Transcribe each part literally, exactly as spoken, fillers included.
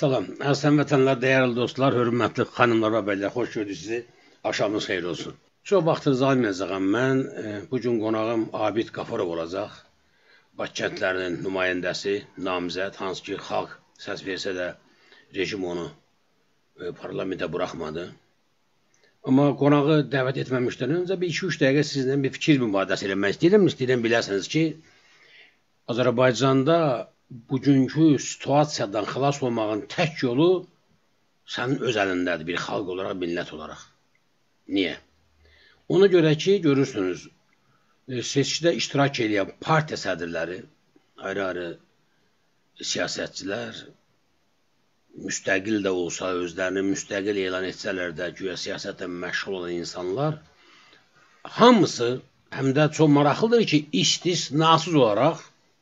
Salam, əziz vətənlər, dəyərli dostlar, hörmətli xanımlar və bəylər, xoş gördük sizi. Axşamınız xeyir olsun. Çox vaxtınızı almayacağam mən. Bu gün qonağım Abid Qafarov olacaq. Bakı kəndlərinin nümayəndəsi, namizəd, hansı ki, xalq səs versə də rejim onu parlamentə buraxmadı. Amma qonağı dəvət etməmişdən öncə bir iki üç dəqiqə sizinlə bir fikir mübadiləsi eləmək istəyirəm. İstəyirəm biləsiniz ki, Azərbaycanda bugünkü situasiyadan xilas olmağın tək yolu sənin öz əlindədir, bir xalq olaraq, millət olaraq. Niyə? Ona görə ki, görürsünüz, seçkidə iştirak edən partiya sədrləri, ayrı-ayrı siyasətçilər, müstəqil də olsa, özlərini müstəqil elan etsələr də, güya siyasətlə məşğul olan insanlar, hamısı, həm də çox maraqlıdır ki, istisnasız olaraq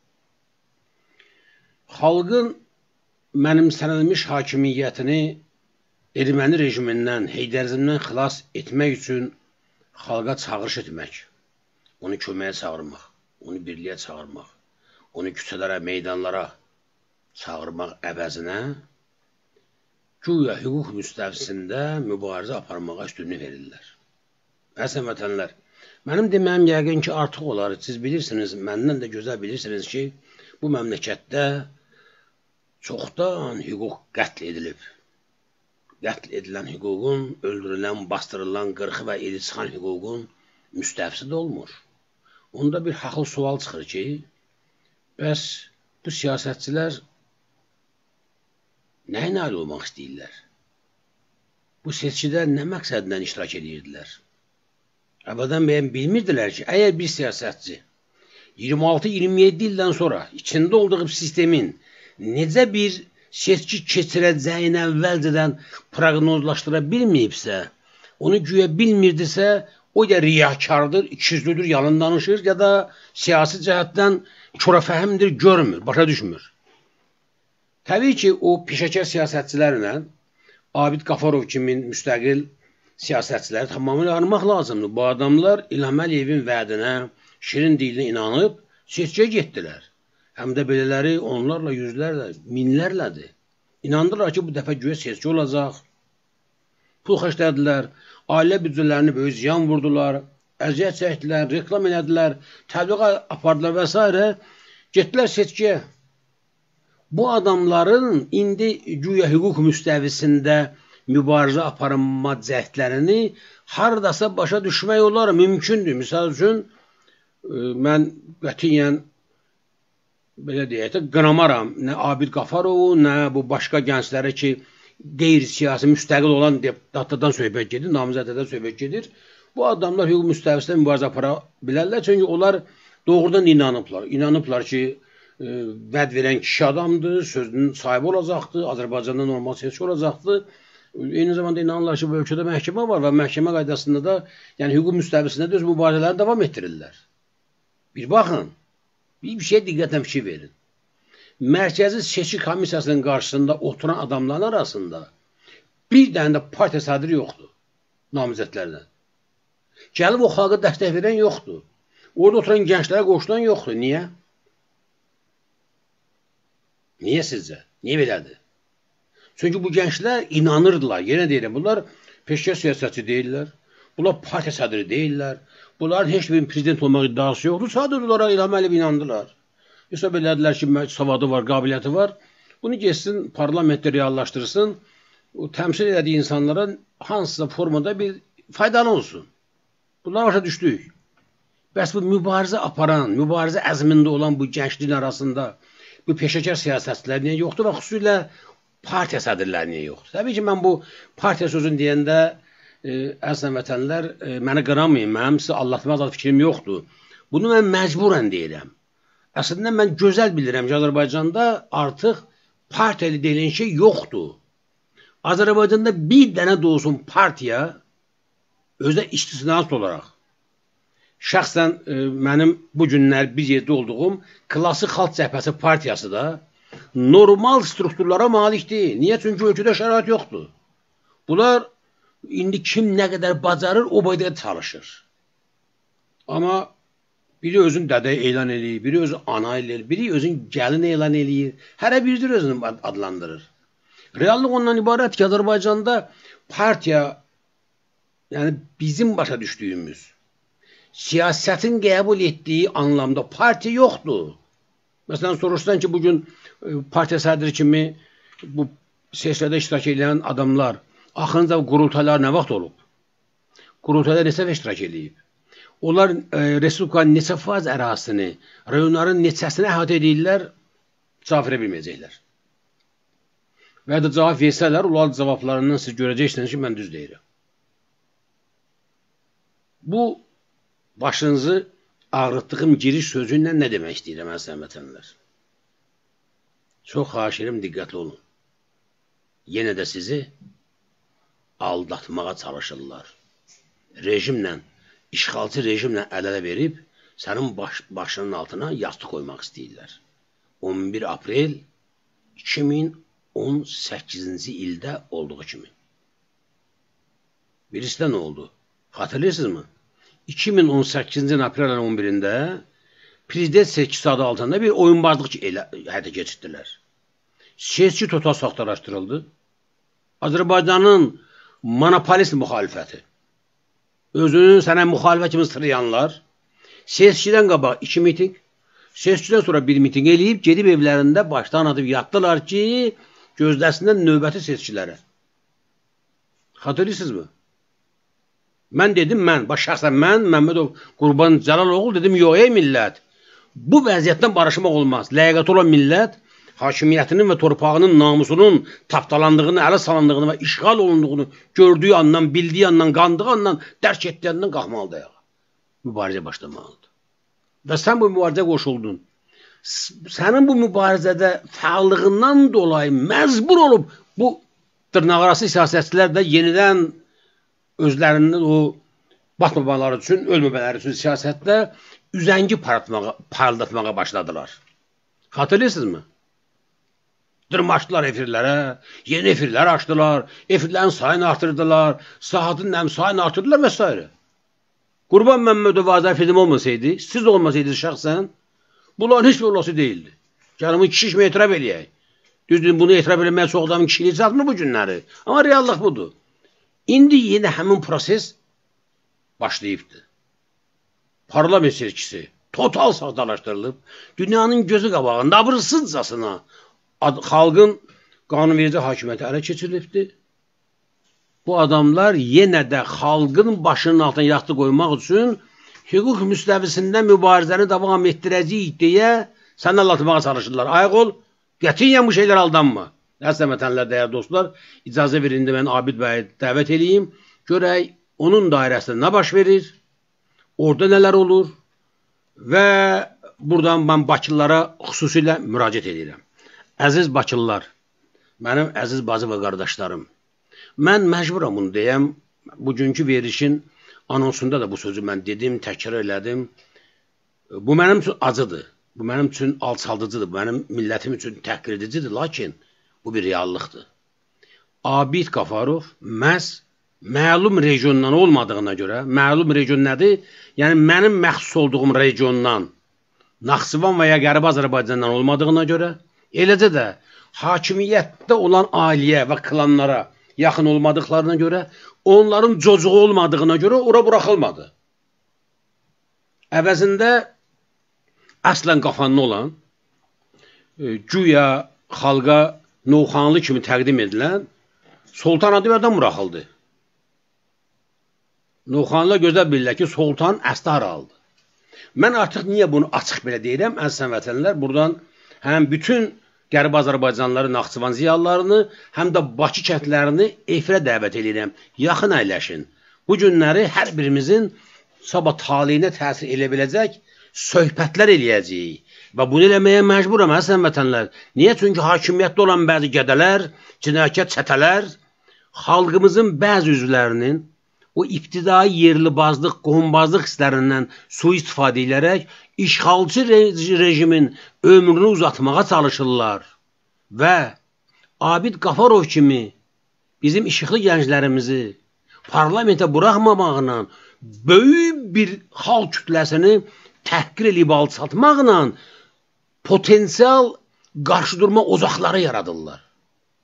xalqın mənimsənilmiş hakimiyyətini erməni rejimindən, Heydərizmdən xilas etmək üçün xalqa çağırış etmək, onu köməyə çağırmaq, onu birliyə çağırmaq, onu küçələrə, meydanlara çağırmaq əvəzinə güya hüquq müstəvisində mübarizə aparmağa üstünlük verirlər. Əziz vətənlər, mənim deməyim yəqin ki, artıq olar. Siz bilirsiniz, məndən də gözəl bilirsiniz ki, bu məmləkətdə çoxdan hüquq qətl edilib. Qətl edilən hüququn, öldürülən, bastırılan, qırxı və eli çıxan hüququn müstəvisi də olmur. Onda bir haqlı sual çıxır ki, bəs bu siyasətçilər nəyə nail olmaq istəyirlər? Bu seçkidə nə məqsədlə iştirak edirdilər? Əvvəldən bəyən bilmirdilər ki, əgər bir siyasətçi iyirmi altı iyirmi yeddi ildən sonra içində olduğu sistemin necə bir seçki keçirəcəyini əvvəlcədən proqnozlaşdıra bilməyibsə, onu güya bilmirdisə, o ya riyakardır, ikiyüzlüdür, yalan danışır, ya da siyasi cəhətdən körafəhimdir, görmür, başa düşmür. Təbii ki, o peşəkar siyasətçilərlə Abid Qafarov kimi müstəqil siyasətçiləri tamamilə armaq lazımdır. Bu adamlar İlham Əliyevin vədinə, şirin dilinə inanıb seçkiyə getdilər. Həm də belələri onlarla, yüzlərlə, minlərlədir. İnandılar ki, bu dəfə güya seçki olacaq. Pul xərclədilər, ailə büdcələrini böyük ziyan vurdular, əziyyət çəkdilər, reklam elədilər, təbliğ apardılar və s. Getdilər seçkiyə. Bu adamların indi güya hüquq müstəvisində mübarizə aparma cəhdlərini haradasa başa düşmək olar, mümkündür. Misal üçün, mən qətiyyən belə deyək də, qınamaram nə Abid Qafarovu, nə bu başqa gəncləri ki, qeyri-siyasi müstəqil olan deputatlardan söhbət gedir, namizədlərdən söhbət gedir. Bu adamlar hüquq müstəvisində mübarizə apara bilərlər, çünki onlar doğrudan inanıblar. İnanıblar ki, vəd verən kişi adamdır, sözünün sahibi olacaqdır, Azərbaycanda normal seçki olacaqdır. Eyni zamanda inanırlar ki, bu ölkədə məhkəmə var və məhkəmə qaydasında da, yəni hüquq müstəvisində də öz mübarizələrini davam etdirirlər. Bir baxın. Bir şey diqqətlə fikir verin. Mərkəzi seçki komissiyasının qarşısında oturan adamların arasında bir dənə də partiya sədri yoxdur, namizədlərdən. Gəlib o xalqa dəstək verən yoxdur. Orada oturan gənclərə qoşulan yoxdur. Niyə? Niyə sizcə? Niyə belədir? Çünki bu gənclər inanırdılar. Yenə deyirəm, bunlar peşəkar siyasətçi deyirlər. Bunlar partiya sədri deyirlər. Bunların heç bir prezident olmaq iddiası yoxdur. Sadəcə olaraq İlham Əliyev inandılar. Hesab elədilər ki, savadı var, qabiliyyəti var. Bunu geçsin, parlamentdə reallaşdırsın. O təmsil elədiyi insanlara hansısa formada bir faydalı olsun. Bunlar başa düşdük. Bəs bu mübarizə aparan, mübarizə əzmində olan bu gəncliyin arasında bu peşəkar siyasətçilər niyə yoxdur və xüsusilə partiya sədrləri niyə yoxdur? Təbii ki, mən bu partiya sözünü deyəndə əziz vətənlər, məni qıramayın, mənim sizə anlatmaq fikrim yoxdur. Bunu mən məcburən deyirəm. Əslində, mən gözəl bilirəm ki, Azərbaycanda artıq partiyalı deyilən şey yoxdur. Azərbaycanda bir dənə də olsun partiya, özdə istisnasız olaraq, şəxsən mənim bu günlər bir yerdə olduğum Klasik Xalq Cəbhəsi partiyası da normal strukturlara malik deyil. Niyə? Çünki ölkədə şərait yoxdur. Bunlar İndi kim nə qədər bacarır, o boyda çalışır. Amma biri özün dədə elan eləyir, biri özün ana eləyir, biri özün gəlin elan eləyir. Hərə biridir özünü adlandırır. Reallıq ondan ibarət ki, Azərbaycanda partiya, yəni bizim başa düşdüyümüz, siyasətin qəbul etdiyi anlamda partiya yoxdur. Məsələn, soruşsan ki, bugün partiya sədri kimi bu siyasətdə iştirak edən adamlar, axırıncı qurultaylar nə vaxt olub? Qurultaylar neçə iştirak edib? Onlar e, Respublikanın neçə faiz ərazisini, rayonların neçəsini əhatə edirlər, cavab verə bilməyəcəklər. Və ya da cavab versələr, onlar cavablarından siz görəcəksiniz ki, mən düz deyirəm. Bu, başınızı ağrıtdığım giriş sözüylə nə demək istəyirəm, əziz vətəndaşlar? Çox xahiş edirəm, diqqətli olun. Yenə də sizi aldatmağa çalışırlar. Rejimlə, işğalçı rejimlə əl-ələ verib, sənin baş, başının altına yastıq qoymaq istəyirlər. on bir aprel iki min on səkkizinci ildə olduğu kimi. Birisi də nə oldu? Xatırlayırsınızmı? iki min on səkkizinci ilin aprel on birində prezident seçkisi adı altında bir oyunbazlıq həyata keçirdilər. Seçki total saxtalaşdırıldı. Azərbaycanın monopolist müxalifəti, özünün sənə müxalifət kimi sırayanlar, seçkidən qabaq iki miting, seçkidən sonra bir miting eləyib, gedib evlərində başdan atıp yatdılar ki, gözləsinlər növbəti seçkilərə. Xatırlayırsınızmı? Mən dedim, mən, baş şəxsən mən, Məmmədov Qurban Cəlaloğlu dedim, yox ey millət, bu vəziyyətdən barışmaq olmaz. Ləyaqəti olan millət, hakimiyyətinin və torpağının namusunun tapdalandığını, ələ salındığını və işğal olunduğunu gördüyü andan, bildiyi andan, qandığı andan, dərk etdiyi andan qalxmalıdır ayağa. Mübarizə başlamalıdır. Və sən bu mübarizə qoşuldun. Sənin bu mübarizədə fəallığından dolayı məcbur olub, bu dırnaqarası siyasətçilər də yenidən özlərinin o batmamaları üçün, ölməmələri üçün siyasətdə üzəngi parıldatmağa başladılar. Xatırlayırsınızmı? Dırmaşdılar efirlərə, yeni efirlər açdılar, efirlərin sayını artırdılar, saatın nəm sayını artırdılar və s. Qurban Məmmədov Azər film olmasaydı, siz olmasaydınız şəxsən, bunların heç bir olası deyildi. Gəlin, iki kişi etiraf eləyək. Düzdür, bunu etiraf eləməyə çox adamın kişiliyi çatmır bu günləri. Amma reallıq budur. İndi yenə həmin proses başlayıbdır. Parlament seçkisi total saxtalaşdırılıb, dünyanın gözü qabağında abırsızcasına xalqın qanunverici hakimiyyəti ələ keçirilibdir. Bu adamlar yenə də xalqın başının altına yaxtı qoymaq üçün hüquq müstəvisində mübarizəni davam etdirəcəyik deyə səni anlatmağa çalışırlar. Ayıq ol, qətiyyən bu şeylər aldanma. Əziz vətəndaşlar, dəyərli dostlar, icazə verin də mən Abid bəyi dəvət edeyim. Görək, onun dairəsində nə baş verir, orada nələr olur və buradan mən Bakılılara xüsusilə müraciət edirəm. Əziz Bakılılar, mənim əziz bacı və qardaşlarım, mən məcburam bunu deyəm, bugünkü verilişin anonsunda da bu sözü mən dedim, təkrar elədim. Bu mənim üçün acıdır, bu mənim üçün alçaldıcıdır, bu mənim millətim üçün təhqir edicidir, lakin bu bir reallıqdır. Abid Qafarov məhz məlum regiondan olmadığına görə, məlum region nədir? Yəni mənim məxsus olduğum regiondan, Naxçıvan və ya Qərbi Azərbaycandan olmadığına görə, eləcə də hakimiyyətdə olan ailəyə və klanlara yaxın olmadıqlarına görə, onların cocuğu olmadığına görə ora buraxılmadı. Əvəzində əslən qafanlı olan, güya xalqa Novxanlı kimi təqdim edilən Sultan adı adam buraxıldı. Novxanlılar gözəl bilirlər ki, Sultan əsli hara aldı. Mən artıq niyə bunu açıq belə deyirəm? Əziz vətəndaşlar, buradan həm bütün Qərbi Azərbaycanlıları, Naxçıvan ziyalılarını, həm də Bakı kəndlərini efirə dəvət edirəm. Yaxın əyləşin. Bu günləri hər birimizin sabah taleyinə təsir elə biləcək söhbətlər eləyəcəyik. Və bunu eləməyə məcburam, əziz vətəndaşlar. Niyə? Çünki hakimiyyətdə olan bəzi qədələr, cinayət çətələr, xalqımızın bəzi üzvlərinin o ibtidai yerlibazlıq, qohumbazlıq hisslərindən sui-istifadə edərək işğalçı rejimin ömrünü uzatmağa çalışırlar. Və Abid Qafarov kimi bizim işıqlı gənclərimizi parlamentə buraxmamaqla böyük bir xalq kütləsini təhqir edib alçatmaqla potensial qarşıdurma ocaqları yaradırlar.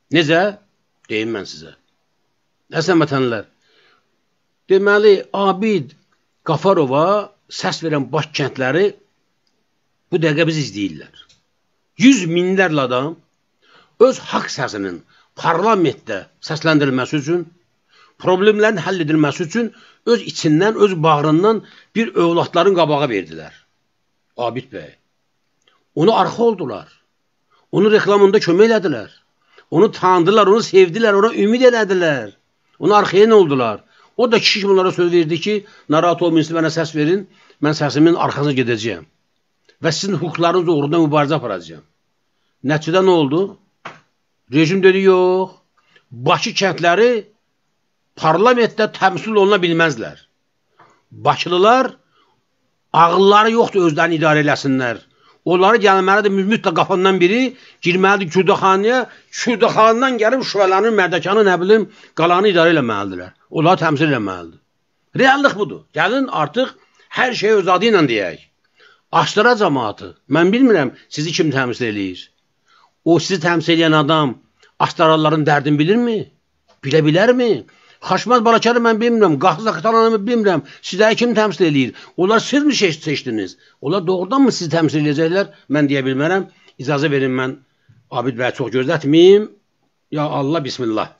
Necə? Deyim mən sizə. Əslən vətənlər, deməli, Abid Qafarova səs verən baş kəndləri bu dəqiqə biz izləyirlər. Yüz minlərlə adam öz haqq səsinin parlamentdə səsləndirilməsi üçün, problemlərin həll edilməsi üçün öz içindən, öz bağrından bir övladların qabağa verdilər. Abid bəy. Onu arxa oldular. Onu reklamında kömək elədilər. Onu tanıdılar, onu sevdilər, ona ümid elədilər. Onu arxaya nə oldular? O da kişi kimi onlara söz verdi ki, narahat olmayın, mənə səs verin, mən səsimin arxasına gedəcəyəm. Və sizin hüquqlarınız uğrunda mübarizə aparacağım. Nəticədə nə oldu? Rejim dedi, yox. Bakı kəndləri parlamentdə təmsil oluna bilməzlər. Bakılılar ağılları yoxdur özlərini idarə eləsinlər. Onları gəlməlidir, mütləq qafandan biri girməlidir Kürdəxanaya, Kürdəxandan gəlib şüvələrin mərdəkanı, nə bilim, qalanı idarə eləməlidirlər. Onları təmsil eləməlidir. Reallıq budur. Gəlin artıq hər şeyi öz adı ilə deyək. Aşdıra cəmaatı. Mən bilmirəm, sizi kim təmsil eləyir? O sizi təmsil eləyən adam Astaralıların dərdini bilirmi? Bilə bilərmi? Xaşmaz Balakarı mən bilmirəm, Qahız Akitalanı bilmirəm, sizləri kim təmsil eləyir? Onlar siz mi seçdiniz? Onlar doğrudan mı sizi təmsil eləyəcəklər? Mən deyə bilmərəm. İcazə verin, mən Abid bəyə çox gözlətməyim. Ya Allah, bismillah.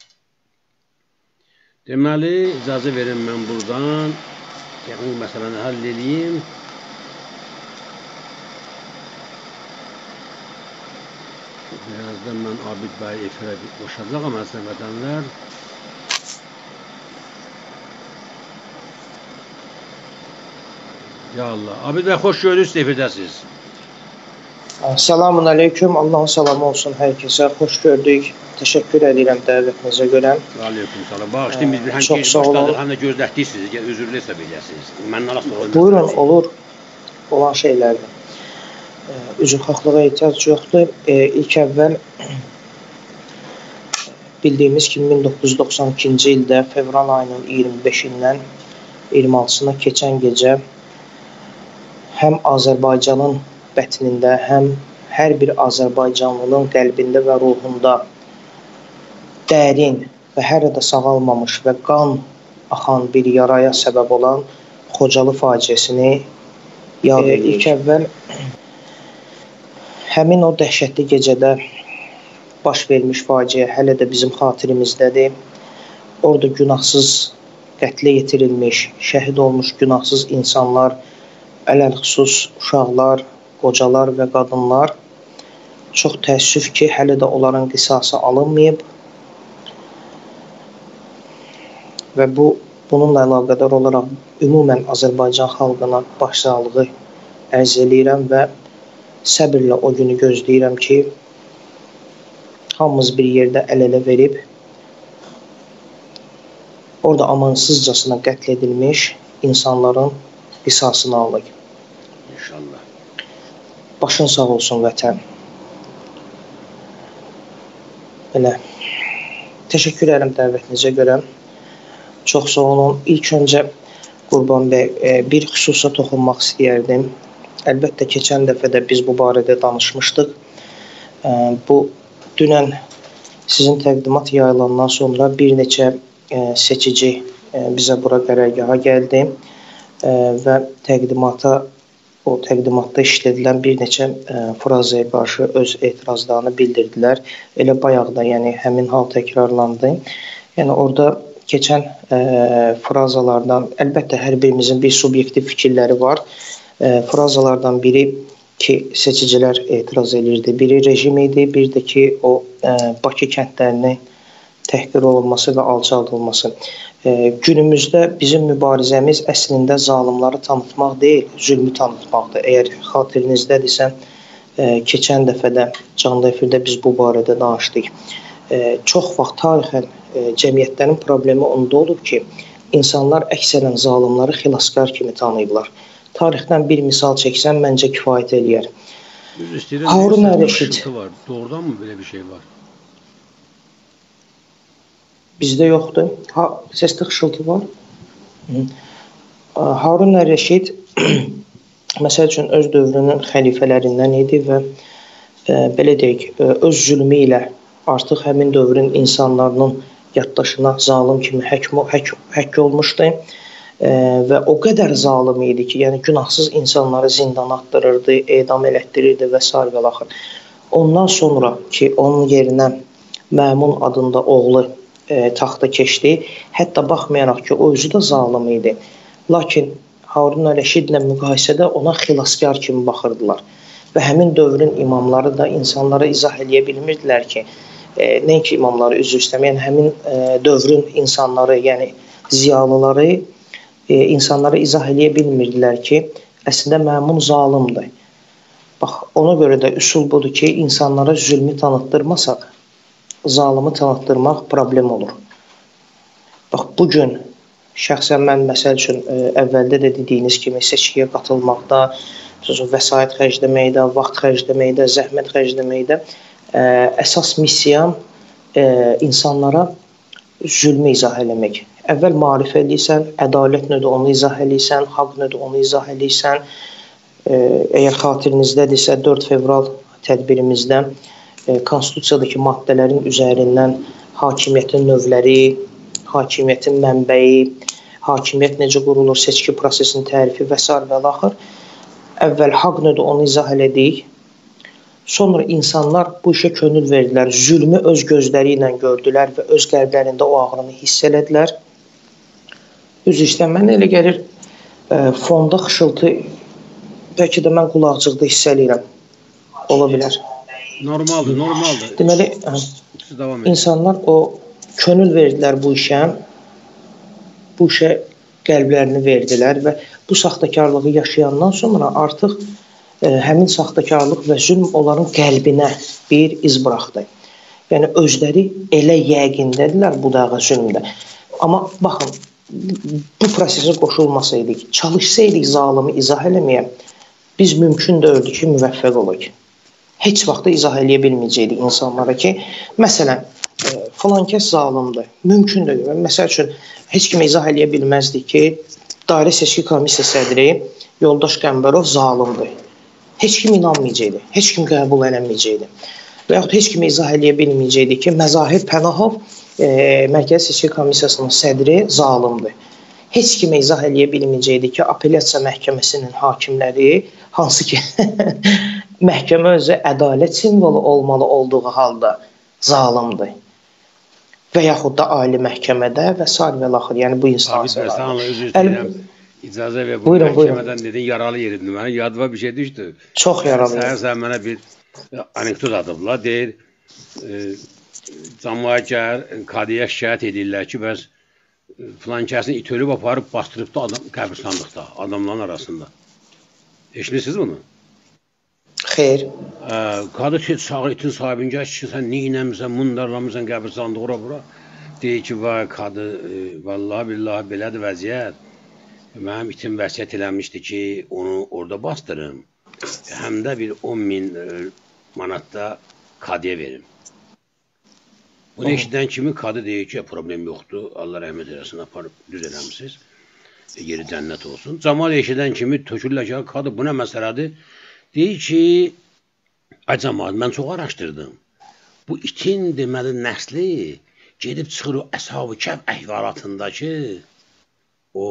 Deməli, icazə verin, mən buradan yaxın məsələni həll edeyim. Birazdan mən Abid bəyi efirə boşadacağam, əslən vətənlər. Ya Allah. Abid bəy, xoş gördünüz, efirdəsiniz. Selamun aleyküm. Allah'ın salamı olsun hər kəsə. Xoş gördük. Təşəkkür edirəm dəvətinizə görə. Aleyküm salam. Bağışlayın, biz bir həm ki, başladıq, həm də gözlətdik sizi. Özürlü hesab eləyəsiniz. Məndən Allah sonra... Buyurun, olur. Olan şeylərdir. Üzrxahlığa ehtiyac yoxdur. İlk əvvəl bildiyimiz kimi min doqquz yüz doxsan ikinci ildə fevral ayının iyirmi beşindən iyirmi altısına keçən gecə həm Azərbaycanın bətnində, həm hər bir Azərbaycanlının qəlbində və ruhunda dərin və hələ də sağalmamış və qan axan bir yaraya səbəb olan Xocalı faciəsini yad edirik. İlk əvvəl həmin o dəhşətli gecədə baş vermiş faciə hələ də bizim xatirimizdədir. Orada günahsız qətlə yetirilmiş, şəhid olmuş günahsız insanlar, ələl-xüsus uşaqlar, qocalar və qadınlar. Çox təəssüf ki, hələ də onların qisası alınmayıb və bu, bununla əlaqədar olaraq ümumən Azərbaycan xalqına başsağlığı ərz eləyirəm və səbirlə o günü gözləyirəm ki, hamımız bir yerdə əl-ələ verib orada amansızcasına qətl edilmiş insanların qisasını alıq. İnşallah. Başın sağ olsun vətən. Belə. Təşəkkür edirəm dəvətinizə görə. Çox sağ olun. İlk öncə Qurban bəy, bir xüsusa toxunmaq istəyərdim. Əlbəttə, keçən dəfə də biz bu barədə danışmışdıq. Bu, dünən sizin təqdimat yayılandan sonra bir neçə seçici bizə bura qərargaha gəldi və təqdimata, o təqdimatda işlədilən bir neçə frazaya qarşı öz etirazlarını bildirdilər. Elə bayaq da, yəni həmin hal təkrarlandı. Yəni orada keçən frazalardan, əlbəttə hər birimizin bir subyektiv fikirləri var. Frazalardan biri ki, seçicilər etiraz edirdi. Biri rejim idi, bir də ki, o Bakı kəndlərini təhqir olunması və alçaldılması. Günümüzdə bizim mübarizəmiz əslində zalimları tanıtmaq deyil, zülmü tanıtmaqdır. Əgər xatirinizdədirsə, keçən dəfədə canlı efirdə biz bu barədə danışdıq. Çox vaxt tarixən cəmiyyətlərin problemi onda olub ki, insanlar əksərən zalimları xilaskar kimi tanıyırlar. Tarixdən bir misal çəksəm, məncə kifayət eləyər. Harun Ər-Rəşid. Doğrudan mı belə bir şey var? Bizdə yoxdur. Ha, səsdə xışıltı var. Harun Ər-Rəşid məsəl üçün öz dövrünün xəlifələrindən idi və e, belə deyək, öz zülmü ilə artıq həmin dövrün insanlarının yaddaşına zalım kimi həkk, həkk, həkk olmuşdu e, və o qədər zalım idi ki, yəni günahsız insanları zindana atdırırdı, edam elətdirirdi və s. və laxır. Ondan sonra ki, onun yerinə Məmun adında oğlu e, taxta keçdi, hətta baxmayaraq ki, o özü də zalım idi. Lakin Harun Rəşidlə müqayisədə ona xilaskar kimi baxırdılar. Və həmin dövrün imamları da insanlara izah eləyə bilmirdilər ki, e, nəinki imamları üzr istəməyən, həmin e, dövrün insanları, yəni ziyalıları e, insanlara izah eləyə bilmirdilər ki, əslində Məmun zalimdir. Bax, ona görə də üsul budur ki, insanlara zülmü tanıtdırmasaq, zalimi tanıtdırmaq problem olur. Bax, bugün şəxsən mən məsəl üçün ə, əvvəldə də dediyiniz kimi seçkiyə qatılmaqda, vəsait xərcləməkdə, vaxt xərcləməkdə, zəhmət xərcləməkdə ə, əsas missiyam ə, insanlara zülmü izah eləmək. Əvvəl marif eləyirsən, ədalət nədir onu izah eləyirsən, haqq nədir onu izah eləyirsən. Ə, əgər xatirinizdədirsə dörd fevral tədbirimizdə ə, konstitusiyadakı maddələrin üzərindən hakimiyyətin növləri, hakimiyyətin mənbəyi, hakimiyyət necə qurulur, seçki prosesinin tərifi və s. və laxır. Əvvəl haqq nədir onu izah elədik. Sonra insanlar bu işə könül verdilər, zülmü öz gözləri ilə gördülər və öz qəlblərində o ağrını hiss elədilər. Üzr istəyirəm, mən elə gəlir, ə, fonda xışıltı, bəlkə də mən qulaqcıqda hiss eləyirəm. Ola bilər. Normaldır, normaldır. Deməli, ə, insanlar o könül verdilər bu işə, bu işə qəlblərini verdilər və bu saxtakarlığı yaşayandan sonra artıq ə, həmin saxtakarlıq və zülm onların qəlbinə bir iz buraxdı. Yəni, özləri elə yəqindədirlər bu dağa zülmdə. Amma baxın, bu prosesə qoşulmasaydıq, çalışsaydıq zalimi izah eləməyə, biz mümkün deyildi ki, müvəffəq olaq. Heç vaxtda izah eləyə bilməyəcəkdik insanlara ki, məsələn, filan kəs zalimdir. Mümkün deyil. Məsəl üçün, heç kimə izah eləyə bilməzdik ki, Dairə Seçki Komissiya sədri Yoldaş Qəmbərov zalimdir. Heç kim inanmayacaqdı. Heç kim qəbul eləməyəcəkdi. Və yaxud heç kimə izah eləyə bilməyəcəkdi ki, Məzahir Pənahov e, Mərkəzi Seçki Komissiyasının sədri zalimdir. Heç kimə izah eləyə bilməyəcəkdi ki, Apellyasiya Məhkəməsinin hakimləri, hansı ki, məhkəmə özü ədalət simvolu olmalı olduğu halda zalimdir. Və yaxud da ali məhkəmədə və s. və laxır. Yəni bu instansiyalar. Sabit Bəstanlı, özür istəyirəm. İcazə və bu buyurun, məhkəmədən buyurun. Dedin, yaralı yeridir. Mənə yadıma bir şey düşdü. Çox yaralı. Səhər səhər mənə bir anekdot atıblar. Deyir, e, cəmaətçilər Qadiyə şikayət edirlər ki, bəs filan kəsin it ölüb aparıb bastırıbdı adam qəbirstanlıqda, adamların arasında. Eşinirsiniz bunu? Xeyr. Qadı sağ itin sahibin gəl ki, sən neynəmirsən, mundarlamırsan qəbirstanlığı ora bura. Deyir ki, vay qadı, vallahi billahi belədir vəziyyət. Mənim itim vəsiyyət eləmişdi ki, onu orada bastırım. Həm də bir on min manatda qadıya verim. Bunu eşidən kimi qadı deyir ki, problem yoxdur. Allah rəhmət eləsin, aparıb düz eləmişsiniz. Yeri cənnət olsun. Camal eşidən kimi tökürlər ki, qadı bu nə məsələdir? Deyir ki, Cəmaət, mən çox araşdırdım. Bu itin deməli nəsli gedib çıxır o Əshab-ı Kəhf əhvalatındakı o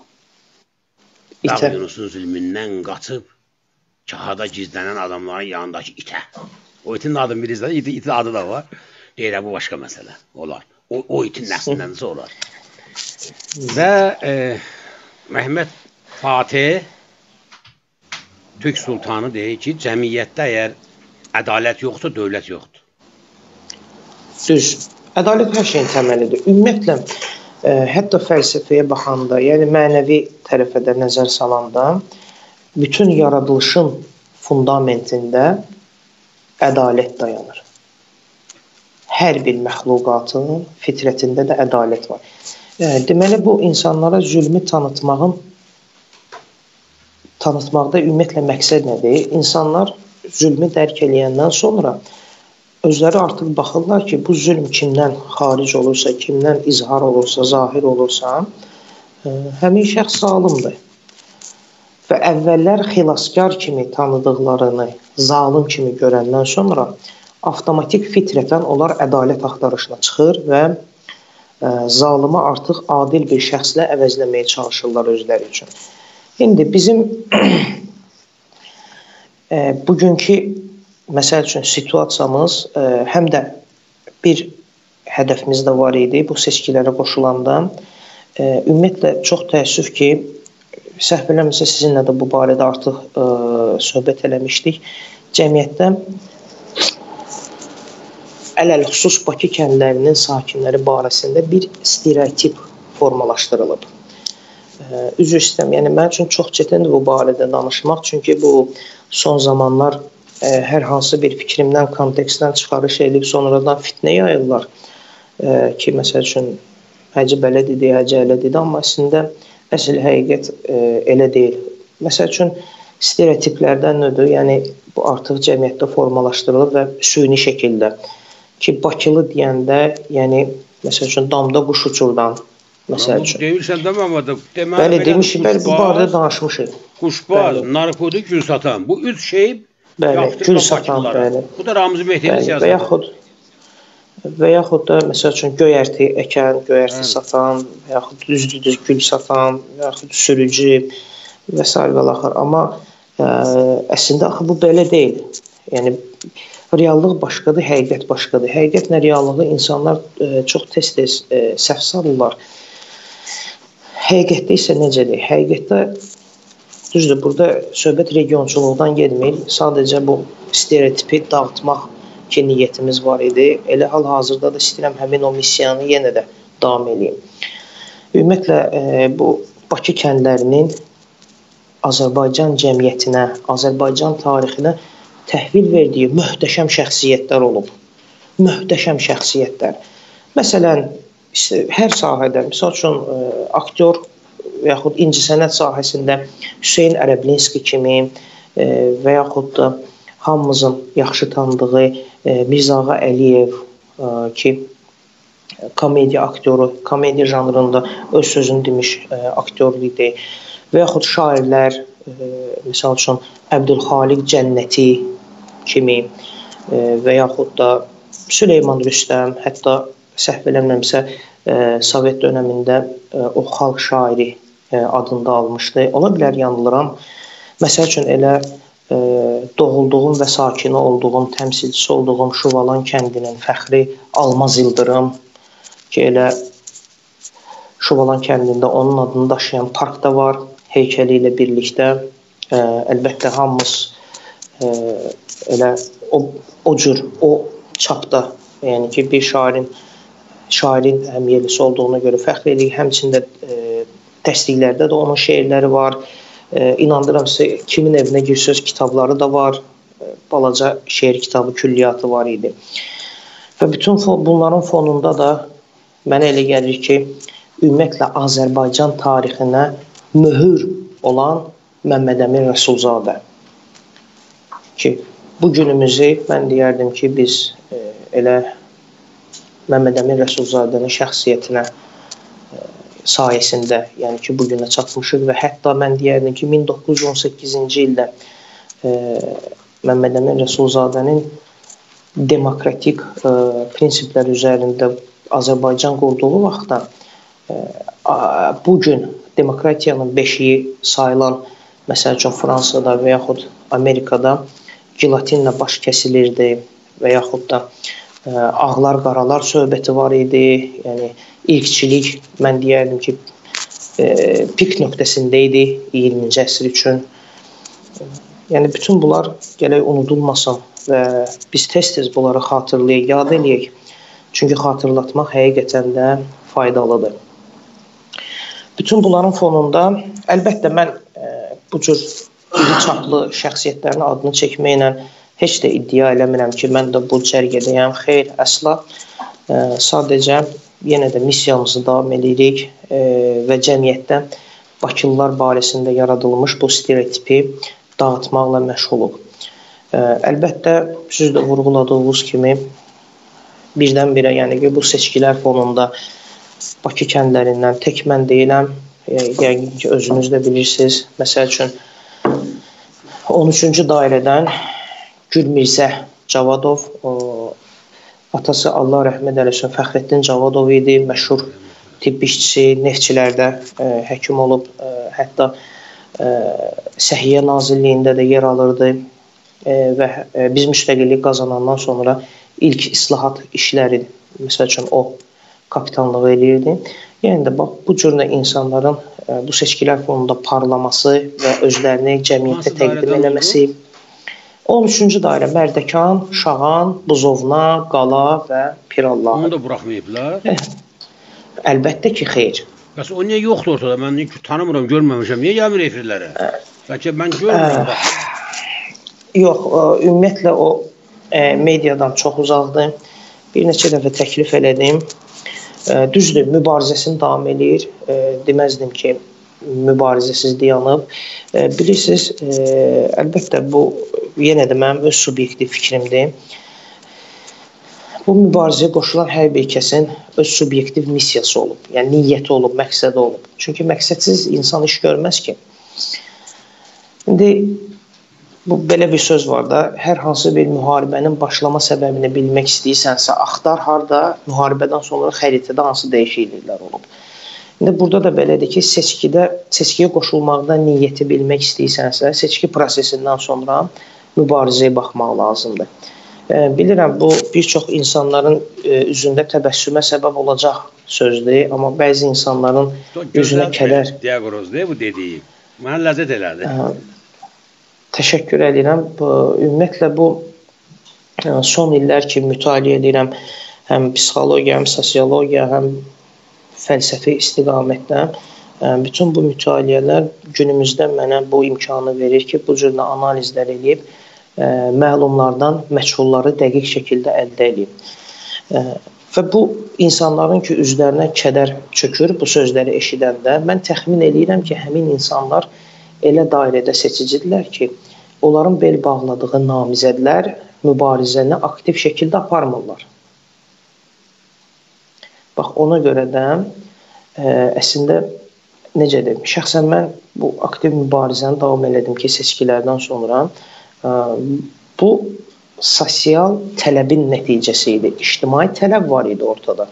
Dağ Yunusun zülmündən qaçıb kahada gizlənən adamların yanındakı itə. O itin adını bilirsiniz, itin, itin adı da var. Deyirəm, bu başqa məsələ olar. O, o itin nəslindənsə olar. Və e, Məhəmməd Fatih Türk Sultanı deyir ki, cəmiyyətdə əgər ədalət yoxsa, dövlət yoxdur. Düz. Ədalət hər şeyin təməlidir. Ümumiyyətlə, ə, hətta fəlsəfəyə baxanda, yəni mənəvi tərəfə də nəzər salanda, bütün yaradılışın fundamentində ədalət dayanır. Hər bir məxluqatın fitrətində də ədalət var. Ə, deməli, bu insanlara zülmü tanıtmağın tanıtmaqda ümumiyyətlə məqsəd nədir? İnsanlar zülmü dərk eləyəndən sonra özləri artıq baxırlar ki, bu zülm kimdən xaric olursa, kimdən izhar olursa, zahir olursa, həmin şəxs zalimdir. Və əvvəllər xilaskar kimi tanıdıqlarını zalim kimi görəndən sonra avtomatik fitrətən onlar ədalət axtarışına çıxır və ə, zalımı artıq adil bir şəxslə əvəzləməyə çalışırlar özləri üçün. İndi bizim ə, bugünkü məsəl üçün situasiyamız ə, həm də bir hədəfimiz də var idi bu seçkilərə qoşulanda. Ə, ümumiyyətlə çox təəssüf ki, səhv eləmirəmsə sizinlə də bu barədə artıq ə, söhbət eləmişdik. Cəmiyyətdə ələlxüsus Bakı kəndlərinin sakinləri barəsində bir stereotip formalaşdırılıb. Ə, üzr istəyirəm, yəni mənim üçün çox çətindir bu barədə danışmaq, çünki bu son zamanlar ə, hər hansı bir fikrimdən, kontekstdən çıxarış edib sonradan fitnə yayırlar ə, ki, məsəl üçün həcə belə dedi, həcə elə dedi, amma əslində əsl həqiqət ə, elə deyil. Məsəl üçün stereotiplərdən ödür, yəni bu artıq cəmiyyətdə formalaşdırılıb və süni şəkildə ki, Bakılı deyəndə, yəni məsəl üçün damda quş uçurdan, məsəl üçün. Deyirsən də Məmmədə, bəli, demişik, bəli, bu barədə danışmışıq. Quşbaz, narkotik, gül satan, bu üç şey gül satan, bəli. Bu da Ramzi Mehdinin siyasəti. Və yaxud və yaxud da məsəl üçün göyərti əkən, göyərti hə. satan, və yaxud düz-düz gül satan, və yaxud sürücü və s. və laxır. Amma ə, əslində axı bu belə deyil. Yəni reallıq başqadır, həqiqət başqadır. Həqiqətlə reallığı insanlar ə, çox tez-tez ə, səhv salırlar. Həqiqətdə isə necədir? Həqiqətdə düzdür, burada söhbət regionçuluqdan getmir. Sadəcə bu stereotipi dağıtmaq ki, niyyətimiz var idi. Elə hal-hazırda da istəyirəm həmin o missiyanı yenə də davam edeyim. Ümumiyyətlə, e, bu Bakı kəndlərinin Azərbaycan cəmiyyətinə, Azərbaycan tarixinə təhvil verdiyi möhtəşəm şəxsiyyətlər olub. Möhtəşəm şəxsiyyətlər. Məsələn, hər sahədə, misal üçün, e, aktyor və yaxud incəsənət sahəsində Hüseyn Ərəblinski kimi e, və yaxud da hamımızın yaxşı tanıdığı e, Mirzağa Əliyev e, ki, komediya aktyoru, komediya janrında öz sözünü demiş e, aktyor idi. Və yaxud şairlər, e, misal üçün Əbdülxaliq Cənnəti kimi e, və yaxud da Süleyman Rüstəm, hətta səhv eləmirəmsə e, Sovet dönəmində e, o xalq şairi e, adında almışdı. Ola bilər yanılıram. Məsəl üçün elə e, doğulduğum və sakini olduğum, təmsilçisi olduğum Şuvalan kəndinin fəxri Almaz Yıldırım ki, elə Şuvalan kəndində onun adını daşıyan park da var, heykəli ilə birlikdə. E, əlbəttə hamımız e, elə o, o cür, o çapda, yəni ki, bir şairin şairin həmyerlisi olduğuna görə fəxr edirik. Həmçində e, təsdiqlərdə də onun şeirləri var. E, inandırıram sizə, kimin evinə girsöz kitabları da var. E, balaca şeir kitabı külliyatı var idi. Və bütün bunların fonunda da mənə elə gəlir ki, ümumiyyətlə Azərbaycan tarixinə möhür olan Məmməd Əmin Rəsulzadə ki, bu günümüzü mən deyərdim ki, biz e, elə Məmməd Əmin Rəsulzadənin şəxsiyyətinə e, sayəsində, yəni ki, bugünə çatmışıq və hətta mən deyərdim ki, min doqquz yüz on səkkizinci ildə e, Məmməd Əmin Rəsulzadənin demokratik e, prinsiplər üzərində Azərbaycan qurduğu vaxtda e, bugün demokratiyanın beşiyi sayılan, məsəl üçün Fransada və yaxud Amerikada gilatinlə baş kəsilirdi və yaxud da ə, ağlar qaralar söhbəti var idi. Yəni ilkçilik mən deyərdim ki, ə, pik nöqtəsində idi iyirminci əsr üçün. Yəni bütün bunlar gələk unudulmasın və biz tez-tez bunları xatırlayaq, yad eləyək. Çünki xatırlatmaq həqiqətən də faydalıdır. Bütün bunların fonunda əlbəttə mən ə, bu cür iri çaplı şəxsiyyətlərin adını çəkməklə heç də iddia eləmirəm ki, mən də bu cərgədəyəm. Xeyr, əsla. E, sadəcə yenə də missiyamızı davam edirik e, və cəmiyyətdə Bakılılar barəsində yaradılmış bu stereotipi dağıtmaqla məşğuluq. E, əlbəttə, siz də vurğuladığınız kimi birdən-birə, yəni ki, bu seçkilər fonunda Bakı kəndlərindən tək mən deyiləm. Yəqin ki, özünüz də bilirsiniz. Məsəl üçün, on üçüncü dairədən Gül Mirzə Cavadov, o, atası Allah rəhmət eləsin Fəxrəddin Cavadov idi, məşhur tibb işçisi, neftçilərdə ə, həkim olub, ə, hətta ə, Səhiyyə Nazirliyində də yer alırdı ə, və ə, biz müstəqillik qazanandan sonra ilk islahat işləri, məsəl üçün o kapitanlıq eləyirdi. Yəni də bax, bu cürlə insanların ə, bu seçkilər fonunda parlaması və özlərini cəmiyyətə təqdim eləməsi. on üçüncü dairə Mərdəkan, Şağan, Buzovna, Qala və Pirallah. Onu da buraxmayıblar. Əlbəttə ki, xeyr. Bəs o niyə yoxdur ortada? Mən tanımıram, görməmişəm. Niyə gəlmir efirlərə? Bəlkə mən görmürəm. Yox, ümumiyyətlə o e, mediadan çox uzaqdır. Bir neçə dəfə təklif elədim. E, düzdür, mübarizəsini davam eləyir. E, deməzdim ki, mübarizəsiz dayanıb. E, bilirsiniz, e, əlbəttə bu yenə də mənim öz subyektiv fikrimdir. Bu mübarizəyə qoşulan hər bir kəsin öz subyektiv missiyası olub, yəni niyyəti olub, məqsədi olub. Çünki məqsədsiz insan iş görməz ki. İndi bu belə bir söz var da, hər hansı bir müharibənin başlama səbəbini bilmək istəyirsənsə, axtar harda, müharibədən sonra xəritədə hansı dəyişikliklər olub. İndi burada da belədir ki, seçkidə, seçkiyə qoşulmaqda niyyəti bilmək istəyirsənsə, seçki prosesindən sonra mübarizəyə baxmaq lazımdır. Bilirəm, bu bir çox insanların üzündə təbəssümə səbəb olacaq sözdür, amma bəzi insanların üzünə kədər... Diaqorozdur bu dediyi. Mənə ləzzət elədi. Təşəkkür edirəm. Ümumiyyətlə, bu son illər ki, mütaliə edirəm, həm psixologiya, həm sosiologiya, həm fəlsəfi istiqamətdə. Bütün bu mütaliələr günümüzdə mənə bu imkanı verir ki, bu cürlə analizlər edib, məlumlardan məchulları dəqiq şəkildə əldə edib. Və bu insanların ki, üzlərinə kədər çökür bu sözləri eşidəndə, mən təxmin edirəm ki, həmin insanlar elə dairədə seçicidirlər ki, onların bel bağladığı namizədlər mübarizəni aktiv şəkildə aparmırlar. Bax, ona görə də əslində, necə deyim, şəxsən mən bu aktiv mübarizəni davam elədim ki, seçkilərdən sonra bu sosial tələbin nəticəsi idi. İctimai tələb var idi ortada.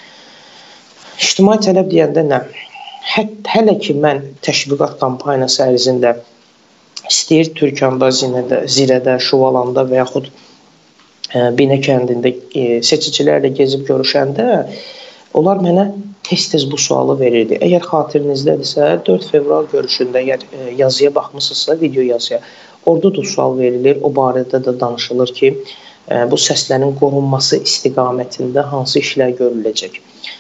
İctimai tələb deyəndə nə? Hələ ki, mən təşviqat kampaniyası ərzində istəyir Türkanda, Zinədə, Zirədə, Şuvalanda və yaxud Binə kəndində seçicilərlə gezib görüşəndə onlar mənə tez-tez bu sualı verirdi. Əgər xatirinizdədirsə, dörd fevral görüşündə, əgər yazıya baxmısınızsa, video yazıya, orada da sual verilir, o barədə də danışılır ki, bu səslərin qorunması istiqamətində hansı işlər görüləcək.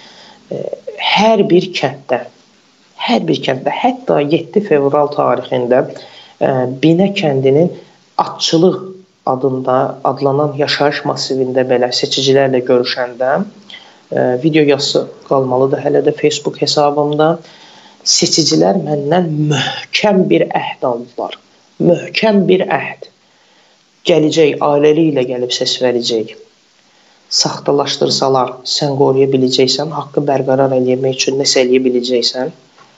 Hər bir kənddə, hər bir kənddə, hətta yeddi fevral tarixində Binə kəndinin atçılıq adında adlanan yaşayış masivində belə seçicilərlə görüşəndə, video yazısı qalmalıdır hələ də Facebook hesabımda, seçicilər məndən möhkəm bir əhd aldılar. Möhkəm bir əhd. Gələcək, ailəliklə gəlib səs verəcək. Saxtalaşdırsalar, sən qoruya biləcəksən, haqqı bərqərar eləmək üçün nəsə eləyə biləcəksən.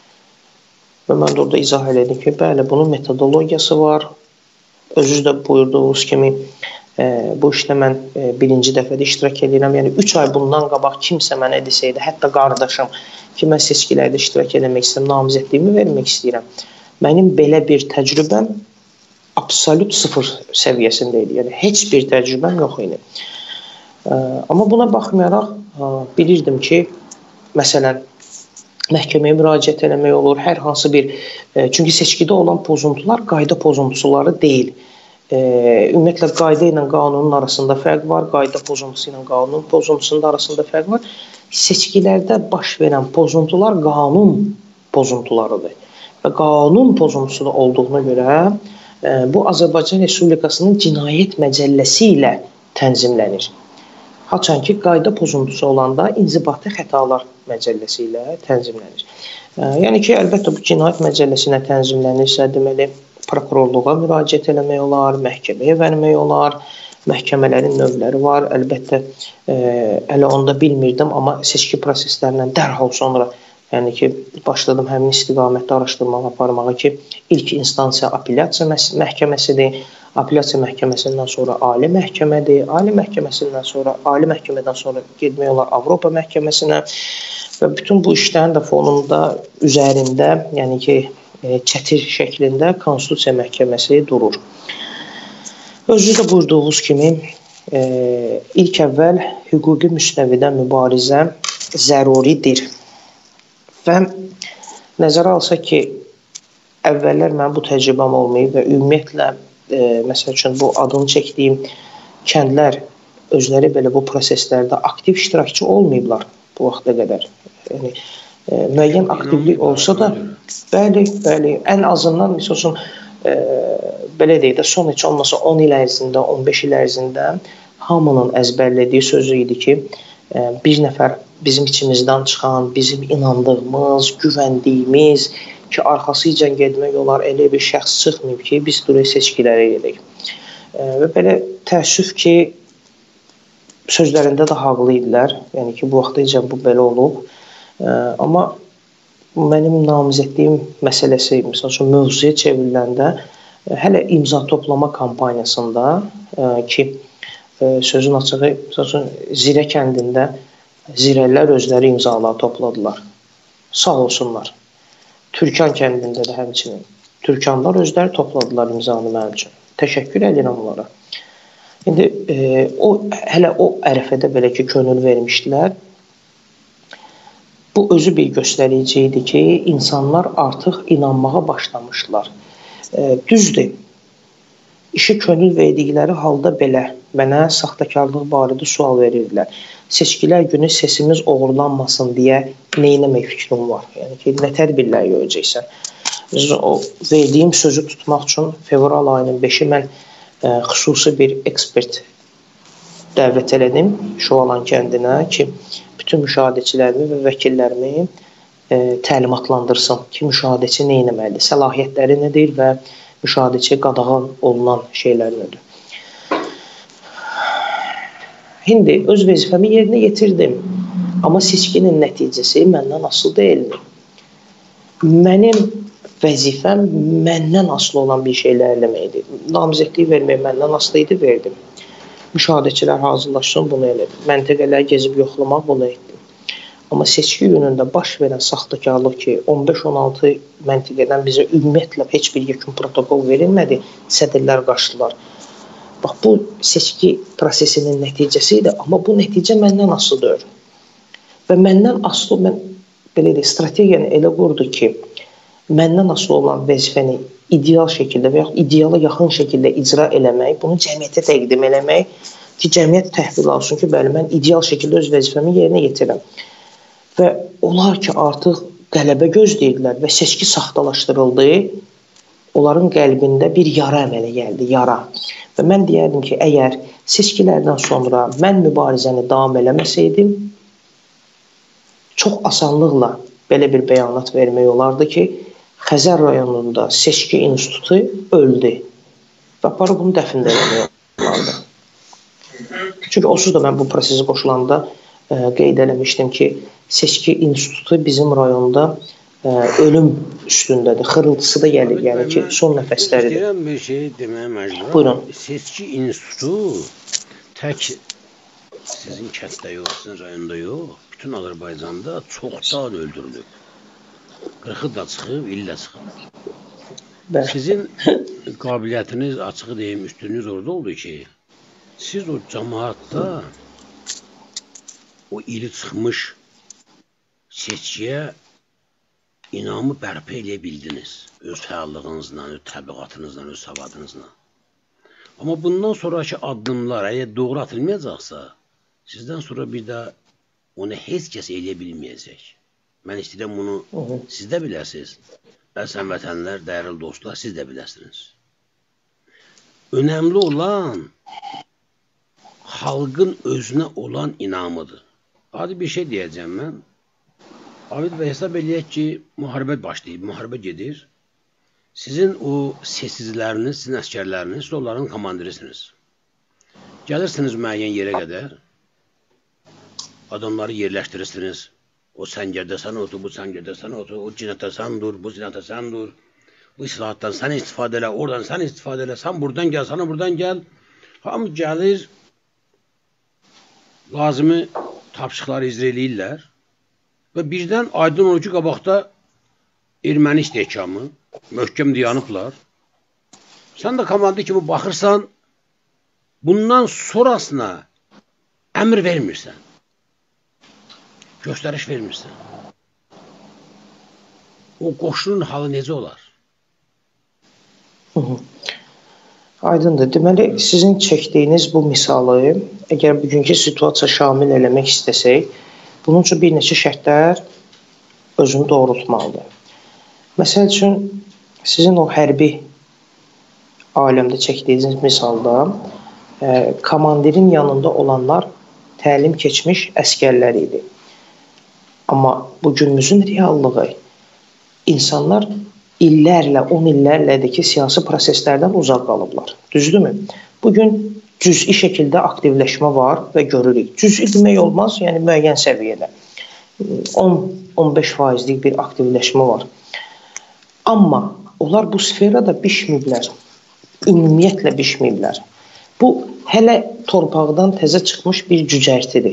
Və mən də orada izah elədim ki, bəli, bunun metodologiyası var. Özünüz də buyurduğunuz kimi, bu işdə mən birinci dəfədə iştirak edirəm. Yəni, üç ay bundan qabaq kimsə mənə desəydi, hətta qardaşım ki, mən seçkilərdə iştirak eləmək istəyirəm, namizədliyimi vermək istəyirəm. Mənim belə bir təcrübəm absolut sıfır səviyyəsində idi. Yəni, heç bir təcrübəm yox idi. Amma buna baxmayaraq, bilirdim ki, məsələn, məhkəməyə müraciət eləmək olur, hər hansı bir, çünki seçkidə olan pozuntular qayda pozuntusuları deyil. Ümumiyyətlə, qayda ilə qanunun arasında fərq var, qayda pozuntusu ilə qanunun pozuntusunun arasında fərq var. Seçkilərdə baş verən pozuntular qanun pozuntularıdır. Və qanun pozuntusu da olduğuna görə bu Azərbaycan Respublikasının cinayət məcəlləsi ilə tənzimlənir. Haçan ki, qayda pozuntusu olanda inzibati xətalar məcəlləsi ilə tənzimlənir. Yəni ki, əlbəttə bu cinayət məcəlləsi ilə tənzimlənirsə, deməli, prokurorluğa müraciət eləmək olar, məhkəməyə vermək olar, məhkəmələrin növləri var. Əlbəttə, hələ onda bilmirdim, amma seçki proseslərindən dərhal sonra, yəni ki, başladım həmin istiqamətdə araşdırmağa aparmağa ki, ilk instansiya apellyasiya məhkəməsidir. Apellyasiya məhkəməsindən sonra Ali məhkəmədir. Ali məhkəməsindən sonra, Ali məhkəmədən sonra getmək olar Avropa məhkəməsinə və bütün bu işlərin də fonunda üzərində, yəni ki, çətir şəklində Konstitusiya məhkəməsi durur. Özünüz də buyurduğunuz kimi, ilk əvvəl hüquqi müstəvidə mübarizə zəruridir. Və nəzərə alsaq ki, əvvəllər mənim bu təcrübəm olmayıb və ümumiyyətlə, e, məsəl üçün bu adını çəkdiyim kəndlər özləri belə bu proseslərdə aktiv iştirakçı olmayıblar bu vaxta qədər. Yəni, e, müəyyən aktivlik olsa da, bəli, bəli, ən azından, misal üçün, e, belə deyək də, son heç olmasa on il ərzində, on beş il ərzində hamının əzbərlədiyi sözü idi ki, e, bir nəfər bizim içimizdən çıxan, bizim inandığımız, güvəndiyimiz ki, arxasıca getmək olar, elə bir şəxs çıxmayıb ki, biz duraq seçkilərə gedək. E, və belə təəssüf ki, sözlərində də haqlı idilər. Yəni ki, bu vaxtca bu belə olub. E, amma mənim namizədliyim məsələsi, məsəl üçün, mövzuya çevriləndə e, hələ imza toplama kampaniyasında e, ki, e, sözün açığı, məsəl üçün, Zirə kəndində zirəllər özləri imzalar topladılar. Sağ olsunlar. Türkan kəndində də həmçinin. Türkanlar özləri topladılar imzanı mənim üçün. Təşəkkür edirəm onlara. İndi e, o, hələ o ərəfədə belə ki, könül vermişdilər. Bu özü bir göstərici idi ki, insanlar artıq inanmağa başlamışdılar. E, düzdür, işi könül verdikləri halda belə mənə saxtakarlıq barədə sual verirdilər. Seçkilər günü sesimiz oğurlanmasın deyə neynəmək fikrim var? Yəni ki, nə tədbirlər görəcəksən? O verdiyim sözü tutmaq üçün fevral ayının beşi mən e, xüsusi bir ekspert dəvət elədim Şovalan kəndinə ki, bütün müşahidəçilərimi və vəkillərimi e, təlimatlandırsın ki, müşahidəçi nə etməlidir, səlahiyyətləri nədir və müşahidəçi qadağan olunan şeylər nədir. İndi öz vəzifəmi yerinə yetirdim, amma seçkinin nəticəsi məndən asılı deyildi. Mənim vəzifəm məndən asılı olan bir şeylər eləməkdir. Namizədlik vermək məndən asılı idi, verdim. Müşahidəçilər hazırlaşsın, bunu elədim. Məntəqələri gezib yoxlamaq, bunu etdim. Amma seçki günündə baş verən saxtakarlıq ki, on beş on altı məntəqədən bizə ümumiyyətlə heç bir yekun protokol verilmədi, sədrlər qaçdılar. Bax, bu seçki prosesinin nəticəsi idi, amma bu nəticə məndən asılıdır. Və məndən asılı, mən belə deyək, strategiyanı elə qurdu ki, məndən asılı olan vəzifəni ideal şəkildə və yaxud ideala yaxın şəkildə icra eləmək, bunu cəmiyyətə təqdim eləmək ki, cəmiyyət təhvil alsın ki, bəli, mən ideal şəkildə öz vəzifəmi yerinə yetirəm. Və onlar ki, artıq qələbə gözləyirdilər və seçki saxtalaşdırıldı, onların qəlbində bir yara əmələ gəldi, yara. Və mən deyərdim ki, əgər seçkilərdən sonra mən mübarizəni davam eləməsəydim, çox asanlıqla belə bir bəyanat vermək olardı ki, Xəzər rayonunda seçki institutu öldü və aparıb bunu dəfn eləmək olardı. Çünki onsuz da mən bu prosesi qoşulanda ə, qeyd eləmişdim ki, seçki institutu bizim rayonda ə, ölüm üstündədir, xırıltısı da gəlir, yəni ki, son nəfəsləridir. İstəyirəm bir şey deməyə məcburam. Buyurun. Seçki institutu tək sizin kənddə yox, sizin rayonda yox, bütün Azərbaycanda çoxdan öldürülüb. qırxı da çıxıb, illə çıxıb. Sizin qabiliyyətiniz, açığı deyim, üstünüz orada oldu ki, siz o cəmaatda o iri çıxmış seçkiyə inamı bərpa eləyə bildiniz. Öz fəallığınızla, öz təbliğatınızla, öz savadınızla. Amma bundan sonraki addımlar əgər doğru atılmayacaqsa, sizdən sonra bir də onu heç kəs eləyə bilməyəcək. Mən istəyirəm bunu siz də biləsiniz. Əsən vətənlər, dəyərli dostlar, siz də biləsiniz. Önəmli olan xalqın özünə olan inamıdır. Adi bir şey deyəcəm mən. Abid bəy, hesab eləyək ki, müharibə başlayıb, müharibə gedir. Sizin o sessizləriniz, sizin əskərləriniz, siz onların komandirisiniz. Gəlirsiniz müəyyən yerə qədər, adamları yerləşdirirsiniz. O səngərdə sən otur, bu səngərdə sən otur, o cinətə sən dur, bu cinətə sən dur. Bu islahatdan sən istifadə elə, oradan sən istifadə elə, sən buradan gəl, sana buradan gəl. Hamı gəlir, lazımı tapşıqları icra eləyirlər və birdən aydın olur ki, qabaqda erməni istehkamı, möhkəm dayanıblar. Sən də komanda kimi baxırsan, bundan sonrasına əmr vermirsən, göstəriş vermirsən. O qoşunun halı necə olar? Hı -hı. Aydındır. Deməli, sizin çəkdiyiniz bu misalı, əgər bugünkü situasiya şamil eləmək istəsək, bunun üçün bir neçə şərtlər özünü doğrultmalıdır. Məsəl üçün, sizin o hərbi aləmdə çəkdiyiniz misalda e, komandirin yanında olanlar təlim keçmiş əskərlər idi. Amma bugünümüzün reallığı, insanlar illərlə, on illərlədir ki, siyasi proseslərdən uzaq qalıblar. Düzdürmü? Bugün cüz'i şəkildə aktivləşmə var və görürük. Cüz'i demək olmaz, yəni müəyyən səviyyədə. on on beş faizlik bir aktivləşmə var. Amma onlar bu sferada bişməyiblər. Ümumiyyətlə bişməyiblər. Bu, hələ torpaqdan təzə çıxmış bir cücərtidir.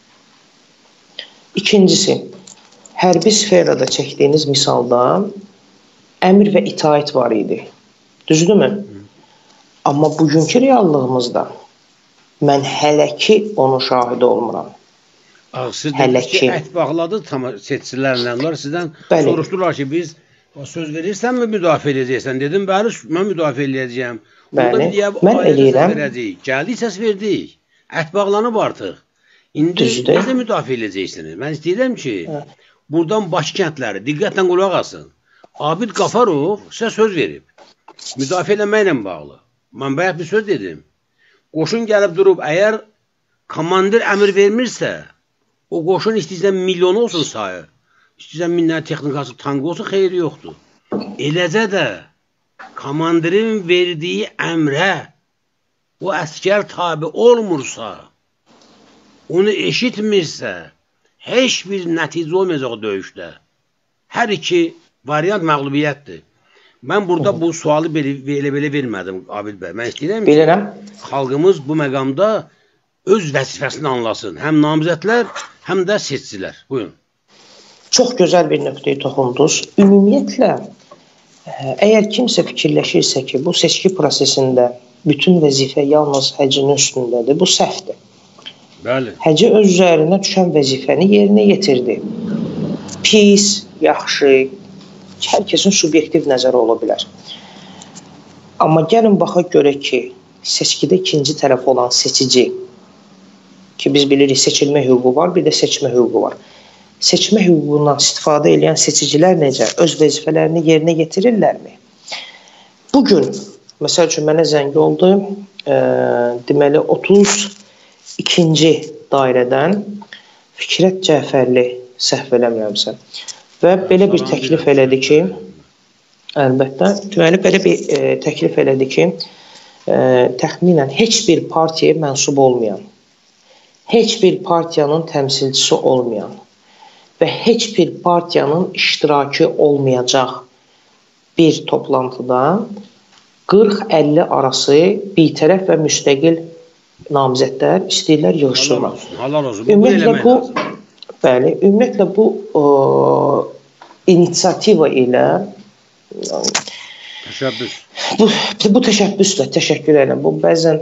İkincisi, hərbi sferada çəkdiyiniz misalda əmr və itaət var idi. Düzdürmü? Amma bugünkü reallığımızda mən hələ ki onun şahidi olmuram. Siz dediniz ki, ət bağladı seçicilərlə. Onlar sizdən soruşdular ki, biz söz verirsənmi müdafiə edəcəksən? Dedim, bəli, mən müdafiə edəcəyəm. Bəli, mən eləyirəm. Gəldik, səs verdik. Ət bağlanıb artıq. İndi necə müdafiə edəcəksiniz? Mən istəyirəm ki, buradan Bakı kəndləri diqqətlə qulaq asın. Abid Qafarov sizə söz verib. Müdafiə eləməklə bağlı. Mən bayaq bir söz dedim. Qoşun gəlib durub, əgər komandir əmr vermirsə, o qoşun istəyirsən milyon olsun sayı, istəyirsən minlər texnikası, tankı olsun, xeyri yoxdur. Eləcə də komandirin verdiyi əmrə o əskər tabi olmursa, onu eşitmirsə, heç bir nəticə olmayacaq o döyüşdə. Hər iki variant məğlubiyyətdir. Mən burada bu sualı belə-belə vermədim, Abid bəy. Mən istəyirəm ki, xalqımız bu məqamda öz vəzifəsini anlasın. Həm namizədlər, həm də seçicilər. Buyurun. Çox gözəl bir nöqtəyə toxundunuz. Ümumiyyətlə, əgər kimsə fikirləşirsə ki, bu seçki prosesində bütün vəzifə yalnız həcinin üstündədir, bu səhvdir. Bəli. Həci öz üzərinə düşən vəzifəni yerinə yetirdi. Pis, yaxşı, hər kəsin subyektiv nəzəri ola bilər. Amma gəlin baxaq görək ki, seçkidə ikinci tərəf olan seçici, ki biz bilirik seçilmə hüququ var, bir də seçmə hüququ var. Seçmə hüququndan istifadə edən seçicilər necə? Öz vəzifələrini yerinə yetirirlərmi? Bugün, məsəl üçün mənə zəng oldu, e, deməli otuz ikinci dairədən Fikrət Cəfərli səhv eləmirəmsə və belə bir təklif elədi ki, əlbəttə, deməli belə bir e, təklif elədi ki, e, təxminən heç bir partiyaya mənsub olmayan, heç bir partiyanın təmsilçisi olmayan və heç bir partiyanın iştirakı olmayacaq bir toplantıda qırx əlli arası bitərəf və müstəqil namizədlər istəyirlər yığışdırmaq. Ümumiyyətlə bu, bəli, ümumiyyətlə bu o, inisiativa ilə təşəbbüs. Bu, bu təşəbbüslə təşəkkür edirəm. Bu bəzən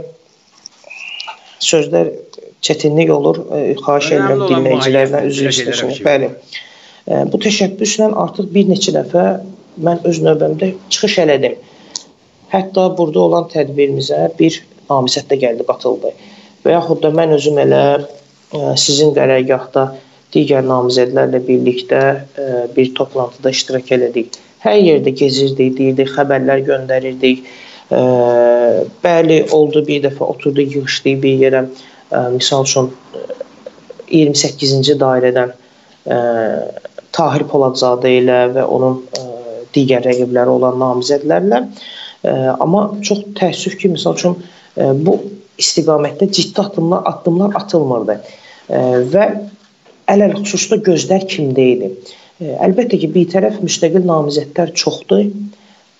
sözlər çətinlik olur. Xahiş edirəm dinləyicilərdən üzr istəyirəm. Bəli. Bu təşəbbüslə artıq bir neçə dəfə mən öz növbəmdə çıxış elədim. Hətta burada olan tədbirimizə bir namizəd də gəldi, qatıldı. Və yaxud da mən özüm elə sizin qərargahda digər namizədlərlə birlikdə bir toplantıda iştirak elədik. Hər yerdə gezirdik, deyirdik, xəbərlər göndərirdik. Bəli, oldu bir dəfə oturduq, yığışdik bir yerə. Misal üçün iyirmi səkkizinci dairədən Tahir Poladzadə ilə və onun digər rəqibləri olan namizədlərlə. Amma çox təəssüf ki, misal üçün bu istiqamətdə ciddi addımlar, addımlar atılmırdı. Və ələl xüsusda gözlər kimdə idi? Əlbəttə ki, bir tərəf müstəqil namizədlər çoxdur,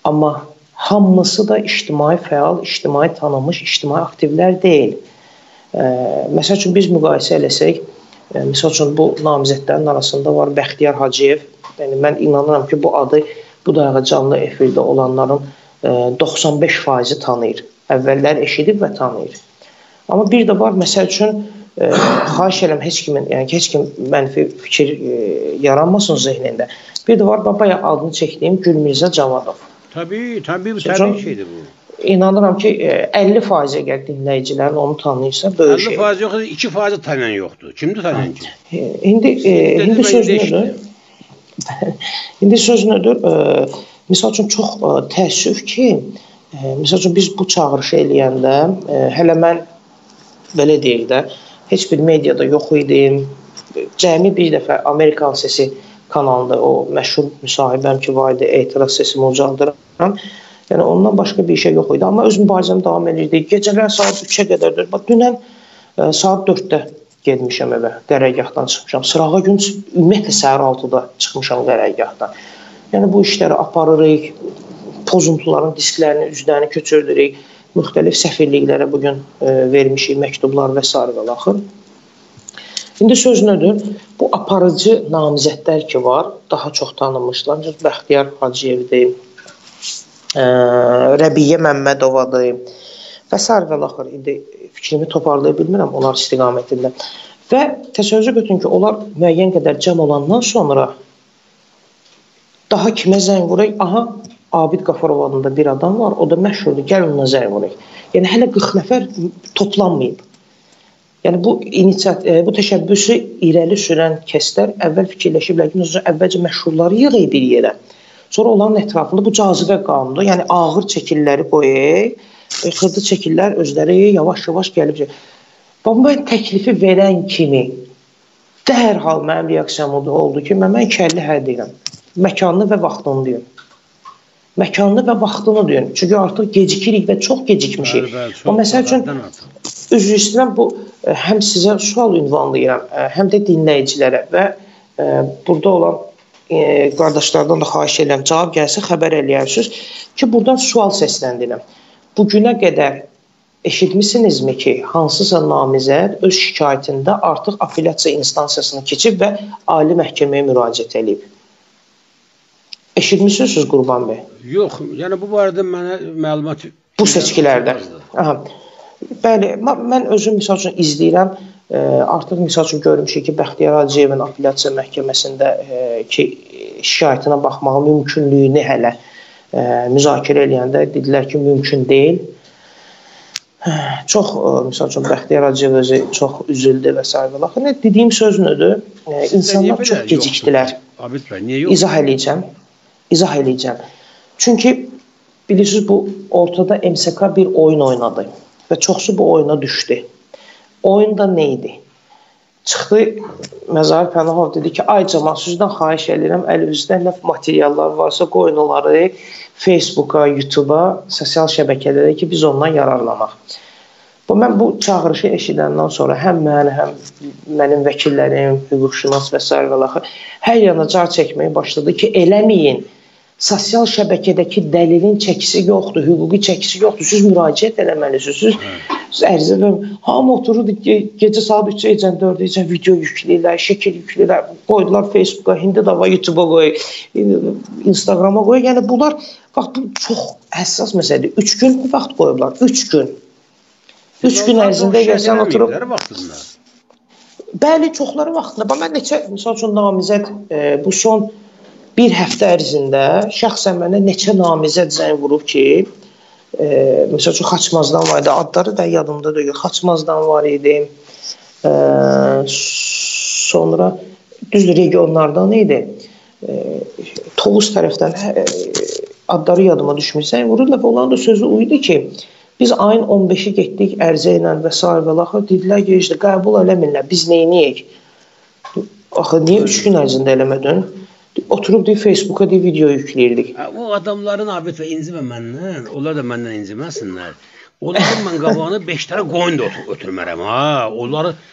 Amma hamısı da ictimai fəal, ictimai tanınmış, ictimai aktivlər deyil. E, məsəl üçün biz müqayisə eləsək, e, məsəl üçün bu namizədlərin arasında var Bəxtiyar Hacıyev. Yəni mən inanıram ki, bu adı bu dəqiqə canlı efirdə olanların e, doxsan beş faizi tanıyır. Əvvəllər eşidib və tanıyır. Amma bir də var, məsəl üçün, e, xahiş edirəm heç kimin, yəni heç kim mənfi fikir e, yaranmasın zehnində. Bir də var, babaya adını çəkdiyim Gülmirzə Cavadov. Tabii, tabii, bu təbii şeydir bu. İnanıram ki, əlli faiz əgər dinləyicilərin onu tanıyırsa, böyük şey. əlli faiz yoxdur, iki faiz tanıyan yoxdur. Kimdir tanıyan ki? İndi, e, indi söz nədir? İndi söz nədir? E, misal üçün, çox e, təəssüf ki, e, misal üçün, biz bu çağırışı eləyəndə, e, hələ mən, belə deyil də, heç bir mediada yox idim. Cəmi bir dəfə Amerikan Sesi kanalında o məşhur müsahibəm ki, var idi, etiraz sesimi ucaldıram. Yəni, ondan başqa bir şey yox idi. Amma öz mübarizəm davam edirdi. Gecələr saat üçə qədərdir. Bax, dünən e, saat dörddə gedmişəm evə, qərargahdan çıxmışam. Sırağa gün ümumiyyətlə səhər altıda çıxmışam qərargahdan. Yəni, bu işləri aparırıq, pozuntuların disklərini, üzlərini köçürdürük, müxtəlif səfirliklərə bugün e, vermişik məktublar və s. və axır. İndi söz nədir? Bu aparıcı namizədlər ki var, daha çox tanınmışlar. Bəxtiyar Hacıyevdir, e, Rəbiyyə Məmmədovadır və s. və axır. İndi fikrimi toparlaya bilmirəm onlar istiqamətində. Və təsəvvürə götürün ki, onlar müəyyən qədər cəm olandan sonra daha kimə zəng vuraq? Aha, Abid Qafarov adında bir adam var, o da məşhurdur, gəl onunla zəng vuraq. Yəni, hələ qırx nəfər toplanmayıb. Yəni, bu, bu təşəbbüsü irəli sürən kəslər əvvəl fikirləşiblər ki, əvvəlcə məşhurları yığıb bir yerə. Sonra onların ətrafında bu cazibə qanunudur. Yəni, ağır çəkilləri qoyaq, xırda çəkillər özləri yavaş-yavaş gəlib. Bax, mən təklifi verən kimi dərhal mənim reaksiyam oldu ki, mən iki əlli hə deyirəm. Məkanını və vaxtını deyim. Məkanını və vaxtını deyim. Çünki artıq gecikirik və çox gecikmişik. Məsəl üçün, üzr istəyirəm, bu həm sizə sual ünvanlayıram, həm də dinləyicilərə və burada olan qardaşlardan da xahiş edirəm, cavab gəlsə xəbər eləyərsiniz ki, buradan sual səsləndirəm. Bugünə qədər eşitmisinizmi ki, hansısa namizəd öz şikayətində artıq apellyasiya instansiyasını keçib və ali məhkəməyə müraciət edib? Eşitmişsiniz Qurban bəy? Yox, yəni bu barədə mənə məlumat... Bu seçkilərdə. Aha. Bəli, mən özüm misal üçün izləyirəm, e, artıq misal üçün görmüşük ki, Bəxtiyar Hacıyevin apellyasiya məhkəməsində e, ki, şikayətinə baxmağı mümkünlüyünü hələ e, müzakirə eləyəndə dedilər ki, mümkün deyil. Çox, e, misal üçün Bəxtiyar Hacıyev özü çox üzüldü və s. Baxın, dediyim söz nədir? E, insanlar çox gecikdilər. Abid bəy, niyə yox? İzah eləyəcəm. İzah eləyəcəm. Çünki bilirsiniz, bu ortada M S K bir oyun oynadı və çoxsu bu oyuna düşdü. Oyun da nə idi? Çıxdı, Məzahir Pənahov dedi ki, ay cəmaat, sizdən xahiş edirəm, əlinizdə nə materiallar varsa, qoyun onları Facebooka, YouTube'a, sosial şəbəkələrə ki, biz ondan yararlanaq. Bu, mən bu çağırışı eşidəndən sonra həm mən, həm mənim vəkillərim, hüquqşünas və s. və axı hər yana car çəkməyə başladı ki, eləməyin. Sosial şəbəkədəki dəlilin çəkisi yoxdur, hüquqi çəkisi yoxdur. Siz müraciət eləməlisiniz. Siz ərizə verin. Hamı oturur, ge gecə saat üçə ecən, dördə ecən video yükləyirlər, şəkil yükləyirlər. Qoydular Facebooka, hindi dava YouTube'a qoyur, Instagram'a qoyur. Yəni bunlar, bax, bu çox həssas məsələdir. Üç gün vaxt qoyublar, üç gün. Üç gün ərzində gəlsən oturub... Bəli, çoxları vaxtında. Mən neçə, misal üçün, namizəd bu son bir həftə ərzində şəxsən mənə neçə namizəd zəng vurub ki, e, məsəl üçün, Xaçmazdan var idi, adları da yadımda deyil, Xaçmazdan var idi, e, sonra düzdür, regionlardan idi, e, Tovuz tərəfdən e, adları yadıma düşmür, zəng vururlar və onların da sözü uydu ki, biz ayın on beşi getdik ərzə ilə və s. və axı, dedilər ki, işte, qəbul eləmirlər, biz neyniyik? Axı, niyə üç gün ərzində eləmədin? Oturub deyib, Facebooka deyib, video yükləyirdik. O adamların Abid və incimə məndən, onlar da məndən inciməsinlər. Onların mən qabağına beş dənə qoyun da ötürmərəm, ha. Onları,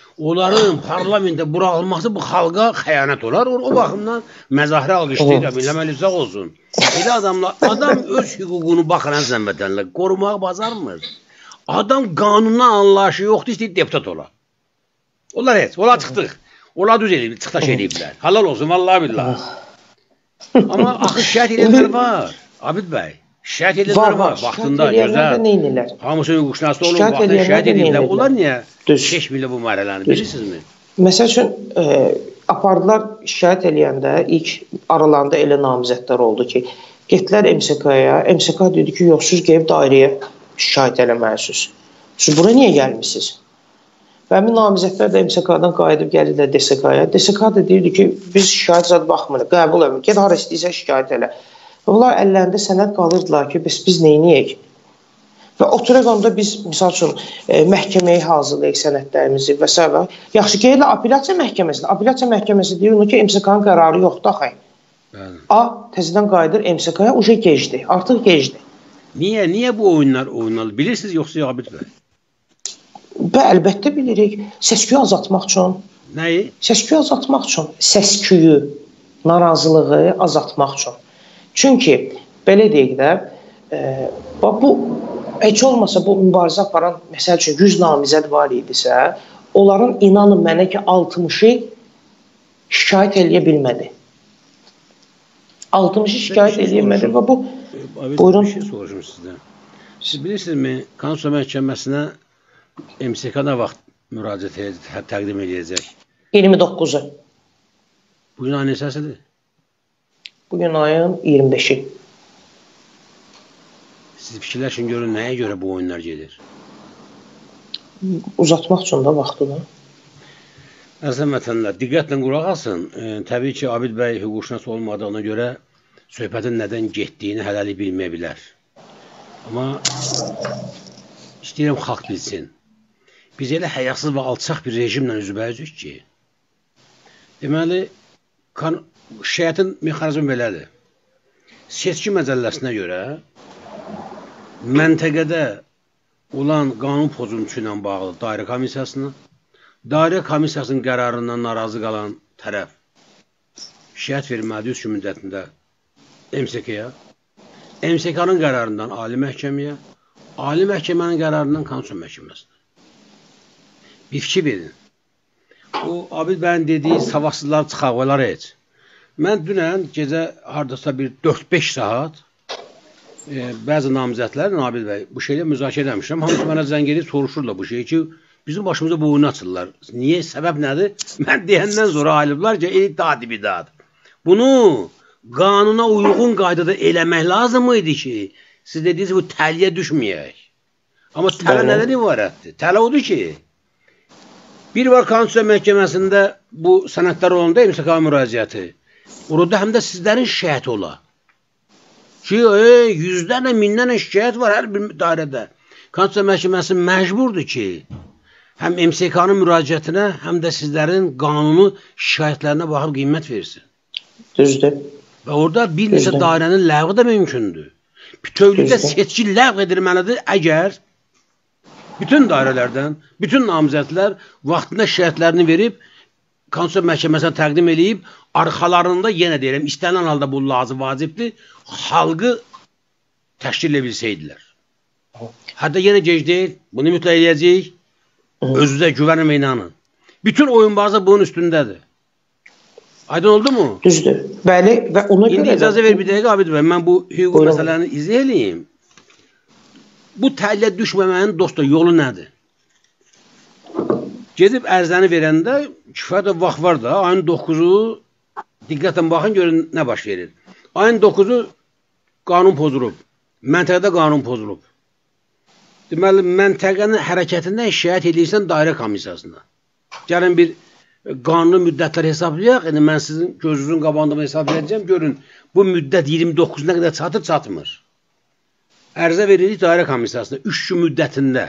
onların parlamentdə buraxılması bu xalqa xəyanət olar. O, o baxımdan məzahirə alqışlayıram, eləməli uzaq olsun. Elə adamlar, adam öz hüququnu baxıran zəmbətənlər qorumağı bacarmır. Adam qanununa anlayışı yoxdur, istəyir deputat ola. Onlar heç, onlar çıxdıq. Onlar düz eləyib, çıxdaş eləyiblər. Halal olsun, vallahi billah. Amma axı şəhət eləyənlər var, Abid bəy. Şəhət edilənlər var, vaxtında, gözəl. Hamısının hüquqşünası olun, vaxtında şəhət edilənlər. Onlar niyə keçmirlər bu mərələni, bilirsinizmi? Məsəl üçün, e, apardılar şəhət eləyəndə ilk aralarında elə namizədlər oldu ki, getdilər M S K-ya, M S K dedi ki, yox, siz qeyb dairəyə şəhət eləməlisiniz. Siz bura niyə gəlmişsiniz? Və həmin namizədlər də M S K-dan qayıdıb gəlirlər D S K-ya. D S K da deyirdi ki, biz şəhət zad baxmırıq, qəbul edin, get hara istəyirsə şəhət elə. Onlar əllərində sənəd qalırdılar ki, biz, biz neyniyək? Və oturaq onda biz, misal üçün, e, məhkəməyə hazırlayıq sənədlərimizi və s. Yaxşı, gəlirlər apellyasiya məhkəməsinə. Apellyasiya məhkəməsi deyir ki, M S K-nın qərarı yoxdur, axı. A, təzədən qayıdır M S K-ya, uca gecdi, artıq gecdi. Niyə, niyə bu oyunlar oynanır? Bilirsiniz, yoxsa Abid bəy? Və əlbəttə bilirik, səsküyü azaltmaq üçün. Nəyi? Səsküyü azaltmaq üçün. Səsküyü, narazılığı azaltmaq üçün. Çünki, belə deyək də, e, bu, heç olmasa bu mübarizə aparan, məsəl üçün, yüz namizəd var idisə, onların inanın mənə ki, altmışı şikayət eləyə bilmədi. altmışı şikayət eləyə bilmədi və bu, buyurun. Bir şey soruşum sizdən. Siz bilirsinizmi, Konstitusiya Məhkəməsinə M S K nə vaxt müraciət edəcək, təqdim edəcək? iyirmi doqquzu. Bugün ayın neçəsidir? Bugün ayın iyirmi beşi. Siz fikirləşin, görün, nəyə görə bu oyunlar gedir? Uzatmaq üçün də vaxtını. Əzəm vətənlər, diqqətlə qulaq asın. E, təbii ki, Abid bəy hüquqşünas olmadığına görə söhbətin nədən getdiyini hələlik bilməyə bilər. Amma istəyirəm xalq bilsin. Biz elə həyasız və alçaq bir rejimlə üzbəyüzük ki, deməli, şəhətin mexanizmi belədir. Seçki məcəlləsinə görə məntəqədə olan qanun pozuntusu ilə bağlı dairə komissiyasına, dairə komissiyasının qərarından narazı qalan tərəf şəhət verilməlidir üç gün müddətində M S K-ya, M S K-nın qərarından Ali Məhkəməyə, Ali Məhkəmənin qərarından Konstitusiya Məhkəməsinə. Bir fikir verin. O, Abid bəyin dediyi savadsızlar çıxaqlar heç. Mən dünən gecə hardasa bir dörd beş saat e, bəzi namizədlərlə Abid bəy bu şeylə müzakirə etmişəm. Hamısı mənə zəng edib soruşurlar bu şeyi ki, bizim başımıza bu oyunu açırlar. Niyə? Səbəb nədir? Mən deyəndən sonra ayılıblar ki, iddiadı bidad. Bunu qanuna uyğun qaydada eləmək lazım idi ki, siz dediniz bu təliyə düşməyək. Amma tələ nədən ibarətdir? Tələ odur ki, bir var Konstitusiya Məhkəməsində bu sənədlər olanda M S K müraciəti. Orada həm də sizlərin şikayəti ola. Ki, e, yüzlərlə, minlərlə şikayət var hər bir dairədə. Konstitusiya Məhkəməsi məcburdur ki, həm M S K-nın müraciətinə, həm də sizlərin qanunu şikayətlərinə baxıb qiymət versin. Düzdür. Və orada bir neçə dairənin ləğvi də mümkündür. Bütövlükdə seçki ləğv edilməlidir əgər bütün dairələrdən, bütün namizədlər vaxtında şikayətlərini verib, Konstitusiya Məhkəməsinə təqdim edib, arxalarında yenə deyirəm, istənilən halda bu lazım vacibdir, xalqı təşkil edebilsəydilər. Hətta yenə gec deyil, bunu mütləq edəcəyik, özünüzə güvənin və inanın. Bütün oyunbazı bunun üstündədir. Aydın oldu mu? Düzdür. Bəli, və ona görə... İndi icazə ver bir dəqiqə, Abid bəy, mən bu hüquq məsələni izah edeyim. Bu təliyə düşməmənin dosta yolu nədir? Gedib ərzəni verəndə kifayət vaxt var da, ayın doqquzu, diqqətlə baxın, görün nə baş verir. Ayın doqquzu qanun pozulub, məntəqədə qanun pozulub. Deməli, məntəqənin hərəkətindən şikayət edirsən dairə komissiyasına. Gəlin bir qanunlu müddətlər hesablayaq, yəni mən sizin gözünüzün qabağında hesab edəcəm, görün, bu müddət iyirmi doqquzuna qədər çatır, çatmır. Ərzə veririk dairə komissiyasına üç gün müddətində.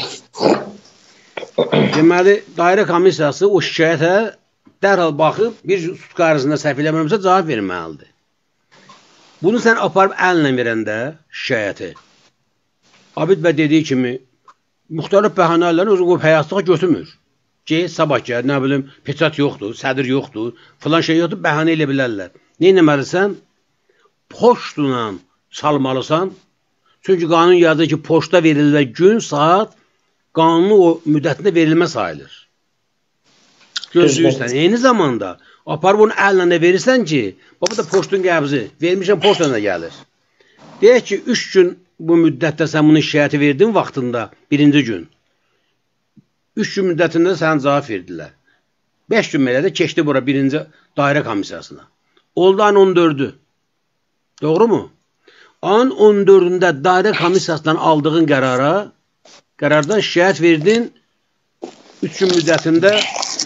Deməli, dairə komissiyası o şikayətə dərhal baxıb, bir sutka ərzində səhv eləməmsə cavab verməlidir. Bunu sən aparıb əlinlə verəndə şikayəti, Abid bəy dediyi kimi, müxtəlif bəhanələrlə özü qoyub həyatlığa götürmür. Ki, sabah gəl, nə bilim, peçat yoxdur, sədir yoxdur, filan şey yoxdur, bəhanə elə bilərlər. Nə etməlisən? Poçtla çalmalısan. Çünki qanun yazır ki, poçta verilən gün, saat qanunu o müddətində verilmə sayılır. Gözləyirsən. Eyni zamanda apar bunu əllə də verirsən ki, bu da poçtun qəbzi. Vermişən poçtla da gəlir. Deyək ki, üç gün bu müddətdə sən bunu şikayəti verdin vaxtında, birinci gün. üç gün müddətində sən cavab verdilər. beş gün belə də keçdi bura birinci dairə komissiyasına. Oldu ayın on dördü. Doğru mu? Ayın on dördündə dairə komissiyasından aldığın qərara, qərardan şikayət verdin üç gün müddətində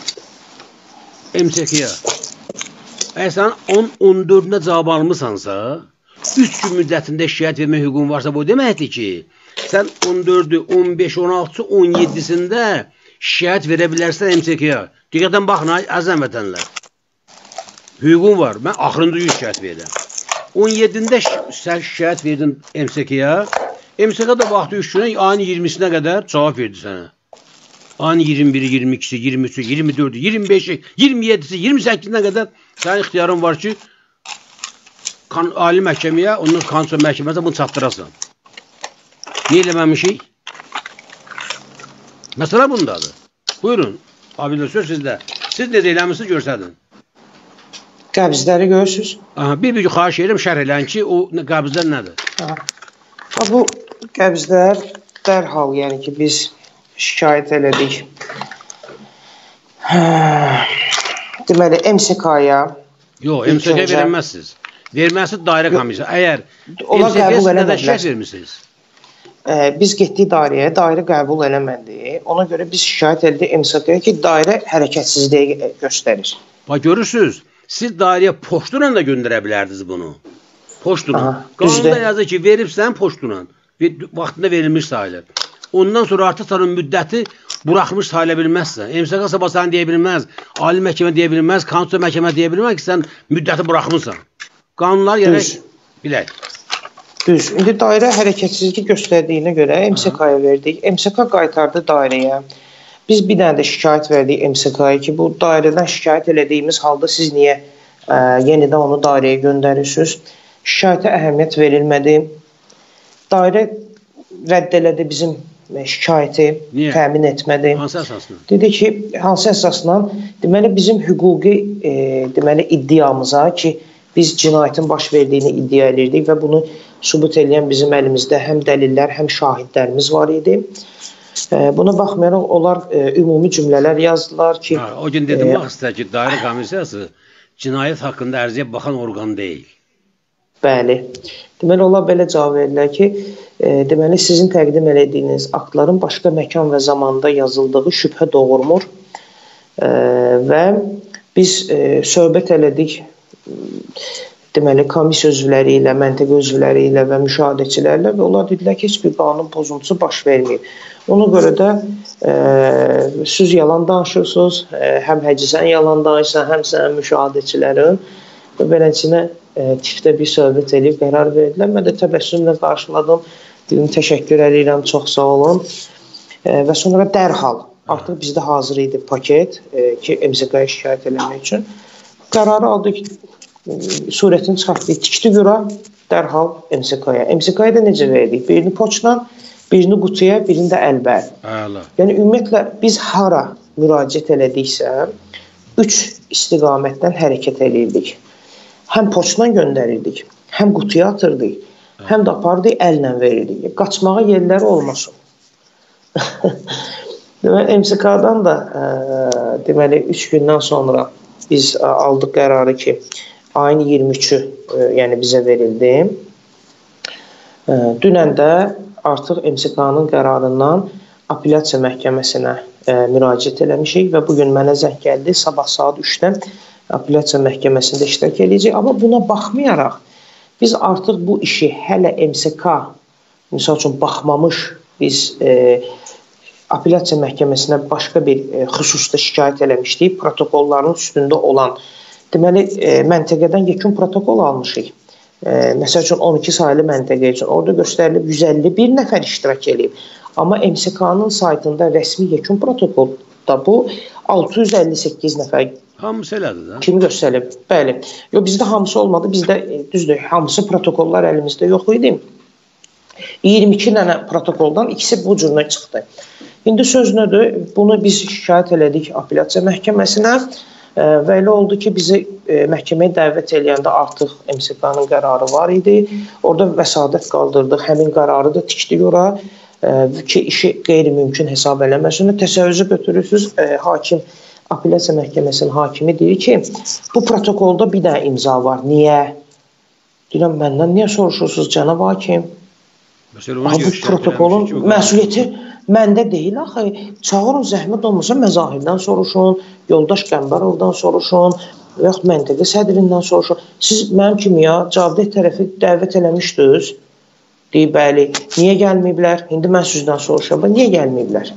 M S K-ya. Əgər sən on dördündə cavab almısansa, üç gün müddətində şikayət vermə hüququn varsa, bu deməkdir ki, sən on dördü, on beş, on altı, on yeddisində şikayət verə bilərsən M S K-ya. Diqqətən baxın, əzəm vətənlər. Hüququn var. Mən axırıncı gün şikayət verirəm. on yeddində sən şikayət verdin M S K-ya. M S K da vaxtı üç günə, ayın iyirmisinə qədər cavab verdi sənə. Ayın iyirmi biri, iyirmi ikisi, iyirmi üçü, iyirmi dördü, iyirmi beşi, iyirmi yeddisi, iyirmi səkkizinə qədər sənin ixtiyarın var ki, ali məhkəməyə, onun konstitusiya məhkəməsinə bunu çatdırasan. Niyə eləməmişik? Məsələ bundadır. Buyurun, abilə söz sizdə. Siz necə eləmişsiniz, görsədin. Qəbzləri görürsünüz? Bir-bir xahiş edirəm, şərh eləyən ki, o qəbzlər nədir? Aha. Bu qəbzlər dərhal, yəni ki, biz şikayət elədik. Deməli, M S K-ya... Yox, M S K-ya verilməzsiniz. Verməzsiniz dairə komissiyası. Əgər M S K-ya sizdə də şikayət vermişsiniz. Biz getdik dairəyə, dairə qəbul eləmədi. Ona görə biz şikayət elədik M S K-ya ki, dairə hərəkətsizliyi göstərir. Bax, görürsünüz, siz dairəyə poçtuyla da göndərə bilərdiniz bunu. Poçtuyla. Qanunda yazır ki, veribsən poçtuyla. Vaxtında verilmiş sayılır. Ondan sonra artıq sənin müddəti buraxmış sayıla bilməzsən. M S K sabah səni deyə bilməz, ali məhkəmə deyə bilməz, konstitusiya məhkəmə deyə bilməz ki, sən müddəti buraxmışsan. Qanunlar gərək bilək. Düz. İndi dairə hərəkətsizlik göstərdiyinə görə M S K-ya verdik. M S K qaytardı dairəyə. Biz bir dənə də şikayət verdik M S K-ya ki, bu dairədən şikayət elədiyimiz halda siz niyə ə, yenidən onu dairəyə göndərirsiniz? Şikayətə əhəmiyyət verilmədi. Dairə rədd elədi bizim şikayəti, niyə? Təmin etmədi. Hansı əsasla? Dedi ki, hansı əsasla? Deməli, bizim hüquqi e, deməli, iddiamıza ki, biz cinayətin baş verdiyini iddia edirdik və bunu sübut edən bizim əlimizdə həm dəlillər, həm şahidlərimiz var idi. Buna baxmayaraq, onlar ümumi cümlələr yazdılar ki... Ha, o gün dedim, bax istər ki, dairə komissiyası cinayət haqqında ərizəyə baxan orqan deyil. Bəli. Deməli, onlar belə cavab verirlər ki, deməli, sizin təqdim elədiyiniz aktların başqa məkan və zamanda yazıldığı şübhə doğurmur və biz söhbət elədik, deməli, komissiya üzvləri ilə, məntəqə üzvləri ilə və müşahidəçilərlə və onlar dedilər ki, heç bir qanun pozuntusu baş verməyib. Ona görə də e, siz yalan danışırsınız, e, həm həcisən yalan danışırsan, həm sənin müşahidəçilərin və beləsinə e, tipdə bir söhbət edib qərar verdilər. Mən də təbəssümlə qarşıladım, dedim, təşəkkür edirəm, çox sağ olun e, və sonra dərhal, artıq bizdə hazır idi paket e, ki, M S K-ya şikayət eləmək üçün. Qərarı aldıq, surətini çıxartdıq, tikdi qura, dərhal M S K-ya. M S K-ya da necə verdik? Birini poçla, birini qutuya, birini də əlbər. Yəni, ümumiyyətlə, biz hara müraciət elədiksə, üç istiqamətdən hərəkət edirdik. Həm poçla göndərirdik, həm qutuya atırdıq, həm də apardıq, əllə verirdik. Qaçmağa yerləri olmasın. Deməli, M S K-dan da ə, deməli, üç gündən sonra biz ə, aldıq qərarı ki, ayın iyirmi üçü ə, yəni bizə verildi. Ə, dünən də artıq M S K-nın qərarından apellyasiya məhkəməsinə ə, müraciət eləmişik və bugün mənə zəng gəldi, sabah saat üçdə apellyasiya məhkəməsində iştirak edəcək. Amma buna baxmayaraq, biz artıq bu işi hələ M S K, misal üçün, baxmamış biz e, apellyasiya məhkəməsinə başqa bir e, xüsusda şikayət eləmişdik, protokolların üstündə olan. Deməli, e, məntəqədən yekun protokol almışıq. E, məsəl üçün, on iki sayılı məntəqə üçün. Orada göstərilib yüz əlli bir nəfər iştirak edib. Amma M S K-nın saytında rəsmi yekun protokol da bu altı yüz əlli səkkiz nəfər Hamısı elədir da. kimi göstərib. Bəli. Yox, bizdə hamısı olmadı. Bizdə düzdür, hamısı protokollar əlimizdə yox idi. iyirmi iki dənə protokoldan ikisi bu cürünə çıxdı. İndi söz nədir? Bunu biz şikayət elədik apellyasiya məhkəməsinə və elə oldu ki, bizi məhkəməyə dəvət eləyəndə artıq M S K-nın qərarı var idi. Orada vəsadət qaldırdıq. Həmin qərarı da tikdik ora ki, işi qeyri-mümkün hesab eləməsin. Təsəvvürü götürürsünüz, hakim apellyasiya məhkəməsinin hakimi deyir ki, bu protokolda bir dənə imza var. Niyə? Deyirəm, məndən niyə soruşursunuz cənab hakim? Bu protokolun məsuliyyəti məndə deyil axı. Çağırın, zəhmət olmasa məzahirdən soruşun, yoldaş Qəmbərovdan soruşun, yaxud məntəqə sədrindən soruşun. Siz mənim kimi ya, cavabdeh tərəfi dəvət eləmişdiniz. Deyib, bəli, niyə gəlməyiblər? İndi mən sizdən soruşam, niyə gəlməyiblər?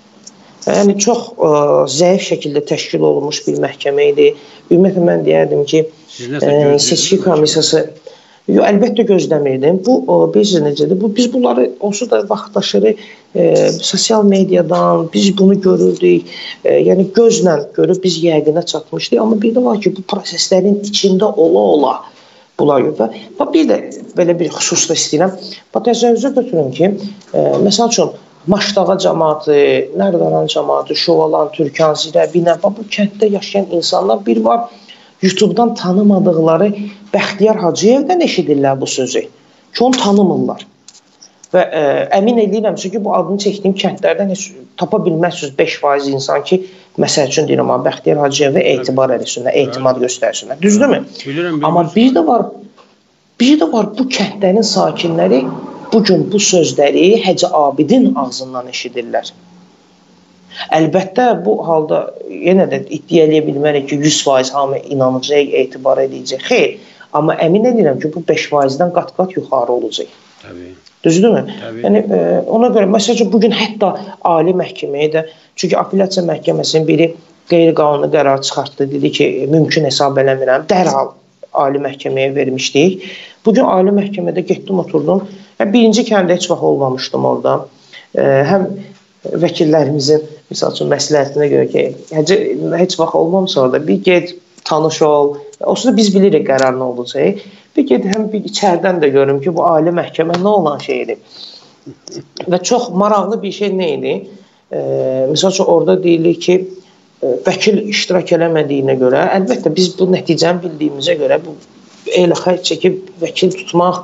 Yəni, çox ə, zəif şəkildə təşkil olunmuş bir məhkəmə idi. Ümumiyyətlə, mən deyərdim ki, ə, seçki komissiyası yo, əlbəttə gözləmirdim. Bu, ə, bilirsiniz necədir? Bu, biz bunları onsuz da vaxtdaşları ə, sosial mediadan, biz bunu görürdük. Ə, yəni, gözlə görüb biz yəqinə çatmışdıq. Amma bir də var ki, bu proseslərin içində ola-ola bunlar yox. Və bir də belə bir xüsusda istəyirəm. Təsəvvürə götürün ki, ə, məsəl üçün, Maşdağa cəmaatı, Nərdaran cəmaatı, Şovalan, Türkan, Zirəbinə, bu kənddə yaşayan insanlar bir var, YouTube'dan tanımadıqları Bəxtiyar Hacıyevdən eşidirlər bu sözü ki, onu tanımırlar. Və ə, əmin edirəm ki, bu adını çəkdiyim kəndlərdən heç tapa bilməzsiniz beş faiz insan ki, məsəl üçün deyirəm, Bəxtiyar Hacıyevə etibar eləsinlər, etimad göstərsinlər. Düzdürmü? Amma bir də var, bir də var bu kəndlərin sakinləri bugün bu sözləri Hacı Abidin ağzından eşidirlər. Əlbəttə, bu halda yenə də iddia eləyə bilmərik ki, yüz faiz hamı inanacaq, etibar edəcək. Xeyr, amma əmin edirəm ki, bu beş faizdən qat-qat yuxarı olacaq. Təbii. Düzdürmü? Təbii. Yəni, e, ona görə, məsələn, bugün hətta Ali məhkəməyə də, çünki apellyasiya məhkəməsinin biri qeyri-qanuni qərar çıxartdı, dedi ki, mümkün hesab eləmirəm, dərhal Ali məhkəməyə vermişdik. Bugün Ali məhkəmədə getdim, oturdum. Birinci kəndə heç vaxt olmamışdım orada. Həm vəkillərimizin, misal üçün, məsləhətinə görə ki, heç vaxt olmamışsa orada, bir get, tanış ol. Olsa da biz bilirik qərar nə olacaq. Bir get, həm bir içərdən də görüm ki, bu ali məhkəmə nə olan şeydir. Və çox maraqlı bir şey nə idi? Misal üçün, orada deyilir ki, vəkil iştirak eləmədiyinə görə, əlbəttə, biz bu nəticəni bildiyimizə görə, bu elə xərc çəkib vəkil tutmaq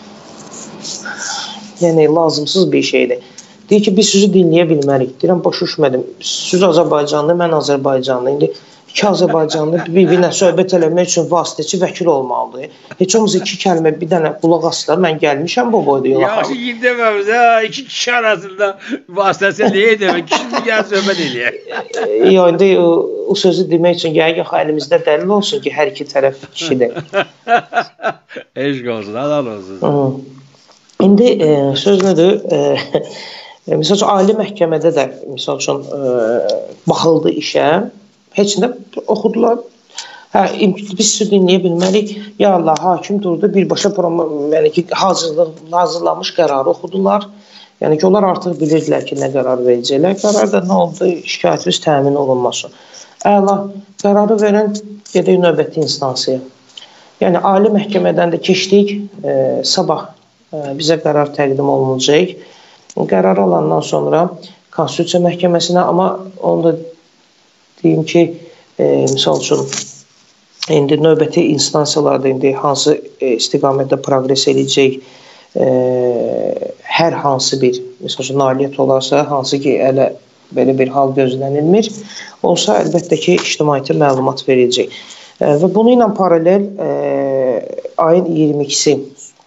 yəni lazımsız bir şeydir. Deyir ki, biz sizi dinləyə bilmərik. Deyirəm, başa düşmədim. Siz Azərbaycanlı, mən Azərbaycanlı. İndi iki Azərbaycanlı bir-birinə söhbət eləmək üçün vasitəçi vəkil olmalıdır. Heç olmasa iki kəlmə, bir dənə qulaq asla, mən gəlmişəm bu boyda yola. Yaxşı ki, deməmiz, hə, iki kişi arasında vasitəsi nəyə demək? Kişi gəl söhbət eləyək. Yox, indi o sözü demək üçün gəl, yox, əlimizdə dəlil olsun ki, hər iki tərəf kişidir. Eşq olsun, halal olsun. İndi e, söz nədir? E, e, misal üçün, ali məhkəmədə də misal üçün e, baxıldı işə, heç nə oxudular. Hə, biz sizi dinləyə bilmərik. Ya Allah, hakim durdu, birbaşa yəni ki, hazırlıq, hazırlanmış qərarı oxudular. Yəni ki, onlar artıq bilirdilər ki, nə qərar verəcəklər. Qərarda nə oldu? Şikayətimiz təmin olunmasın. Əla, qərarı verən gedək növbəti instansiyaya. Yəni, ali məhkəmədən də keçdik, e, sabah bizə qərar təqdim olunacaq. Qərar alandan sonra Konstitusiya məhkəməsinə, amma onu da deyim ki, e, misal üçün, indi növbəti instansiyalarda indi hansı e, istiqamətdə progres edəcək, e, hər hansı bir, misal üçün, nailiyyət olarsa, hansı ki, elə belə bir hal gözlənilmir, olsa əlbəttə ki, ictimaiyyətə məlumat verəcək. E, və bunu ilə paralel e, ayın iyirmi ikisi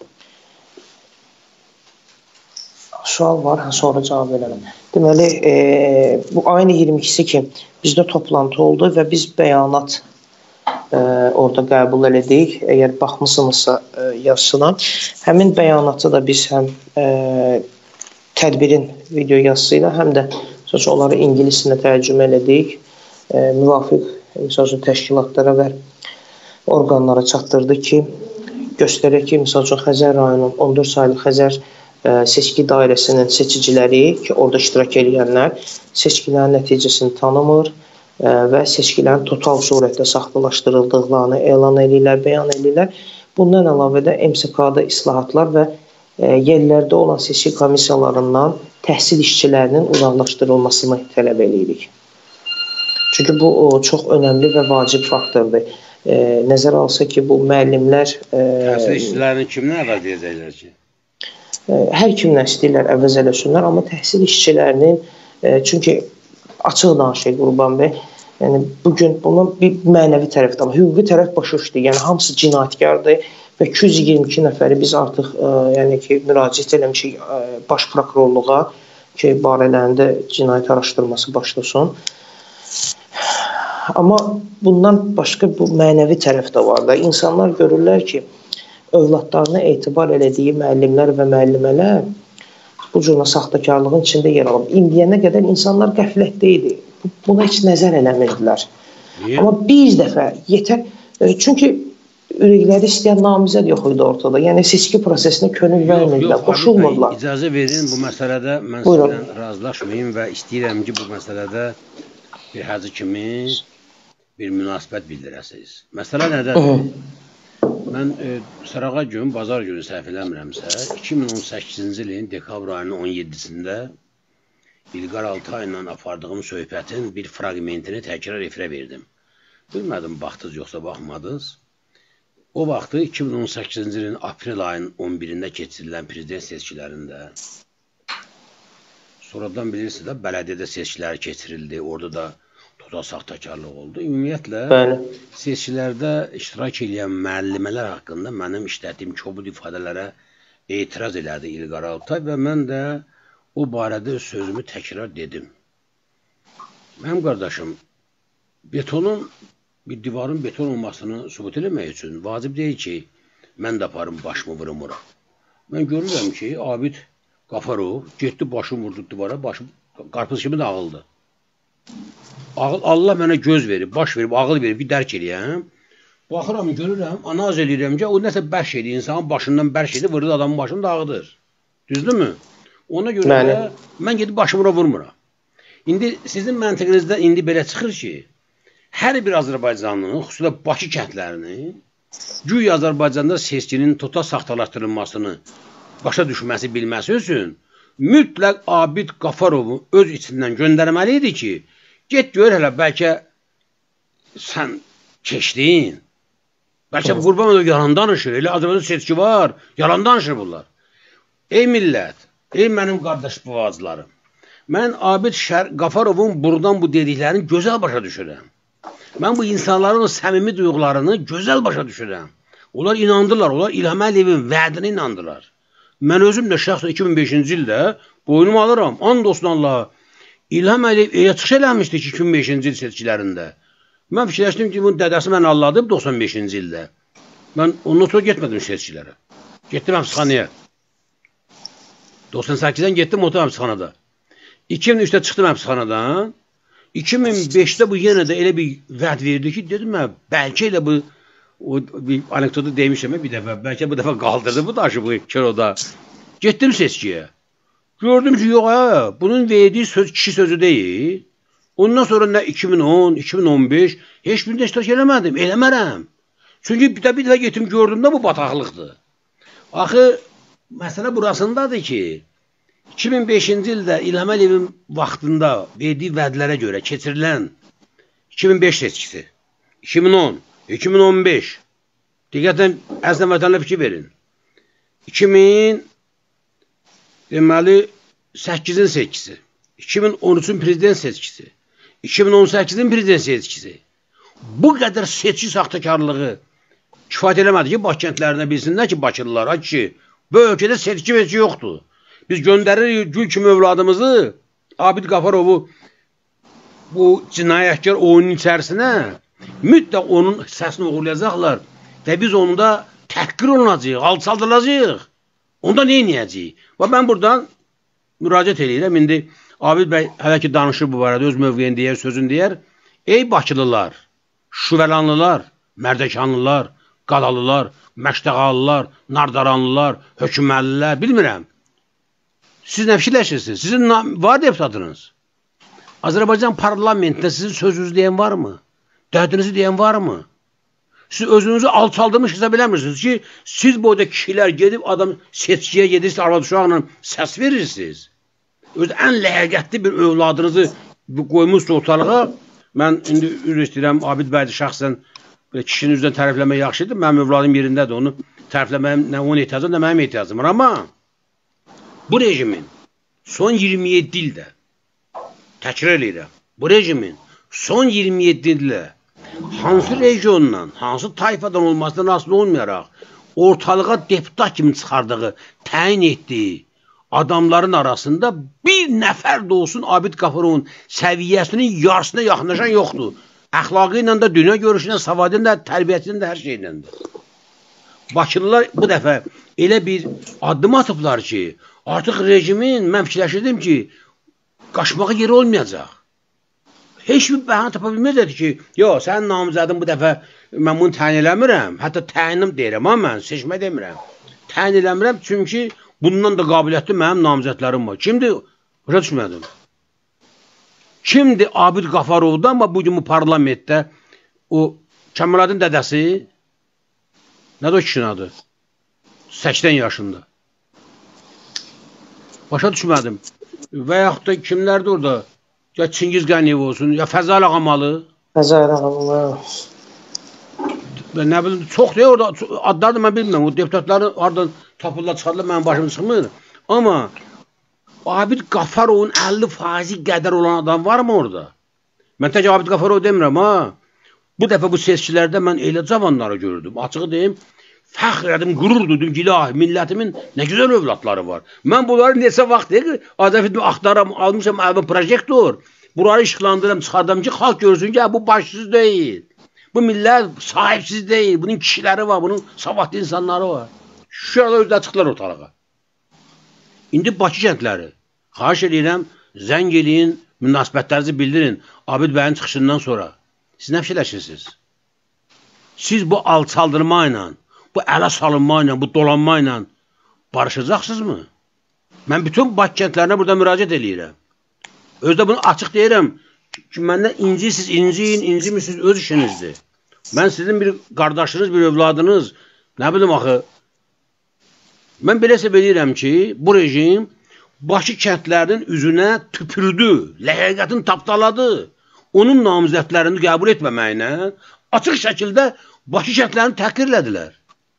sual var, sonra cavab verəm. Deməli, e, bu ayın iyirmi ikisi ki, bizdə toplantı oldu və biz bəyanat e, orada qəbul elədik. Əgər baxmısınızsa e, yazısına, həmin bəyanatı da biz həm e, tədbirin video yazısı ilə, həm də onları ingiliscə tərcümə elədik. E, müvafiq misal üçün, təşkilatlara və orqanlara çatdırdıq ki, göstərək ki, misal üçün, Xəzər rayonunun on dörd saylı Xəzər seçki dairəsinin seçiciləri ki, orada iştirak edənlər seçkilərin nəticəsini tanımır və seçkilərin total surətdə saxtalaşdırıldıqlarını elan edirlər, bəyan edirlər. Bundan əlavə də M S K-da islahatlar və yerlərdə olan seçki komissiyalarından təhsil işçilərinin uzaqlaşdırılmasını tələb edirik. Çünki bu çox önəmli və vacib faktordur. Nəzərə alsa ki, bu müəllimlər... Təhsil işçilərini kimdən əvəz edəcəklər ki? Hər kimdən istəyirlər əvəz eləsinlər, amma təhsil işçilərinin, çünki açıq danışıq Qurban bəy, yəni bugün bunun bir mənəvi tərəf də var, hüquqi tərəf başa düşdü, yəni hamısı cinayətkardır və iki yüz iyirmi iki nəfəri biz artıq yəni ki, müraciət eləmişik baş prokurorluğa ki, barələrində cinayət araşdırması başlasın. Amma bundan başqa bu mənəvi tərəf də var da. İnsanlar görürlər ki, övladlarına etibar elədiyi müəllimlər və müəllimələr bu cürlə saxtakarlığın içində yer alıb. İndiyənə qədər insanlar qəflətdə idi. Buna heç nəzər eləmirdilər. Niyə? Amma bir dəfə yetər. Çünki ürəkləri istəyən namizəd yox idi ortada. Yəni seçki prosesinə könül vermirdilər, qoşulmurlar. İcazə verin, bu məsələdə mən sizlə razılaşmayım və istəyirəm ki, bu məsələdə bir hacı kimi bir münasibət bildirəsiniz. Məsələ nədədir? Mən e, Sırağa gün, bazar günü səhv eləmirəmsə, iki min on səkkizinci ilin dekabr ayının on yeddisində İlqar Altay ilə apardığım söhbətin bir fragmentini təkrar efirə verdim. Bilmədim, baxdınız yoxsa baxmadınız. O vaxtı iki min on səkkizinci ilin aprel ayının on birində keçirilən prezident seçkilərində, sonradan bilirsiniz də, bələdiyyədə seçkilər keçirildi, orada da total saxtakarlıq oldu. Ümumiyyətlə, Bəli. seçkilərdə iştirak edən müəllimələr haqqında mənim işlətdiyim kobud ifadələrə etiraz elədi İlqar Altay və mən də o barədə sözümü təkrar dedim. Mənim qardaşım, betonun, bir divarın beton olmasını sübut eləmək üçün vacib deyil ki, mən də aparım başımı vırım ora. Mən görürəm ki, Abid Qafarov getdi, başını vurdu divara, başım qarpız kimi dağıldı. Allah mənə göz verib, baş verib, ağıl verib ki, dərk eləyəm. Baxıram, görürəm, analiz edirəm ki, o nəsə bərş edir, insanın başından bərş edir, vırır adamın başını dağıdır. Düzdürmü? Ona görə Bəli. də mən gedib başımı vurmuram. İndi sizin məntiqinizdə indi belə çıxır ki, hər bir Azərbaycanlının, xüsusilə Bakı kəndlərinin, güya Azərbaycanda seçkinin total saxtalaşdırılmasını başa düşməsi, bilməsi üçün mütləq Abid Qafarovu öz içindən göndərməli idi ki, get gör hələ, bəlkə sən keçdin, bəlkə Qurban Qurbanov yalan danışır, elə Azərbaycan seçki var, yalan danışır bunlar. Ey millət, ey mənim qardaş boğazlarım, mən Abid Qafarovun buradan bu dediklərini gözəl başa düşürəm. Mən bu insanların o səmimi duyğularını gözəl başa düşürəm. Onlar inandılar, onlar İlham Əliyevin vədinə inandılar. Mən özüm də şəxsən iki min beşinci ildə boynumu alıram, and olsun Allah'a. İlham Əliyev elə çıxış eləmişdi ki, iki min beşinci il seçkilərində. Mən fikirləşdim ki, bunun dədəsi mən alladım doxsan beşinci ildə. Mən ondan sonra getmədim seçkilərə. Getdim həbsxanaya. doxsan səkkizdən getdim, otur həbsxanada. iki min üçdə çıxdım həbsxanadan. iki min beşdə bu yenə də elə bir vəd verdi ki, dedim mən, bəlkə elə bu, o bir anekdotu demişəm bir dəfə, bəlkə bu dəfə qaldırdı bu daşı bu kiloda. Getdim seçkiyə. Gördüm ki, yox, hə, bunun verdiyi söz kişi sözü deyil. Ondan sonra nə iki min on, iki min on beş, heç birində iştirak eləmədim, eləmərəm. Çünki bir də bir dəfə getdim, gördüm də bu bataqlıqdır. Axı, məsələ burasındadır ki, iki min beşinci ildə İlham Əliyevin vaxtında verdiyi vədlərə görə keçirilən iki min beş seçkisi, iki min on, iki min on beş, diqqətən əslən vətənlə fikir verin. iki min deməli səkkizin seçkisi, iki min on üçün prezident seçkisi, iki min on səkkizin prezident seçkisi. Bu qədər seçki saxtakarlığı kifayət eləmədi ki, Bakı kəndlərinə bilsinlər ki, Bakılılar, ki, bu ölkədə seçki veçki yoxdur. Biz göndəririk gül kimi övladımızı, Abid Qafarovu bu cinayətkar oyunun içərisinə, mütləq onun səsini uğurlayacaqlar və biz onda təhqir olunacaq, alçaldılacaq. Onda nə edəcəyik? Və mən buradan müraciət edirəm. İndi Abid bəy hələ ki danışır bu barədə, öz mövqeyini deyər, sözünü deyər. Ey Bakılılar, Şüvəlanlılar, Mərdəkanlılar, Qalalılar, Məştəqalılar, Nardaranlılar, Höküməlilər, bilmirəm. Siz nə fikirləşirsiniz? Sizin var deputatınız. Azərbaycan parlamentində sizin sözünüzü deyən varmı? Dərdinizi deyən varmı? Siz özünüzü alçaldırmış hesab eləmirsiniz ki, siz boyda kişilər gedib adam seçkiyə gedirsiniz, arvad uşaqla səs verirsiniz. Öz ən ləhəqətli bir övladınızı qoymuşsunuz ortalığa. Mən indi üzr istəyirəm, Abid bəydə şəxsən kişinin üzrdən tərəfləmək yaxşıdır. Mənim övladım yerindədir, onu tərəfləməyim nə onun ehtiyacım, nə mənim ehtiyacım var. Amma bu rejimin son iyirmi yeddi ildə, təkrar eləyirəm, bu rejimin son iyirmi yeddi ildə hansı regiondan, hansı tayfadan olmasından asılı olmayaraq ortalığa deputat kimi çıxardığı, təyin etdiyi adamların arasında bir nəfər də olsun Abid Qafarovun səviyyəsinin yarısına yaxınlaşan yoxdur. Əxlaqı ilə də, dünya görüşünə, savadın da, tərbiyyəsinin də, hər şeyləndir. Bakılılar bu dəfə elə bir addım atıblar ki, artıq rejimin, mən fikirləşirdim ki, qaçmağa yeri olmayacaq. Heç bir bəhanə tapa bilməyəcəkdir ki, yox, sənin namizədin bu dəfə mən bunu təyin eləmirəm, hətta təyinim deyirəm, amma mən seçmə demirəm. Təyin eləmirəm, çünki bundan da qabiliyyətli mənim namizədlərim var. Kimdir? Başa düşmədim. Kimdir Abid Qafarov'da, amma bugün bu parlamentdə o Kəmaladın dədəsi, nədir o kişinin adı? səksən yaşında. Başa düşmədim. Və yaxud da kimlərdir orada? Ya Çingiz Qəniyev olsun, ya Fəzal Ağamalı. Fəzal Ağamalı. Nə bilim, çox deyil orada, adları da mən bilmirəm. O deputatları oradan tapırlar, çıxardılar, mənim başım çıxmır. Amma Abid Qafarovun əlli faizi qədər olan adam var mı orada? Mən tək Abid Qafarov demirəm, ha. Bu dəfə bu seçkilərdə mən elə cavanları gördüm. Açığı deyim, fəxr edim, qürur duydum ki, ilahi, millətimin nə gözəl övladları var. Mən bunları neçə vaxt deyil, Azərbaycanı axtaram, almışam əvvə projektor. Buraları işıqlandırım, çıxardım ki, xalq görsün ki, bu başsız deyil. Bu millət sahibsiz deyil, bunun kişiləri var, bunun savadlı insanları var. Şurada özdə çıxdılar ortalığa. İndi Bakı kəndləri, xahiş edirəm, zəng eləyin, münasibətlərinizi bildirin, Abid bəyin çıxışından sonra. Siz nə fikirləşirsiniz? Siz bu alçaldırma ilə, bu ələ salınma ilə, bu dolanma ilə barışacaqsınızmı? Mən bütün Bakı kəndlərinə burada müraciət eləyirəm. Özdə bunu açıq deyirəm ki, məndən incisiz, inciyin, incimirsiniz, öz işinizdir. Mən sizin bir qardaşınız, bir övladınız, nə bilim axı, mən belə səbəb eləyirəm ki, bu rejim Bakı kəndlərinin üzünə tüpürdü, ləhəqətini tapdaladı. Onun namizədlərini qəbul etməməyinə açıq şəkildə Bakı kəndlərini təhqirlədilər.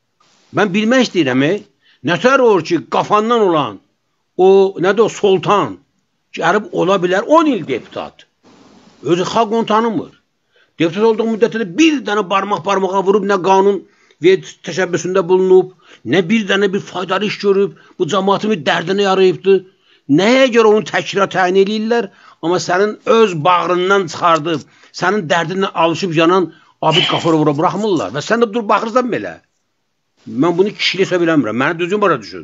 Mən bilmək istəyirəm, nətər olur ki, qafandan olan o, nədir o, Soltan, gəlib ola bilər on il deputat. Özü xalq onu tanımır. Deputat olduğu müddətdə bir dənə barmaq barmağa vurub, nə qanun və təşəbbüsündə bulunub, nə bir dənə bir faydalı iş görüb, bu cəmaatın bir dərdini yarayıbdır. Nəyə görə onu təkrar təyin edirlər, amma sənin öz bağrından çıxardıb, sənin dərdinlə alışıb yanan Abid Qafarov'a buraxmırlar və sən də dur baxırsan belə. Mən bunu kişilik hesab eləmirəm, məni düzgün bara düşün.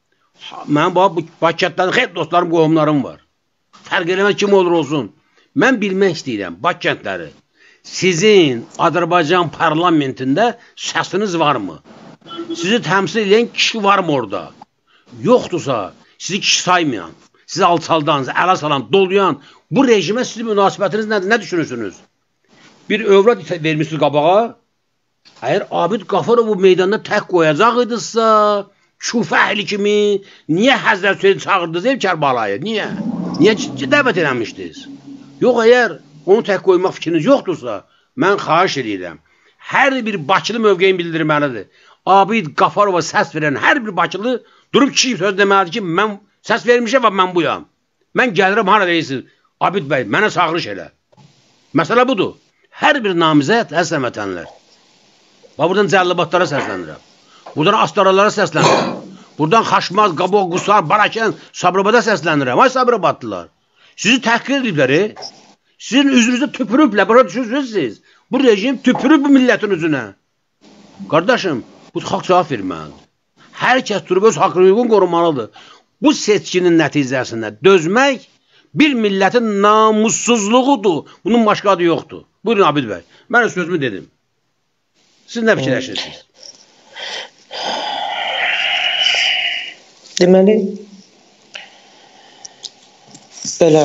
Mənim bu Bakı kəndlərində xeyr dostlarım, qohumlarım var. Fərq eləmək kim olur olsun. Mən bilmək istəyirəm, Bakı kəndləri, sizin Azərbaycan parlamentində səsiniz varmı? Sizi təmsil edən kişi varmı orada? Yoxdursa, sizi kişi saymayan, sizi alçaldan, ələ salan, dolayan, bu rejimə sizin münasibətiniz nədir? Nə düşünürsünüz? Bir övlad vermişsiniz qabağa, əgər Abid Qafarov bu meydanda tək qoyacaq idisə, şufə əhli kimi, niyə Həzrət Hüseyin çağırdınız ev Kərbalayı? Niyə? Niyə dəvət eləmişdiniz? Yox, əgər onu tək qoymaq fikriniz yoxdursa, mən xahiş edirəm, hər bir Bakılı mövqeyin bildirməlidir. Abid Qafarova səs verən hər bir Bakılı durub kişi söz deməlidir ki, mən səs vermişəm və mən buyam. Mən gəlirəm, hara deyirsiniz, Abid bəy, mənə çağırış elə. Məsələ budur. Hər bir namizət, əslən vətənlər. Buradan Cəllibatlara səslənirəm. Buradan Astaralara səslənirəm. Buradan Xaşmaz, Qaboq, Qusar, Barakən, Sabirabada səslənirəm. Ay Sabirabadlılar. Sizi təhqir ediblər, sizin üzünüzdə tüpürüblər, bura düşürsünüz siz. Bu rejim tüpürüb bu millətin üzünə. Qardaşım, bu xalq cavab verməlidir. Hər kəs durub öz haqqını uyğun qorunmalıdır. Bu seçkinin nəticəsində dözmək bir millətin namussuzluğudur. Bunun başqa adı yoxdur. Buyurun Abid bəy, mən sözümü dedim. Siz nə fikirləşirsiniz? Deməli, Belə.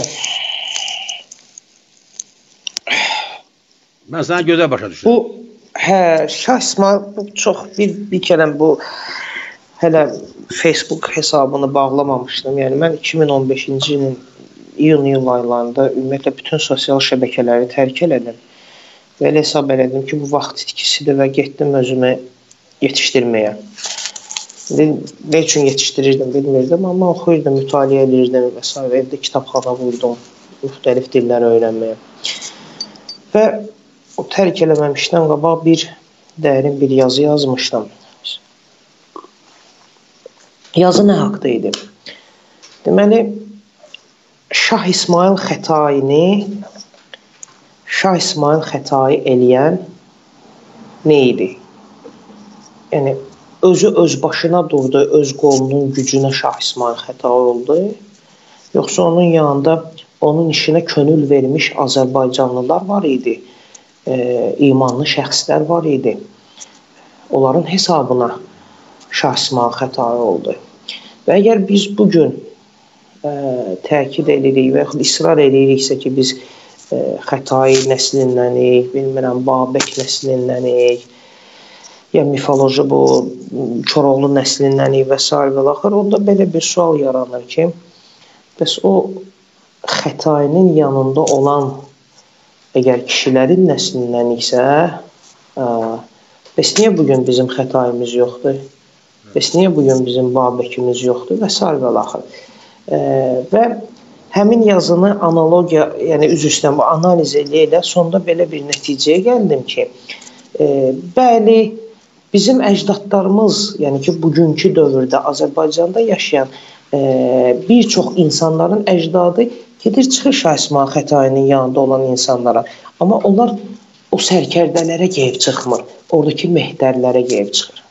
Mən sana gözəl başa düşürəm. Bu, hə, Şah İsmail bu çox bir, bir kələm bu hələ Facebook hesabını bağlamamışdım. Yəni mən iki min on beşinci ilin iyun-iyul aylarında ümumiyyətlə bütün sosial şəbəkələri tərk elədim. Və elə hesab elədim ki, bu vaxt itkisidir və getdim özümü yetişdirməyə. Ne üçün yetişdirirdim bilmirdim, amma oxuyurdum, mütaliə edirdim və s. Evdə kitabxana vurdum, müxtəlif dilləri öyrənməyə. Və o tərk eləməmişdən qabaq bir dərin bir yazı yazmışdım. Yazı nə haqda idi? Deməli, Şah İsmail Xətaini, Şah İsmail Xətai eləyən nə idi? Yəni, özü öz başına durdu, öz qolunun gücünə Şah İsmail Xətai oldu. Yoxsa onun yanında onun işinə könül vermiş Azərbaycanlılar var idi, e, imanlı şəxslər var idi. Onların hesabına Şah İsmail Xətai oldu. Və əgər biz bugün e, təkid edirik və yaxud israr ediriksə ki, biz e, Xətai nəslindənik, bilmirəm, Babək nəslindənik, ya mifoloji bu Koroğlu nəslindənik və s. və axır, onda belə bir sual yaranır ki, bəs o Xətainin yanında olan əgər kişilərin nəslindəniksə, bəs niyə bugün bizim Xətaimiz yoxdur? Bəs niyə bugün bizim Babəkimiz yoxdur? Və s. və axır. Və həmin yazını analogiya, yəni üzr istəyirəm, analiz eləyə-elə sonda belə bir nəticəyə gəldim ki, bəli, bizim əcdadlarımız, yəni ki, bugünkü dövrdə Azərbaycanda yaşayan e, bir çox insanların əcdadı gedir, çıxır Şah İsmail Xətainin yanında olan insanlara. Amma onlar o sərkərdələrə geyib çıxmır, oradakı mehdərlərə geyib çıxır.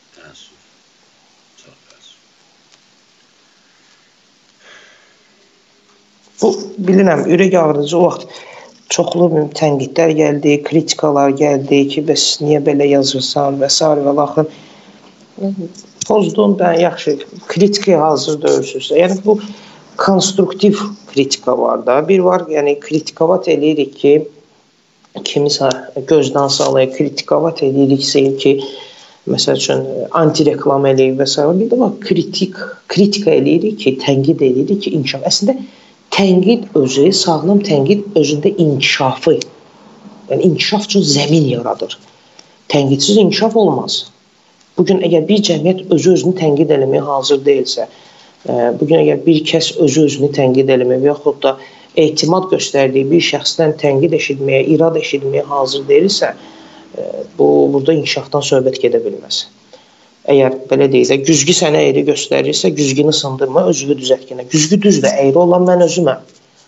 Bu, bilirəm, ürək ağrıcı o vaxt çoxlu tənqidlər gəldi, kritikalar gəldi ki, bəs niyə belə yazırsan və s. və axır. Pozdun, ben yaxşı, kritikaya hazır deyilsizsə. Yəni, bu konstruktiv kritika var da. Bir var, yəni, kritikavat eləyirik ki, kimisə gözdən salıyıq, kritikavat eləyiriksə ki, məsəl üçün, anti-reklam eləyik və s. Bir də var, kritik, kritika eləyirik ki, tənqid eləyirik ki, inkişaf. Əslində, tənqid özü, sağlam tənqid özündə inkişafı, yəni inkişaf üçün zəmin yaradır. Tənqidsiz inkişaf olmaz. Bugün əgər bir cəmiyyət özü-özünü tənqid eləməyə hazır deyilsə, bugün əgər bir kəs özü-özünü tənqid eləməyə və yaxud da etimad göstərdiyi bir şəxsdən tənqid eşitməyə, irad eşitməyə hazır deyilsə, bu, burada inkişafdan söhbət gedə bilməz. Əgər belə deyilsə, güzgü sənə əyri göstərirsə, güzgünü sındırma, özünü düzəltkinə. Güzgü düzdür, əyri olan mən özüməm.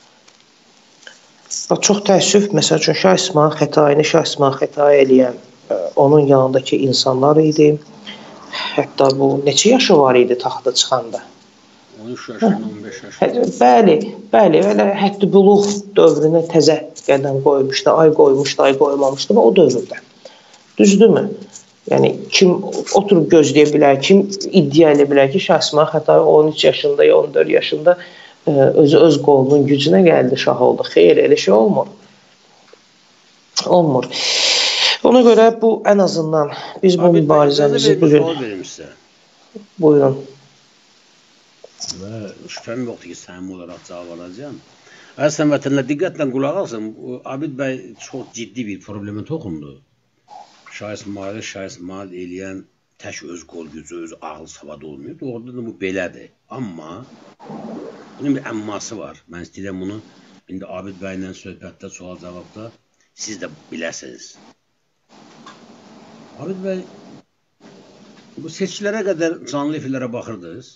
Çox təəssüf, məsəl üçün, Şah İsmail Xətaini Şah İsmail Xətai eləyən onun yanındakı insanlar idi. Hətta bu neçə yaşı var idi taxta çıxanda? on üç yaşı, on beş yaşı. Bəli, bəli, elə həddi buluq dövrünə təzə qədəm qoymuşdu, ay qoymuşdu, ay qoymamışdı və o dövrdə. Düzdürmü? Yəni, kim oturub gözləyə bilər, kim iddia edə bilər ki, Şah İsmail Xətai on üç yaşında, ya on dörd yaşında özü öz qolunun gücünə gəldi, şah oldu. Xeyr, elə şey olmur. Olmur. Ona görə bu, ən azından biz bu mübarizəmizi bugün... Abi, ben verim sizə. Buyurun. Və şübhəm yoxdur ki, səmimi olaraq cavab alacağım. Əslən vətənlər diqqətlə qulaq alsın, Abid bəy çox ciddi bir problemə toxundu. Şah İsmail, Şah İsmail eləyən tək öz qol gücü, öz ağıl savad olmuyor. Orada da bu belədir. Amma bunun bir əmması var. Mən istəyirəm bunu indi Abid bəylə söhbətdə, sual cavabda siz də biləsiniz. Abid bəy, bu seçkilərə qədər canlı efirlərə baxırdınız?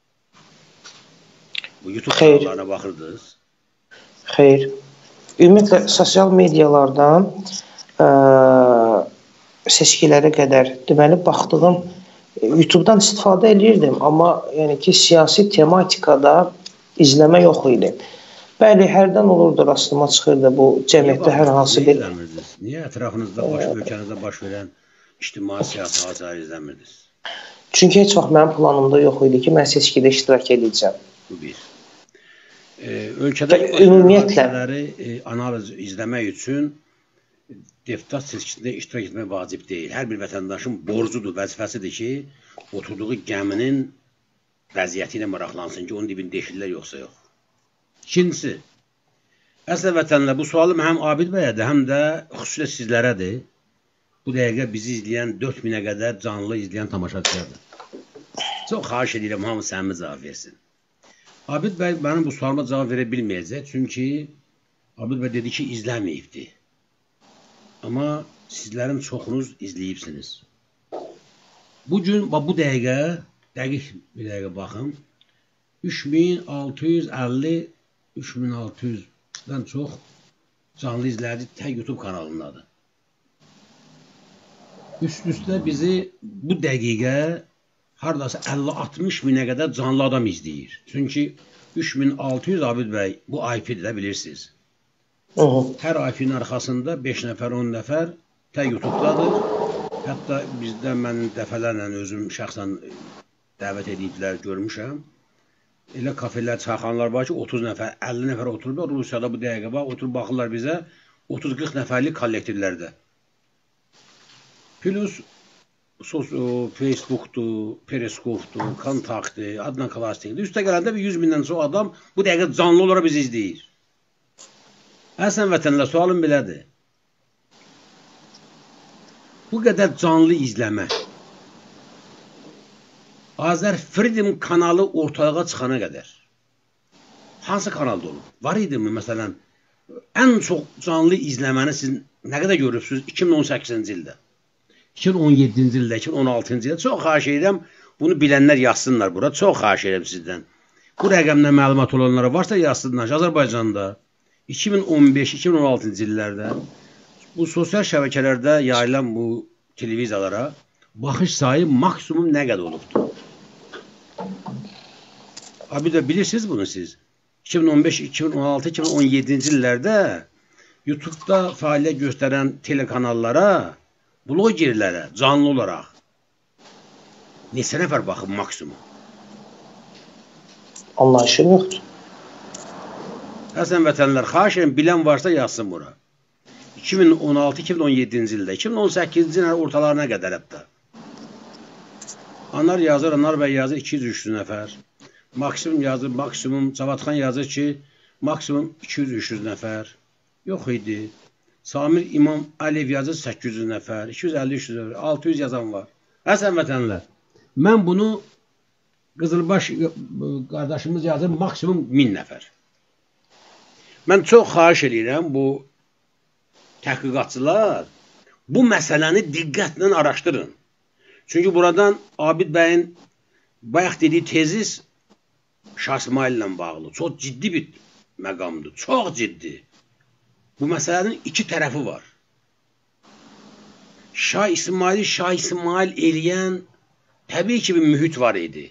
Bu YouTube kanallarına baxırdınız? Xeyr. Ümumiyyətlə, sosial medialardan ə, seçkilərə qədər deməli baxdığım YouTube-dan istifadə edirdim, amma yəni ki, siyasi tematikada izləmə yox idi. Bəli, hərdən olurdu, rastıma çıxırdı bu cəmiyyətdə hər hansı bir... Niyə ətrafınızda, baş, ölkənizdə baş verən ictimai siyasi hadisələri izləmirdiniz? Çünki heç vaxt mənim planımda yox idi ki, mən seçkidə iştirak edəcəm. Bu bir. E, ölkədəki ümumiyyətlə hadisələri e, analiz izləmək üçün deputat seçkisində iştirak etmək vacib deyil. Hər bir vətəndaşın borcudur, vəzifəsidir ki, oturduğu gəminin vəziyyəti ilə maraqlansın ki, onun dibində deşirlər yoxsa yox. İkincisi, əsl vətənlər, bu sualım həm Abid bəyədir, həm də xüsusilə sizlərədir. Bu dəqiqə bizi izləyən dörd minə qədər canlı izləyən tamaşaçılardır. Çox xahiş edirəm, hamı səmimi cavab versin. Abid bəy mənim bu sualıma cavab verə bilməyəcək, çünki Abid bəy dedi ki, izləməyibdir. Amma sizlərin çoxunuz izləyibsiniz. Bugün, bu dəqiqə, dəqiq bir dəqiqə baxın, üç min altı yüz əlli üç min altı yüzdən çox canlı izləyici tək YouTube kanalındadır. Üst-üstə bizi bu dəqiqə haradasa əlli altmış minə qədər canlı adam izləyir. Çünki üç min altı yüz Abid bəy bu I P-dir də bilirsiniz. Hər I P-nin arxasında beş nəfər, on nəfər tək YouTube-dadır. Hətta bizdə mən dəfələrlə özüm şəxsən dəvət ediblər, görmüşəm. Elə kafelər, çayxanalar var ki, otuz nəfər, əlli nəfər otururlar. Rusiyada bu dəqiqə var, oturub baxırlar bizə otuz qırx nəfərlik kollektivlərdə. Plus Facebook'dur, Periskop'dur, Kontakt'dır, Adnan Klastik'dir. Üstə gələndə bir yüz mindən çox adam bu dəqiqə canlı olaraq bizi izləyir. Əsən vətənlər, sualım belədir. Bu qədər canlı izləmə Azər Freedom kanalı ortaya çıxana qədər hansı kanalda olub? Var idi mi, məsələn, ən çox canlı izləməni siz nə qədər görürsünüz iki min on səkkizinci ildə? iki min on yeddinci ildə, iki min on altıncı ildə? Çox xahiş edirəm, bunu bilənlər yazsınlar bura. Çox xahiş edirəm sizdən. Bu rəqəmlə məlumat olanlara varsa yazsınlar. Azərbaycanda iki min on beş iki min on altıncı illərdə bu sosial şəbəkələrdə yayılan bu televiziyalara baxış sayı maksimum nə qədər olubdur? Abi də bilirsiniz bunu siz. iki min on beş iki min on altı iki min on yeddinci illərdə YouTube'da fəaliyyət göstərən telekanallara, blogerlərə canlı olaraq neçə nəfər baxıb maksimum? Anlayışım yoxdur. Əsən vətənlər, xahiş edirəm, bilən varsa yazsın bura. iki min on altı iki min on yeddinci ildə, iki min on səkkizinci ildə ortalarına qədər hətta. Anar yazır, Anar bəy yazır iki yüz üç yüz nəfər. Maksimum yazır, maksimum, Cavadxan yazır ki, maksimum iki yüz üç yüz nəfər. Yox idi. Samir İmam Əliyev yazır səkkiz yüz nəfər, iki yüz əlli üç yüz nəfər, altı yüz yazan var. Əsən vətənlər, mən bunu Qızılbaş qardaşımız yazır maksimum min nəfər. Mən çox xahiş edirəm, bu təhqiqatçılar bu məsələni diqqətlə araşdırın. Çünki buradan Abid bəyin bayaq dediyi tezis Şah İsmail ilə bağlı. Çox ciddi bir məqamdır. Çox ciddi. Bu məsələnin iki tərəfi var. Şah İsmail'i Şah İsmail eləyən təbii ki bir mühit var idi.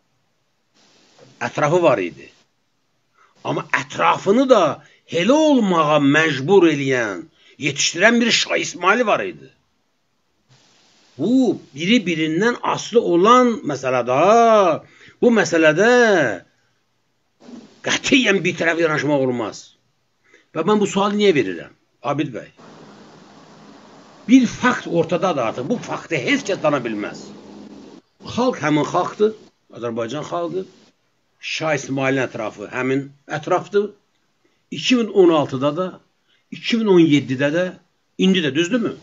Ətrafı var idi. Amma ətrafını da elə olmağa məcbur eləyən, yetişdirən bir Şah İsmail var idi. Bu, biri-birindən aslı olan məsələdə, bu məsələdə qətiyyən bir tərəf yanaşmaq olmaz. Və mən bu sualı niyə verirəm? Abid bəy, bir fakt ortadadır artıq, bu faktı heç kəs dana bilməz. Xalq həmin xalqdır, Azərbaycan xalqı, Şah İsmailin ətrafı həmin ətrafdır. iki min on altıda da, iki min on yeddidə də, indi də, düzdürmü?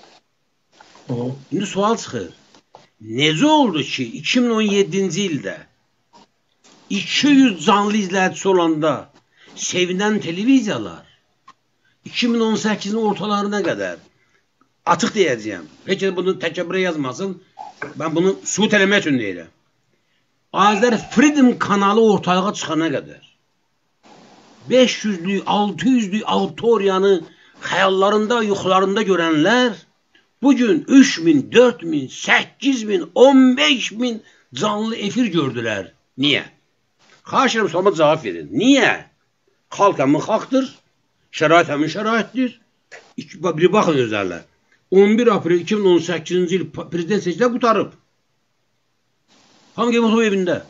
İndi sual çıxır. Necə oldu ki, iki min on yeddinci ildə iki yüz canlı izləyicisi olanda sevinən televiziyalar iki min on səkkizin ortalarına qədər açıq deyəcəyəm. Heç də bunu təkəbbürə yazmasın. Mən bunu sübut eləmək üçün deyirəm. Azər Freedom kanalı ortaya çıxana qədər beş yüzlük, altı yüzlük auditoriyanı xəyallarında, yuxularında görənlər bugün üç min, dörd min, səkkiz min, on beş min canlı efir gördülər. Niyə? Xahiş edirəm, sualıma cavab verin. Niyə? Xalq həmin xalqdır, şərait həmin şəraitdir. Bir baxın özlərlə. on bir aprel iki min on səkkizinci il prezident seçkiləri qutarıb. Hamı qeymət o evində.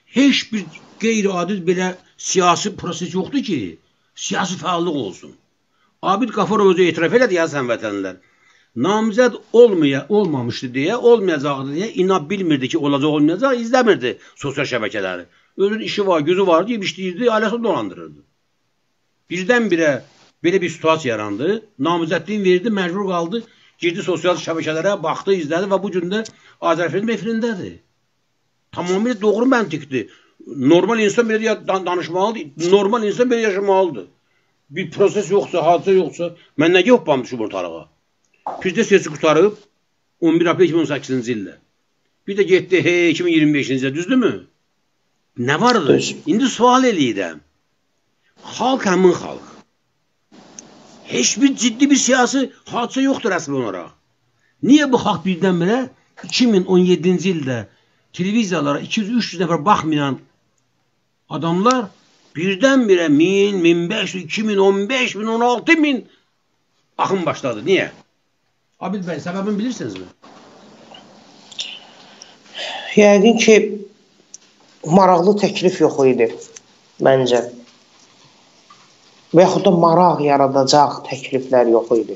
heç bir qeyri-adi belə siyasi proses yoxdur ki, siyasi fəallıq olsun. Abid Qafarov özü etiraf elədi ya sən vətənlər. Namizəd olmaya, olmamışdı deyə, olmayacaqdı deyə, inab bilmirdi ki, olacaq olmayacaq, izləmirdi sosial şəbəkələri. Özün işi var, gözü var deyib işləyirdi, ailəsini dolandırırdı. Birdən-birə belə bir situasiya yarandı, namizədliyin verdi, məcbur qaldı, girdi sosial şəbəkələrə, baxdı, izlədi və bu gün də Azərbaycan efirindədir. Tamamilə doğru məntiqdir. Normal insan belə danışmalıdır, normal insan belə yaşamalıdır. Bir proses yoxsa, hadisə yoxsa, mən nə yoxbamışım ortalığa? Bizdə sesi qutarıb on bir aprel iki min on səkkizinci ildə. Bir də getdi hey iki min iyirmi beşinci ildə, düzdürmü? Nə vardı? İndi sual eləyirəm. Xalq həmin xalq. Heç bir ciddi bir siyasi hadisə yoxdur əsl olaraq. Niyə bu xalq birdən-birə iki min on yeddinci ildə televiziyalara iki yüz üç yüz nəfər baxmayan adamlar birdən-birə min, min beş yüz, iki min, on beş min, on altı min axın başladı. Niyə? Abid bəy, səbəbini bilirsinizmi? Yəqin ki, maraqlı təklif yox idi, məncə. Və yaxud da maraq yaradacaq təkliflər yox idi.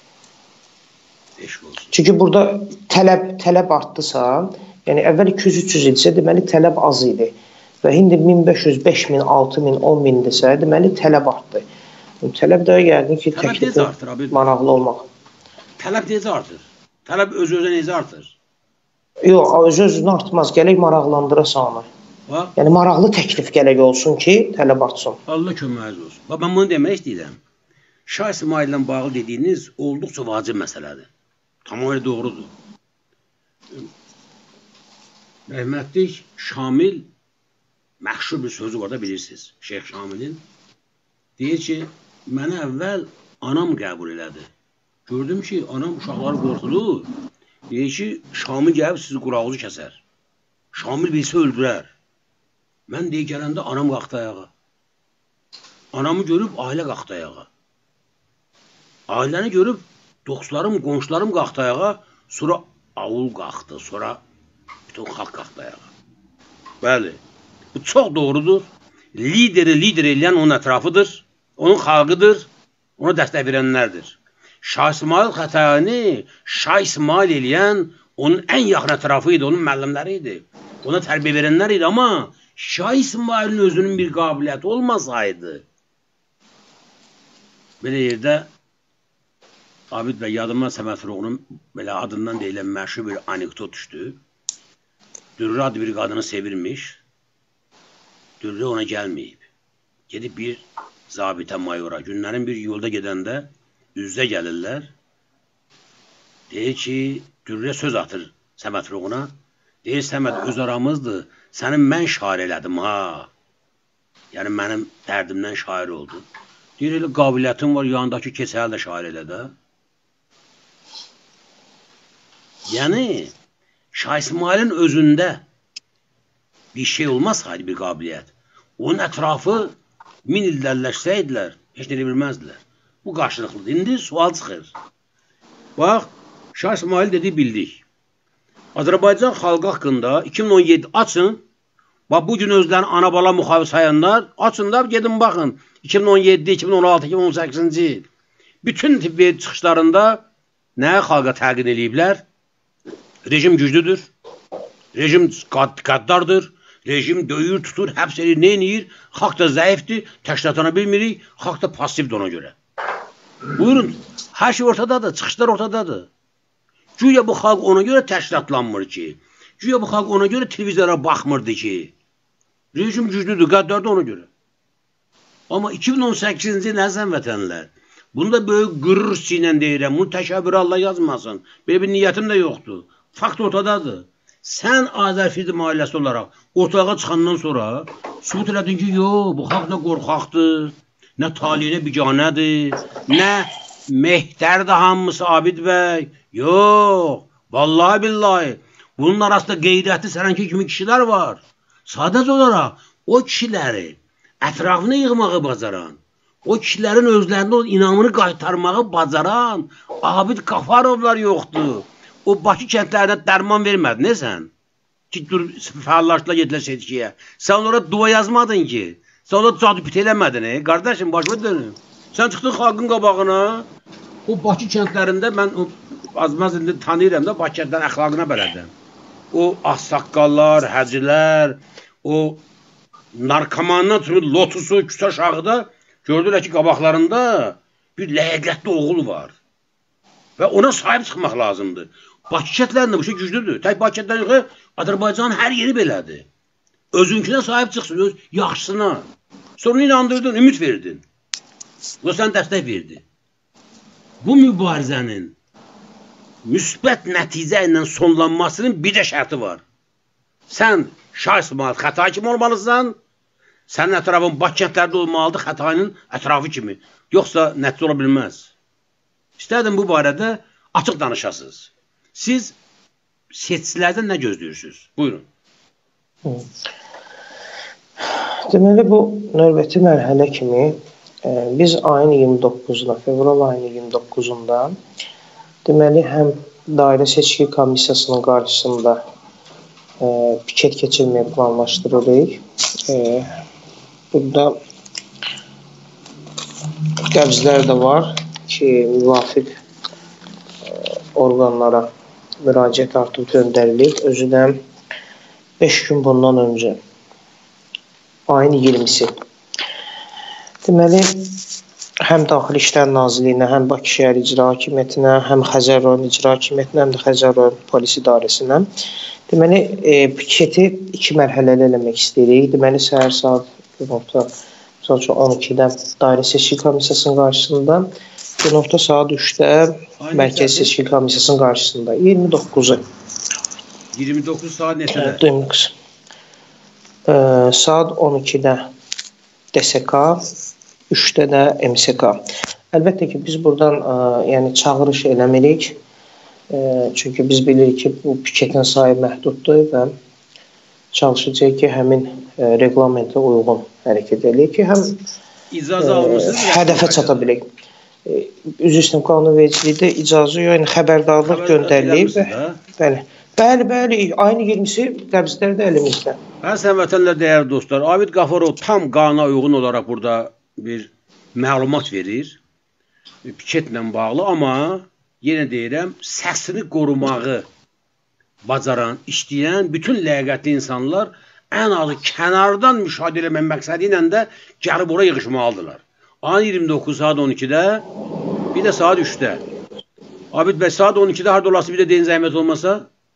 Çünki burada tələb, tələb artdısa, yəni əvvəl iki yüz üç yüz idisə, deməli tələb az idi. Və indi min beş yüz, beş min, altı min, on min desə, deməli tələb artdı. Tələb də yəqin ki, təklifin maraqlı olmaq. Tələb necə artır? Tələb öz-özə necə artır? Yox, öz-özünə artmaz. Gələk maraqlandırasan onu. Yəni, maraqlı təklif gələk olsun ki, tələb artsın. Allah köməyiniz olsun. Mən bunu demək istəyirəm. Şah İsmaillə bağlı dediyiniz olduqca vacib məsələdir. Tamamilə doğrudur. Rəhmətlik Şamil məxşur bir sözü var da bilirsiniz. Şeyx Şamilin deyir ki, mənə əvvəl anam qəbul elədi. Gördüm ki, anam uşaqları qorxulur. Deyir ki, Şamil gəlib sizi qurağınızı kəsər. Şamil bilsə öldürər. Mən deyir, gələndə anam qalxdı ayağa. Anamı görüb ailə qalxdı ayağa. Ailəni görüb dostlarım, qonşularım qalxdı ayağa. Sonra avul qalxdı, sonra bütün xalq qalxdı ayağa. Bəli, bu çox doğrudur. Lideri lider eləyən onun ətrafıdır, onun xalqıdır, ona dəstək verənlərdir. Şah İsmail Xətayani, Şah İsmail eləyən onun ən yaxın ətrafı idi, onun müəllimləri idi. Ona tərbiyə verənlər idi, amma Şah İsmailin özünün bir qabiliyyəti olmasaydı, belə yerdə Abid bəy, yadıma Səməd Fəxrioğlu'nun belə adından deyilən məşhur bir anekdot düşdü. Dürrə adlı bir qadını sevirmiş, Dürrə ona gəlməyib. Gedib bir zabitə mayora, günlərin bir yolda gedəndə üzdə gəlirlər. Deyir ki, Dürrə söz atır Səməd Fəxrioğlu'na. Deyir, Səməd öz aramızdır, sənin mən şair elədim ha. Yəni mənim dərdimdən şair oldu. Deyir, elə qabiliyyətim var, yanındakı keçəl də şair elə də. Yəni, Şah İsmailin özündə bir şey olmasaydı, bir qabiliyyət, onun ətrafı min il dəlləşsəydilər, heç nə bilməzdilər. Bu qarşılıqlıdır. İndi sual çıxır. Bax, Şah İsmail dedi, bildik. Azərbaycan xalqı haqqında iki min on yeddi açın, bax, bugün özlərini ana-bala müxavi sayanlar, açın da, gedin baxın, iki min on yeddi, iki min on altı, iki min on səkkizinci il. Bütün tibbi çıxışlarında nəyə xalqa təqin eləyiblər? Rejim güclüdür, rejim qəddardır, rejim döyür, tutur, həbs edir, nə eləyir? Xalq da zəifdir, təşkilatana bilmirik, xalq da passivdir ona görə. Buyurun, hər şey ortadadır, çıxışlar ortadadır. Güya bu xalq ona görə təşkilatlanmır ki, güya bu xalq ona görə televiziyara baxmırdı ki, rejim güclüdür, qəddardır ona görə. Amma iki min on səkkizinci il əzəm vətənlər, bunu da böyük qürur ilə deyirəm, bunu təşəbbürü Allah yazmasın, belə bir niyyətim də yoxdur. Fakt ortadadır. Sən Azərfirdim ailəsi olaraq ortalığa çıxandan sonra sübut elədin ki, yox, bu xalq nə qorxaqdır, nə taliyinə biganədir, nə mehtərdir hamısı Abid bəy. Yox, vallahi billahi, bunun arasında qeyrətli sərənki kimi kişilər var. Sadəcə olaraq o kişiləri ətrafını yığmağı bacaran, o kişilərin özlərində inamını qaytarmağı bacaran Abid Qafarovlar yoxdur. O Bakı kəndlərinə dərman vermədi, nə sən? Git dur fəallaşla gedilər seçkiyə. Sən onlara dua yazmadın ki. Sən onlara cadüpüt eləmədin. E? Qardaşım, başına dönün. Sən çıxdın xalqın qabağına. O Bakı kəndlərində mən az-maz indi tanıyıram da Bakı kəndlərin əxlaqına bələdəm. O ağsaqqallar, həcilər, o narkomandan tutub lotusu küçə aşağıda gördülər ki, qabaqlarında bir ləyəqətli oğul var. Və ona sahib çıxmaq lazımdır. Bakı kəndlərində bu şey güclüdür. Tək Bakı kəndlərində Azərbaycanın hər yeri belədir. Özünkünə sahib çıxsın, öz yaxşısına. Sonra inandırdın, ümid verdin. O sən dəstək verdi. Bu mübarizənin müsbət nəticə ilə sonlanmasının bir də şərti var. Sən şahs olmalı, xəta kimi olmalısan. Sənin ətrafın Bakı kəndlərdə olmalıdır, xətanın ətrafı kimi. Yoxsa nəticə ola bilməz. İstədim bu barədə açıq danışasınız. Siz seçicilərdən nə gözləyirsiniz? Buyurun. Deməli, bu növbəti mərhələ kimi e, biz ayın iyirmi doqquzunda, fevral ayının iyirmi doqquzunda deməli, həm dairə seçki komissiyasının qarşısında e, piket keçirməyi planlaşdırırıq. E, burada qəbzlər də var ki, müvafiq e, orqanlara müraciət artıq göndərilir. Özü də beş gün bundan öncə ayın iyirmisi. Deməli, həm Daxili İşlər Nazirliyinə, həm Bakı Şəhər İcra Hakimiyyətinə, həm Xəzər rayon İcra Hakimiyyətinə, həm də Xəzər rayon Polis İdarəsinə deməli, e, piketi iki mərhələli eləmək istəyirik. Deməli, səhər saat günorta on ikidə dairə seçki komissiyasının qarşısında, günorta saat üçdə Mərkəzi Seçki Komissiyasının qarşısında. iyirmi doqquzu. iyirmi doqquz saat neçədə? Evet, e, saat on ikidə D S K, üçdə də M S K. Əlbəttə ki, biz buradan e, yəni çağırış eləmirik. E, çünki biz bilirik ki, bu piketin sayı məhduddur və çalışacaq ki, həmin e, reglamentə uyğun hərəkət edək ki, həm İcazə almışsınız, e, hədəfə çata bilək. Üzr istəyirəm, qanunvericilikdə icazə yox, yəni xəbərdarlıq göndərilib. Bəli, bəli, bəli, ayın iyirmisi qəbzlər də əlimizdə. Əziz həmvətənlər, dəyərli dostlar, Avid Qafarov tam qanuna uyğun olaraq burada bir məlumat verir, piketlə bağlı, amma yenə deyirəm, səsini qorumağı bacaran, işləyən bütün ləyaqətli insanlar ən azı kənardan müşahidə eləmək məqsədi ilə də gəlib ora yığışmalıdırlar. Ayın iyirmi doqquz saat on ikidə, bir də saat üçdə. Abid bəy, saat on ikidə harada olası bir də deyin zəhmət olmasa?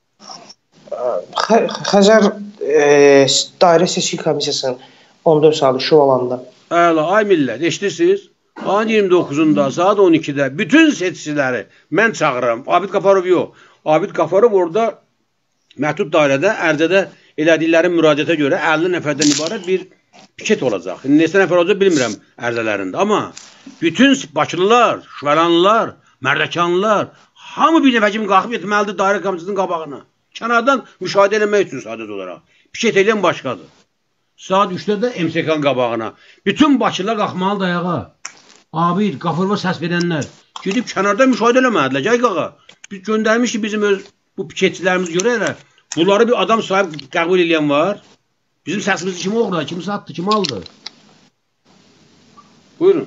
Xəzər e, dairə seçki komissiyasının on dörd saat Şuvalanda. Əla, ay millət, eşitirsiniz? Ayın iyirmi doqquzunda, saat on ikidə bütün seçiciləri mən çağırıram. Abid Qafarov yox. Abid Qafarov orada məhdud dairədə, Ərdədə elədikləri müraciətə görə əlli nəfərdən ibarət bir piket olacaq. Neçə nəfər olacaq bilmirəm ərzələrində. Amma bütün Bakılılar, Şüvəlanlılar, Mərdəkanlılar hamı bir nəfər kimi qalxıb etməlidir dairə komissiyasının qabağına. Kənardan müşahidə eləmək üçün sadəcə olaraq. Piket eləyən başqadır. Saat üçdə də M S K-nın qabağına. Bütün Bakılılar qalxmalıdır ayağa. Abid, Qafarova səs verənlər gedib kənarda müşahidə eləmədilər. Gəl qaqa. Biz göndərmiş ki, bizim öz bu piketçilərimiz görə elə. Bunları bir adam sahib qəbul edən var. Bizim səsimizi kim oğurladı, kim satdı, kim aldı? Buyurun.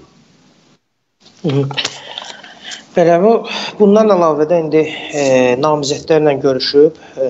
Belə, bu, bundan əlavə də indi e, namizədlərlə görüşüb, e,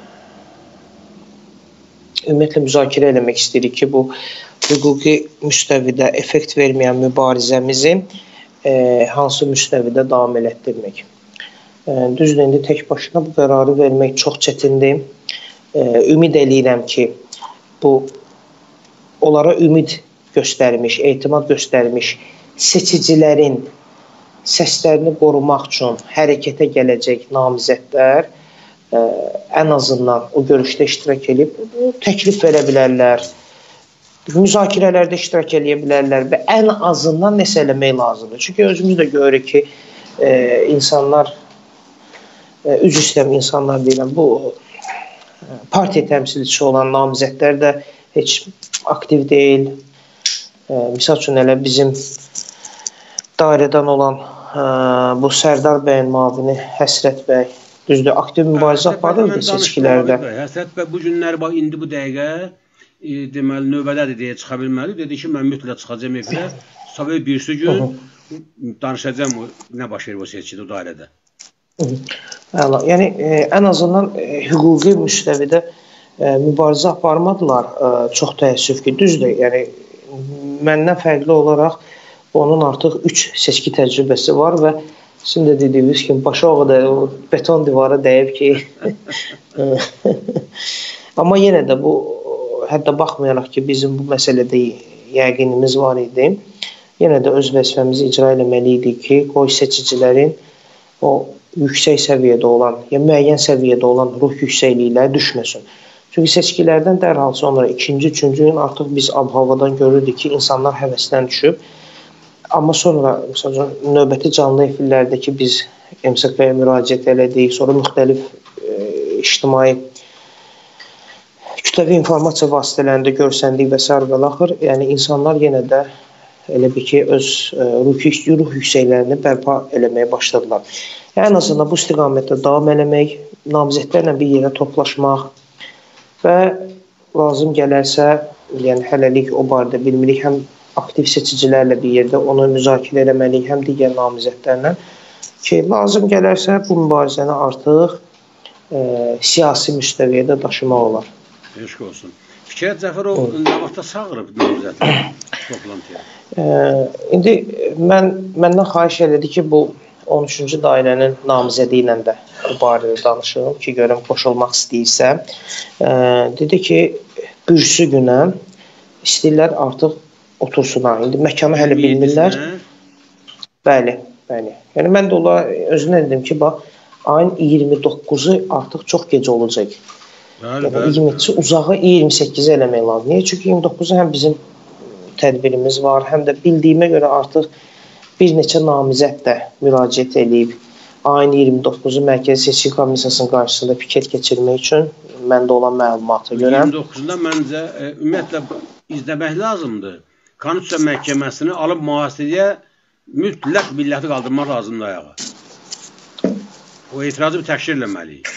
ümumiyyətlə müzakirə eləmək istəyirik ki, bu hüquqi müstəvidə effekt verməyən mübarizəmizi e, hansı müstəvidə davam elətdirmək. E, düzdür, indi tək başına bu qərarı vermək çox çətindir. E, ümid eləyirəm ki, bu onlara ümid göstərmiş, etimad göstərmiş seçicilərin səslərini qorumaq üçün hərəkətə gələcək namizədlər ə, ən azından o görüşdə iştirak edib, təklif verə bilərlər, müzakirələrdə iştirak edə bilərlər və ən azından nəsə eləmək lazımdır. Çünki özümüz də görürük ki, ə, insanlar, ə, üzr istəyirəm insanlar deyiləm, bu ə, partiya təmsilçisi olan namizədlər də heç aktiv deyil. Ə, misal üçün elə bizim dairədən olan ə, bu Sərdar bəyin müavini Həsrət bəy Düzdür, aktiv mübarizə aparırdı seçkilərdə. Həsrət bəy bu günlər, bax, indi bu dəqiqə e, deməli, növbədədir deyə çıxa bilməli. Dedi ki, mən mütləq çıxacağım efirə. Sabah birisi gün danışacağım nə baş verir o seçkidə, o dairədə. Əla. Yəni, e, ən azından e, hüquqi müstəvidə e, mübarizə aparmadılar. E, çox təəssüf ki, düzdür. Yəni, məndən fərqli olaraq onun artıq üç seçki təcrübəsi var və sizin də dediyiniz kimi başa o qədər o beton divara dəyib ki. Amma yenə də bu, hətta baxmayaraq ki, bizim bu məsələdə yəqinimiz var idi, yenə də öz vəzifəmizi icra eləməli idik ki, qoy seçicilərin o yüksək səviyyədə olan, ya müəyyən səviyyədə olan ruh yüksəklikləri düşməsin. Çünki seçkilərdən dərhal sonra ikinci, üçüncü gün artıq biz ab-havadan görürdük ki, insanlar həvəsdən düşüb. Amma sonra, məsələn, növbəti canlı efirlərdəki biz M S K-ya müraciət elədik, sonra müxtəlif e, ictimai kütləvi informasiya vasitələrində görsəndik və s. və axır. Yəni, insanlar yenə də elə bir ki, öz e, ruh, ruh yüksəklərini bərpa eləməyə başladılar. Yəni, ən azından bu istiqamətdə davam eləmək, namizədlərlə bir yerə toplaşmaq və lazım gələrsə, yəni hələlik o barədə bilmirik, həm aktiv seçicilərlə bir yerdə onu müzakirə eləməliyik, həm digər namizədlərlə ki, lazım gələrsə bu mübarizəni artıq e, siyasi müstəviyyədə daşımaq olar. Eşq olsun. Fikrət Cəfərov nə vaxtda çağırıb namizədi toplantıya? E, indi mən, məndən xahiş elədi ki, bu on üçüncü dairənin namizədi ilə də bu barədə danışım ki, görüm qoşulmaq istəyirsə. E, dedi ki, bürsü günə istəyirlər artıq otursunlar. İndi məkanı hələ bilmirlər. Bəli, bəli. Yəni, mən də onlara özünə dedim ki, bax, ayın iyirmi doqquzu artıq çox gecə olacaq. Bəli, yəni, iyirmisi uzağı iyirmi səkkizi eləmək lazım. Niyə? Çünki iyirmi doqquzu həm bizim tədbirimiz var, həm də bildiyimə görə artıq bir neçə namizəd də müraciət edib ayın iyirmi doqquzu Mərkəzi Seçki Komissiyasının qarşısında piket keçirmək üçün məndə olan məlumata görə. iyirmi doqquzunda məncə e, ümumiyyətlə izləmək lazımdır. Konstitusiya məhkəməsini alıb mühasirəyə mütləq milləti qaldırmaq lazımdır ayağa. O etirazı bir təkşir eləməliyik.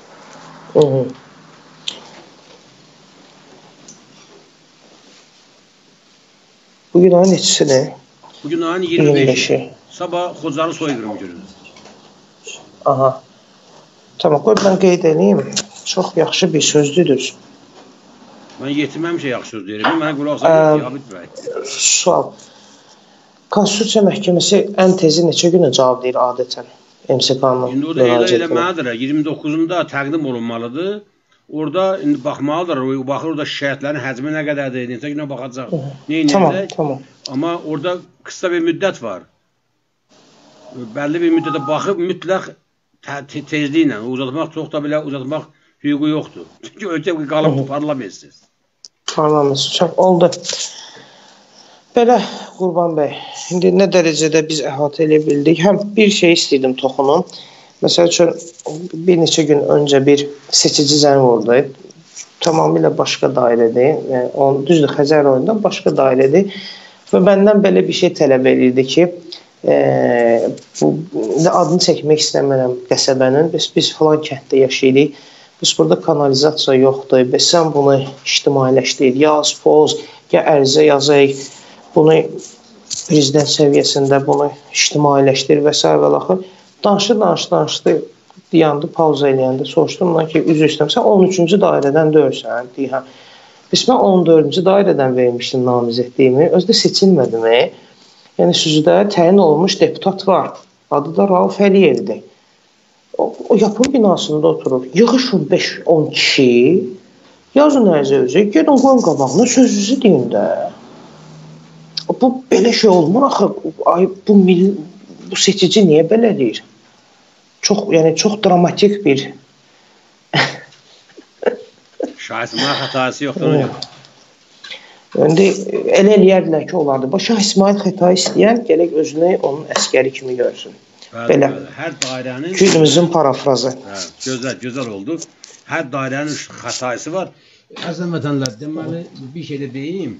Bugün ayın neçisidir? Bugün ayın iyirmi beşi. Sabah Xocalı soyqırımı günüdür. Aha. Tamam, qoy mən qeyd edeyim. Çox yaxşı bir sözdüdür. Mən yetirməmişə yaxşı söz deyirəm. Mənə qulaq asaq, Abid bəy. Sual. Konstitusiya məhkəməsi ən tezi neçə günə cavab deyir adətən? M S K-nın İndi o da elə eləməlidir. iyirmi doqquzunda təqdim olunmalıdır. Orada indi baxmalıdır. Baxır orada şikayətlərin həcmi nə qədərdir, neçə günə baxacaq, nə edəcək. Tamam, tamam. Amma orada qısa bir müddət var. Bəlli bir müddətə baxıb mütləq tezliklə uzatmaq, çox da belə uzatmaq hüququ yoxdur. Çünki ölkə qalıb parlamentsiz. Parlamentsiz. Çox oldu. Belə, Qurban bəy, indi nə dərəcədə biz əhatə elə bildik. Həm bir şey istəyirdim toxunum. Məsəl üçün, bir neçə gün öncə bir seçici zəng vurdu. Tamamilə başqa dairədir. Yəni, on, düzdür, Xəzər oyundan başqa dairədir. Və məndən belə bir şey tələb edirdi ki, e, bu, adını çəkmək istəmirəm qəsəbənin. Biz, biz falan kənddə yaşayırıq. Biz burada kanalizasiya yoxdur. Bəs sən bunu ictimailəşdir. Yaz, poz, ya ərizə yazayıq. Bunu prezident səviyyəsində bunu ictimailəşdir və s. və axır. Danışdı, danışdı, danışdı, dayandı, pauza eləyəndə soruşdum ondan ki, üzr istəyirəm, sən on üçüncü dairədən deyirsən, deyirəm. Biz mən on dördüncü dairədən vermişdim namizədliyimi, özdə seçilmədim. Yəni, süzüdə təyin olunmuş deputat var, adı da Rauf Əliyevdir. O, o yapım binasında oturur, yığışın beş on kişi, yazın ərizə özü, gedin qoyun qabağına sözünüzü deyin də. Bu belə şey olmur axı, ay, bu, mil, bu seçici niyə belə deyir? Çox, yəni çox dramatik bir Şah İsmail xətası yoxdur. İndi elə eləyərdilər ki, olardı. Şah İsmail xəta istəyən gələk özünü onun əskəri kimi görsün. Bəli, belə. Bəli. Hər dairənin Güzümüzün parafrazı. Hə, gözəl, gözəl oldu. Hər dairənin xətası var. Əzəm vətənlər, deməli bir şey də deyim.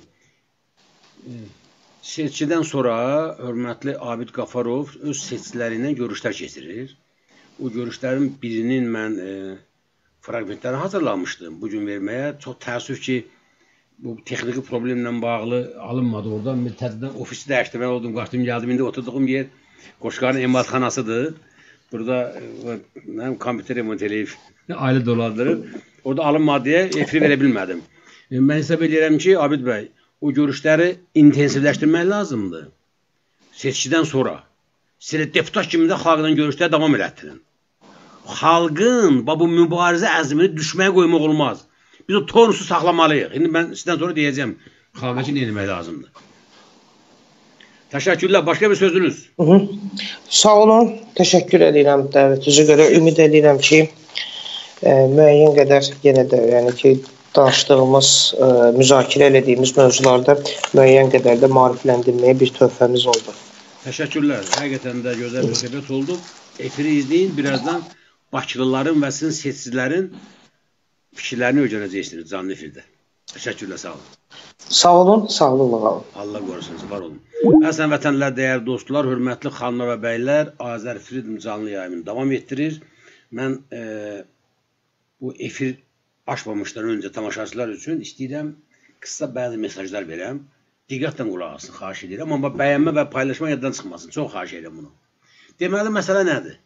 Seçkidən sonra hörmətli Abid Qafarov öz seçkilərindən görüşlər keçirir. o görüşlərin birinin mən e, fragmentləri hazırlamışdım bugün verməyə. Çox təəssüf ki, bu texniki problemlə bağlı alınmadı oradan. Bir təzədən ofisi dəyişdirmək oldum, qaçdım, gəldim. İndi oturduğum yer Qoşqarın emalatxanasıdır. Burada mənim kompüter remont eləyib, ailə dolandırıb. Orada alınmadı deyə efiri verə bilmədim. E, mən hesab edirəm ki, Abid bəy, o görüşləri intensivləşdirmək lazımdır. Seçkidən sonra. Siz deputat kimi də xalqla görüşlərə davam elətdirin. Xalqın bu mübarizə əzmini düşməyə qoymaq olmaz. Biz o tonusu saxlamalıyıq. İndi mən sizdən sonra deyəcəm, xalqa ki, nə etmək lazımdır. Təşəkkürlər. Başqa bir sözünüz? Hı -hı. Sağ olun. Təşəkkür edirəm dəvətinizə görə. Ümid edirəm ki, e, müəyyən qədər yenə də, yəni ki, danışdığımız, e, müzakirə elədiyimiz mövzularda müəyyən qədər də maarifləndirməyə bir töhfəmiz oldu. Təşəkkürlər. Həqiqətən də gözəl bir söhbət oldu. Efiri izləyin. Birazdan Bakılıların və sizin seçicilərin fikirlərini öyrənəcəksiniz canlı efirdə. Təşəkkürlər, sağ olun. Sağ olun, sağlıqla qalın. Allah qorusun, var olun. Əslən vətənlər, dəyərli dostlar, hörmətli xanımlar və bəylər, Azər Freedom canlı yayımını davam etdirir. Mən e, bu efir açmamışdan öncə tamaşaçılar üçün istəyirəm qısa bəzi mesajlar verəm. Diqqətlə qulaq asın, xahiş edirəm. Amma bəyənmə və paylaşma yaddan çıxmasın. Çox xahiş edirəm bunu. Deməli, məsələ nədir?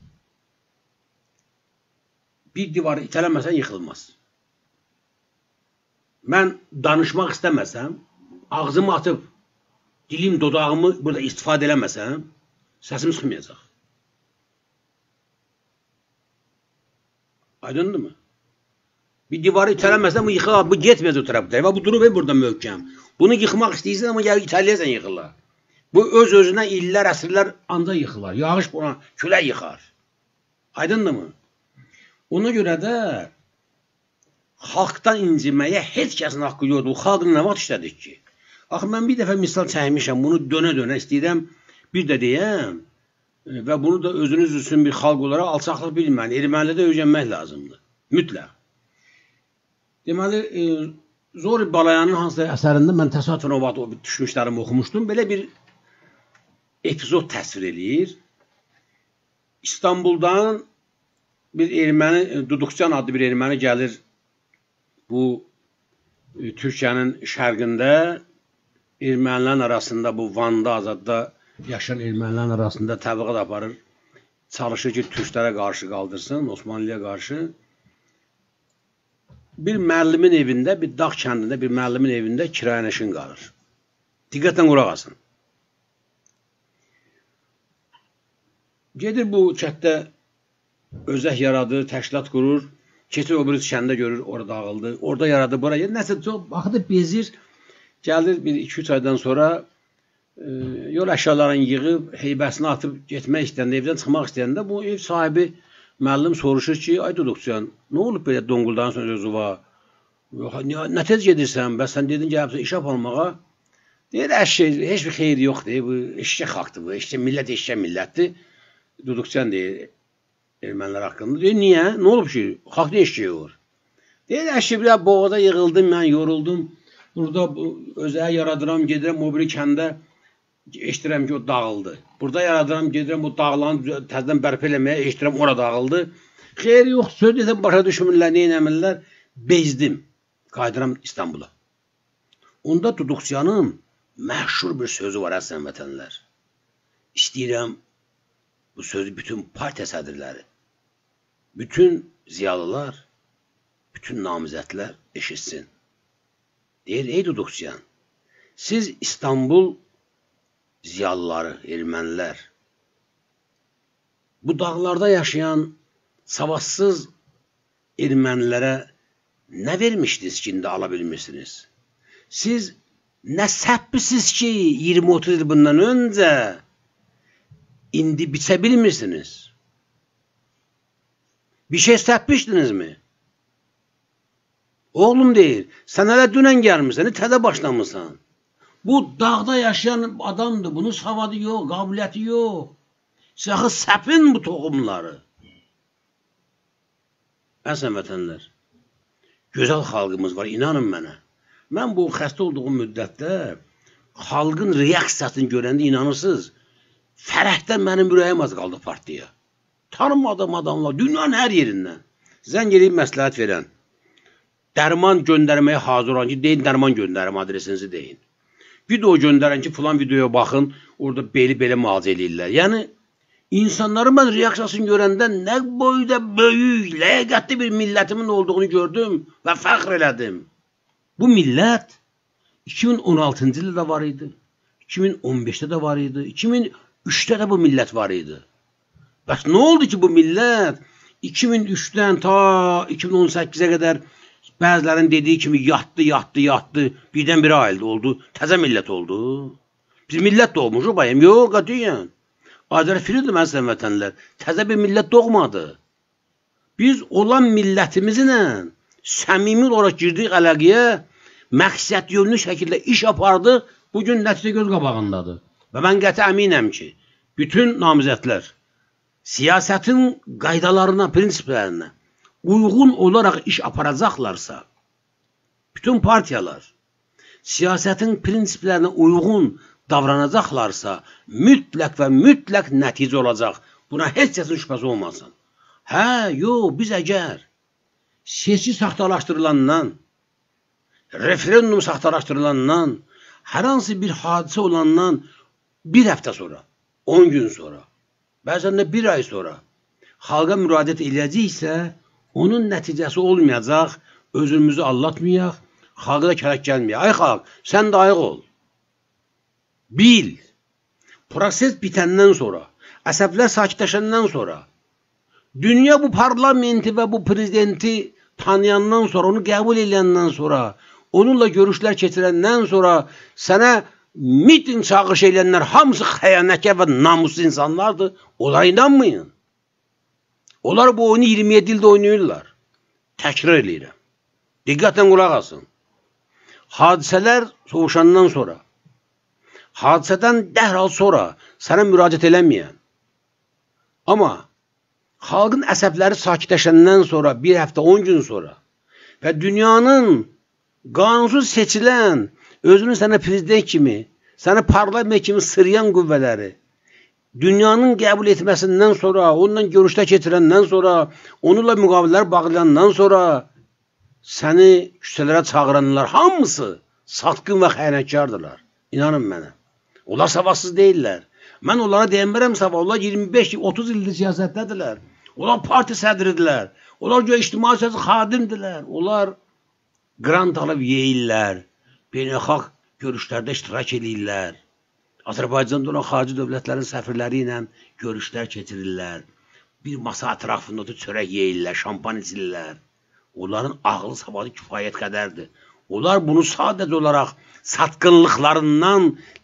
Bir divarı itələməsən yıxılmaz. Mən danışmaq istəməsəm, ağzımı atıb, dilim, dodağımı burada istifadə eləməsəm, səsim çıxmayacaq. Aydındır mı? Bir divarı itələməsəm, bu yıxılar, bu getməyəcək o tərəfdə. Və bu durub burada möhkəm. Bunu yıxmaq istəyirsən, amma gəlib itələyəsən yıxılar. Bu öz-özünə illər, əsrlər ancaq yıxılar. Yağış buna külək yıxar. Aydındır mı? Ona görə də xalqdan inciməyə heç kəsin haqqı yoxdur. Xalqın nə vaxt işlədik ki? Axı, mən bir dəfə misal çəkmişəm, bunu dönə-dönə istəyirəm, bir də deyəm və bunu da özünüz üçün bir xalq olaraq alçaqlıq bilməyin. Ermənidə öyrənmək lazımdır. Mütləq. Deməli, e, Zori Balayanın hansısa əsərində mən təsadüfən o vaxt o düşmüşlərimi oxumuşdum. Belə bir epizod təsvir eləyir. İstanbuldan bir erməni, Duduqcan adlı bir erməni gəlir bu e, Türkiyənin şərqində ermənilərin arasında, bu Van'da, Azadda yaşayan ermənilərin arasında təbliğat aparır. Çalışır ki, türklərə qarşı qaldırsın, Osmanlıya qarşı. Bir müəllimin evində, bir dağ kəndində, bir müəllimin evində kirayənişin qalır. Diqqətlə qulaq asın. Gedir bu kətdə özək yaradır, təşkilat qurur, keçir o biri kəndə görür, orada dağıldı, orada yaradır, bura gedir. Nəsə çox, baxıdır, bezir, gəlir bir iki üç aydan sonra e, yol əşyalarını yığıb, heybəsini atıb getmək istəyəndə, evdən çıxmaq istəyəndə bu ev sahibi müəllim soruşur ki, ay Duduqcan, nə olub belə donquldan sonra özüva? Nə tez gedirsən, bəs sən dedin ki, iş yapalmağa? Deyir, əşək, heç bir xeyri yoxdur, bu eşkək xalqdır bu, eşkək millət, eşkək millətdir. Duduqcan deyir, ermənilər haqqında. Deyir, niyə? Nə olub ki? Xalq nə eşkəyi olur? Deyir, əşək bir boğada yığıldım, mən yoruldum. Burada özəyə yaradıram, gedirəm o biri kəndə, eşdirəm ki, o dağıldı. Burada yaradıram, gedirəm o dağlanı təzdən bərpa eləməyə, eşdirəm ora dağıldı. Xeyri yox, söz desəm başa düşmürlər, neynəmirlər? Bezdim, qaydıram İstanbula. Onda Duduqcanın məşhur bir sözü var, əslən vətənlər. İstəyirəm bu sözü bütün partiya sədrləri, bütün ziyalılar, bütün namizədlər eşitsin. Deyir, ey Duduqcan, siz İstanbul ziyalıları, ermənilər, bu dağlarda yaşayan savadsız ermənilərə nə vermişdiniz ki, indi ala bilmirsiniz? Siz nə səpbisiz ki, iyirmi otuz il bundan öncə indi biçə bilmirsiniz? Bir şey səpmişdiniz mi? Oğlum deyir, sən hələ dünən gəlmirsən, təzə başlamırsan. Bu dağda yaşayan adamdır, bunun savadı yox, qabiliyyəti yox. Siz axı səpin bu toxumları. Əslən vətənlər, gözəl xalqımız var, inanın mənə. Mən bu xəstə olduğum müddətdə xalqın reaksiyasını görəndə inanırsınız, fərəhdən mənim ürəyim az qaldı partiya. Tanımadığım adamlar dünyanın hər yerindən. Zəng edib məsləhət verən. Dərman göndərməyə hazır olan ki, deyin dərman göndərim adresinizi deyin. Video göndərən ki, filan videoya baxın, orada beli-belə müalicə eləyirlər. Yəni, insanların mən reaksiyasını görəndə nə boyda böyük, ləyaqətli bir millətimin olduğunu gördüm və fəxr elədim. Bu millət iki min on altıncı ildə də var idi, iki min on beşdə də var idi, iki min üçdə də bu millət var idi. Bəs nə oldu ki, bu millət iki min üçdən ta iki min on səkkizə qədər bəzilərin dediyi kimi yatdı, yatdı, yatdı, birdən bir ayıldı oldu, təzə millət oldu. Biz millət doğmuşuq bayım, yox, qatiyyən. Azərfilidir mən sizə vətənlər, təzə bir millət doğmadı. Biz olan millətimizlə səmimi olaraq girdik əlaqəyə, məqsəd yönlü şəkildə iş apardıq, bugün nəticə göz qabağındadır. Və mən qəti əminəm ki, bütün namizədlər siyasətin qaydalarına, prinsiplərinə uyğun olaraq iş aparacaqlarsa, bütün partiyalar siyasətin prinsiplərinə uyğun davranacaqlarsa, mütləq və mütləq nəticə olacaq. Buna heç kəsin şübhəsi olmasın. Hə, yox, biz əgər seçki saxtalaşdırılandan, referendum saxtalaşdırılandan, hər hansı bir hadisə olandan bir həftə sonra, on gün sonra, bəzən də bir ay sonra xalqa müraciət eləyəcəksə, onun nəticəsi olmayacaq, özümüzü allatmayaq, xalqa da kərək gəlməyək. Ay xalq, sən də ayıq ol. Bil, proses bitəndən sonra, əsəblər sakitləşəndən sonra, dünya bu parlamenti və bu prezidenti tanıyandan sonra, onu qəbul edəndən sonra, onunla görüşlər keçirəndən sonra, sənə miting çağırış edənlər hamısı xəyanətkar və namussuz insanlardır. Onlara inanmayın. Onlar bu oyunu iyirmi yeddi ildə oynayırlar. Təkrar eləyirəm. Diqqətlə qulaq asın. Hadisələr soğuşandan sonra, hadisədən dərhal sonra sənə müraciət eləməyən, amma xalqın əsəbləri sakitləşəndən sonra, bir həftə, on gün sonra və dünyanın qanunsuz seçilən, özünü sənə prezident kimi, sənə parlament kimi sırıyan qüvvələri, dünyanın qəbul etməsindən sonra, onunla görüşdə keçirəndən sonra, onunla müqavilələr bağlayandan sonra səni küçələrə çağıranlar hamısı satqın və xəyanətkardırlar. İnanın mənə. Onlar savadsız deyirlər. Mən onlara deyənmərəm sabah. Onlar iyirmi beş otuz ildir siyasətdədirlər. Onlar parti sədridirlər. Onlar göyə ictimai siyasi xadimdirlər. Onlar grant alıb yeyirlər. Beynəlxalq görüşlərdə iştirak edirlər. Azərbaycanda olan xarici dövlətlərin səfirləri ilə görüşlər keçirirlər. Bir masa ətrafında oturub çörək yeyirlər, şampan içirlər. Onların ağlı savadı kifayət qədərdir. Onlar bunu sadəcə olaraq satqınlıqlarından,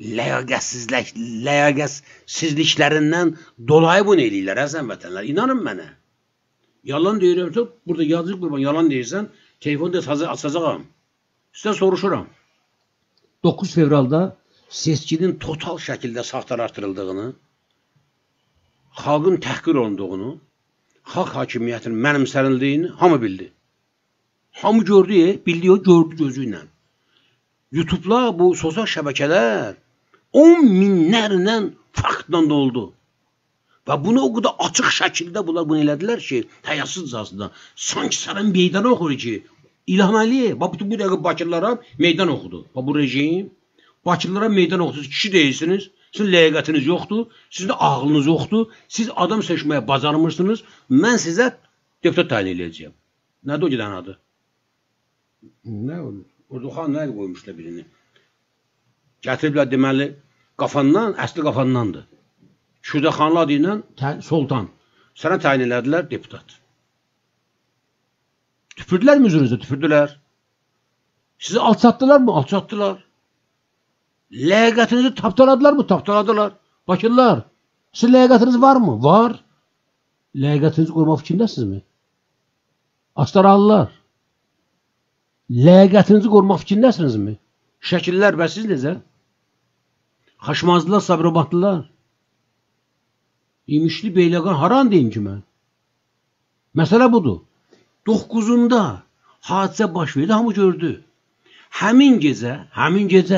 ləyaqətsizliklərindən dolayı bunu eləyirlər, əzəm vətənlər. İnanın mənə. Yalan deyirəm, burada yazıq qurban, yalan deyirsən, telefonu da açacağam. Sizdən soruşuram. doqquz fevralda seçkinin total şəkildə saxtalaşdırıldığını, xalqın təhqir olunduğunu, xalq hakimiyyətinin mənimsənildiyini hamı bildi. Hamı gördü, bildi o, gördü gözü ilə. YouTube'la bu sosial şəbəkələr on minlərlə faktla doldu. Və bunu o qədər açıq şəkildə bunlar bunu elədilər ki, həyasızcasından, sanki sənə meydan oxur ki, İlham Əliyev, bu dəqiqə Bakırlara meydan oxudu. Bu rejim, Bakırlara meydan oxudu. Siz kişi deyilsiniz, sizin ləyaqətiniz yoxdur, sizin də ağlınız yoxdur, siz adam seçməyə bacarmırsınız, mən sizə deputat təyin edəcəyəm. Nədir o gedən adı? Nə olur? Orduxan nə qoymuşlar birini? Gətiriblər deməli, qafandan, əsli qafandandır. Şürdəxanlı adı ilə Soltan. Sənə təyin elədilər deputat. Tüpürdülər mi üzünüzə? Tüpürdülər. Sizi alçatdılar mı? Alçatdılar. Ləyaqətinizi tapdaladılar mı? Tapdaladılar. Bakırlar, sizin ləyaqətiniz var mı? Var. Ləyaqətinizi qorumaq fikrindəsinizmi? Astaralılar. Ləyaqətinizi qorumaq fikrindəsinizmi? Şəkillər və siz necə? Xaşmazlılar, Sabirabadlılar. İmişli, Beyləqan, haran deyim ki mən? Məsələ budur. doqquzunda hadisə baş verdi, hamı gördü. Həmin gecə, həmin gecə,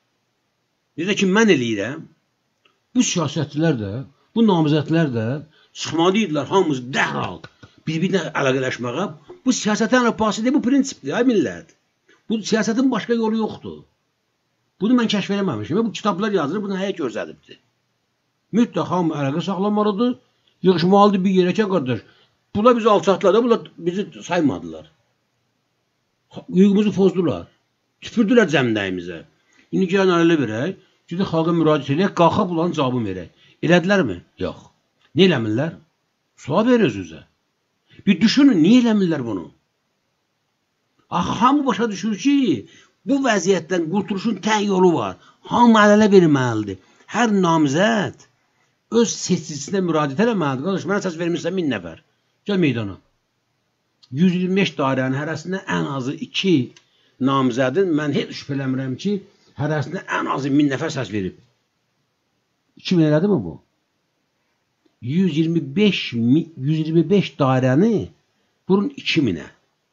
necə ki mən eləyirəm, bu siyasətçilər də, bu namizədlər də Çıxmalıydılar hamımız dərhal bir-birinə əlaqələşməyə. Bu siyasətin əlifbası bu prinsipdir, ay millət. Bu siyasətin başqa yolu yoxdur. Bunu mən kəşf eləməmişim. Bu kitablar yazılır, bunu həyə görsədibdir. Mütləq hamı əlaqə saxlamalıdır, yığışmalıdır bir yerə ki, qardaş. Bunlar bizi alçatdılar, bunlar bizi saymadılar. Hüququmuzu pozdular. Tüpürdülər cəmdəyimizə. İndi gəlin ələ verək, cüdə xalqa müraciət edək, qalxaq bunların cavabını verək. Elədilər mi? Yox. Nə eləmirlər? Sual verir özünüzə. Bir düşünün, niyə eləmirlər bunu? Axı, hamı başa düşür ki, bu vəziyyətdən qurtuluşun tək yolu var. Hamı ələ verməlidir. Hər namizəd öz seçicisinə müraciət eləməlidir. Qardaş, mənə səs vermişsən min nəfər. Gəl meydana. yüz iyirmi beş dairənin hərəsində ən azı iki namizədin, mən heç şübhələmirəm ki, hərəsində ən azı min nəfər səs verib. iki min elədi mi bu? yüz iyirmi beş, yüz iyirmi beş dairəni burun iki minə.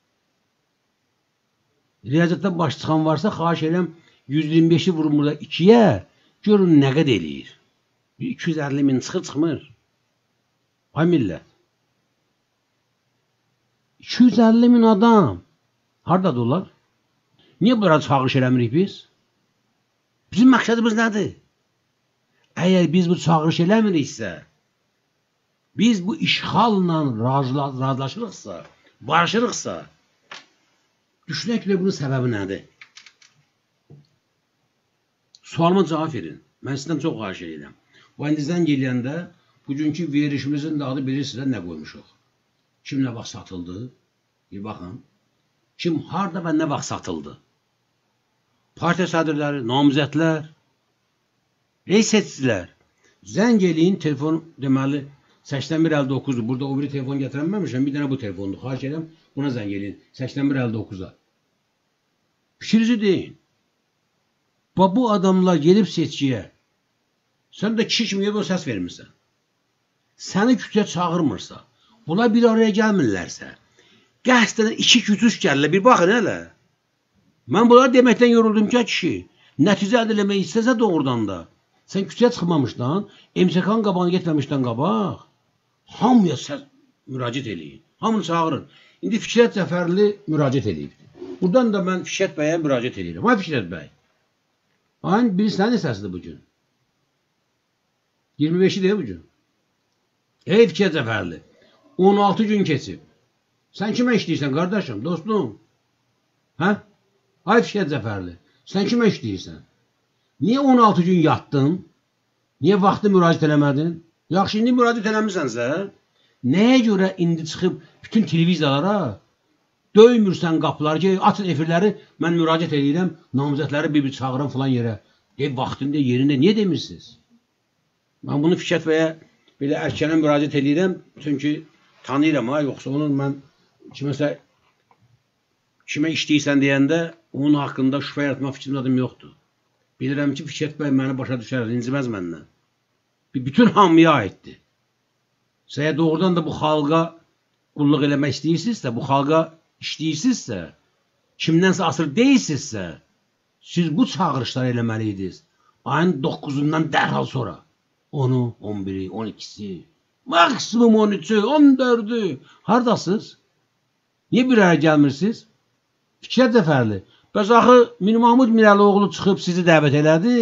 Riyaziyyatdan baş çıxan varsa, xahiş edirəm yüz iyirmi beşi vurun burada ikiyə, görün nə qəd eləyir. iki yüz əlli min çıxır, çıxmır. Ay millət. iki yüz əlli min adam. Haradadır onlar? Niyə bunlara çağırış eləmirik biz? Bizim məqsədimiz nədir? Əgər biz bu çağırış eləmiriksə, biz bu işğalla razılaşırıqsa, barışırıqsa, düşünək ki, bunun səbəbi nədir? Sualıma cavab verin. Mən sizdən çox xahiş edirəm. Bu indizdən geləyəndə, bugünkü verişimizin də adı bilirsiniz, nə qoymuşuq? Kim nə vaxt satıldı? Bir baxın. Kim harada və nə vaxt satıldı? Partiya sədrləri, namizədlər, reis seçicilər. Zəng eləyin, telefon deməli səksən bir əlli doqquzdur. Burada o biri telefon gətirənməmişəm, bir dənə bu telefondur. Xahiş edirəm, buna zəng eləyin. səksən bir əlli doqquza. Fikrinizi deyin. Bu adamlar gelib seçkiyə. Sən də kişi kimi o səs vermirsən. Səni kütüyə çağırmırsa, bunlar bir araya gəlmirlərsə, qəsdən iki kütüş gəlirlər, bir baxın hələ. Mən bunları deməkdən yoruldum ki, kişi, nəticə əldə eləmək istəsə doğrudan da, sən kütüyə çıxmamışdan, M S K-nın qabağını getməmişdən qabaq, hamıya səs müraciət eləyin, hamını çağırın. İndi Fikrət Cəfərli müraciət eləyib. Buradan da mən Fikrət bəyə müraciət eləyirəm. Ay Fikrət bəy, ayın birisi nə səslidir bugün? iyirmi beşi deyil bugün. Ey Fikrət Cəfərli, on altı gün keçib. Sən kimə işləyirsən, qardaşım, dostum? Hə? Ay Fikrət Cəfərli, sən kimə işləyirsən? Niyə on altı gün yatdın? Niyə vaxtı müraciət eləmədin? Yaxşı, indi müraciət eləmirsənsə, nəyə görə indi çıxıb bütün televiziyalara döymürsən qapıları ki, açın efirləri, mən müraciət edirəm, namizədləri bir-bir çağıran filan yerə. Deyib, vaxtında, yerində, niyə demirsiniz? Mən bunu Fikrət bəyə belə ərkənə müraciət edirəm, çünki tanıyıram ha, yoxsa onun mən kiməsə, kimə işləyirsən deyəndə, onun haqqında şübhə yaratmaq fikrim adım yoxdur. Bilirəm ki, Fikrət bəy məni başa düşər, inciməz məndən. Bütün hamıya aiddir. Səyə doğrudan da bu xalqa qulluq eləmək istəyirsinizsə, bu xalqa işləyirsinizsə, kimdənsə asır deyilsinizsə, siz bu çağırışları eləməliydiniz. Ayın doqquzundan dərhal sonra. onu, on biri, on ikisi, maksimum on üçü, on dördü. Haradasınız? Niyə bir araya gəlmirsiniz? Fikrət Cəfərli. Bəs axı Mir Mahmud Mirəlioğlu çıxıb sizi dəvət elədi.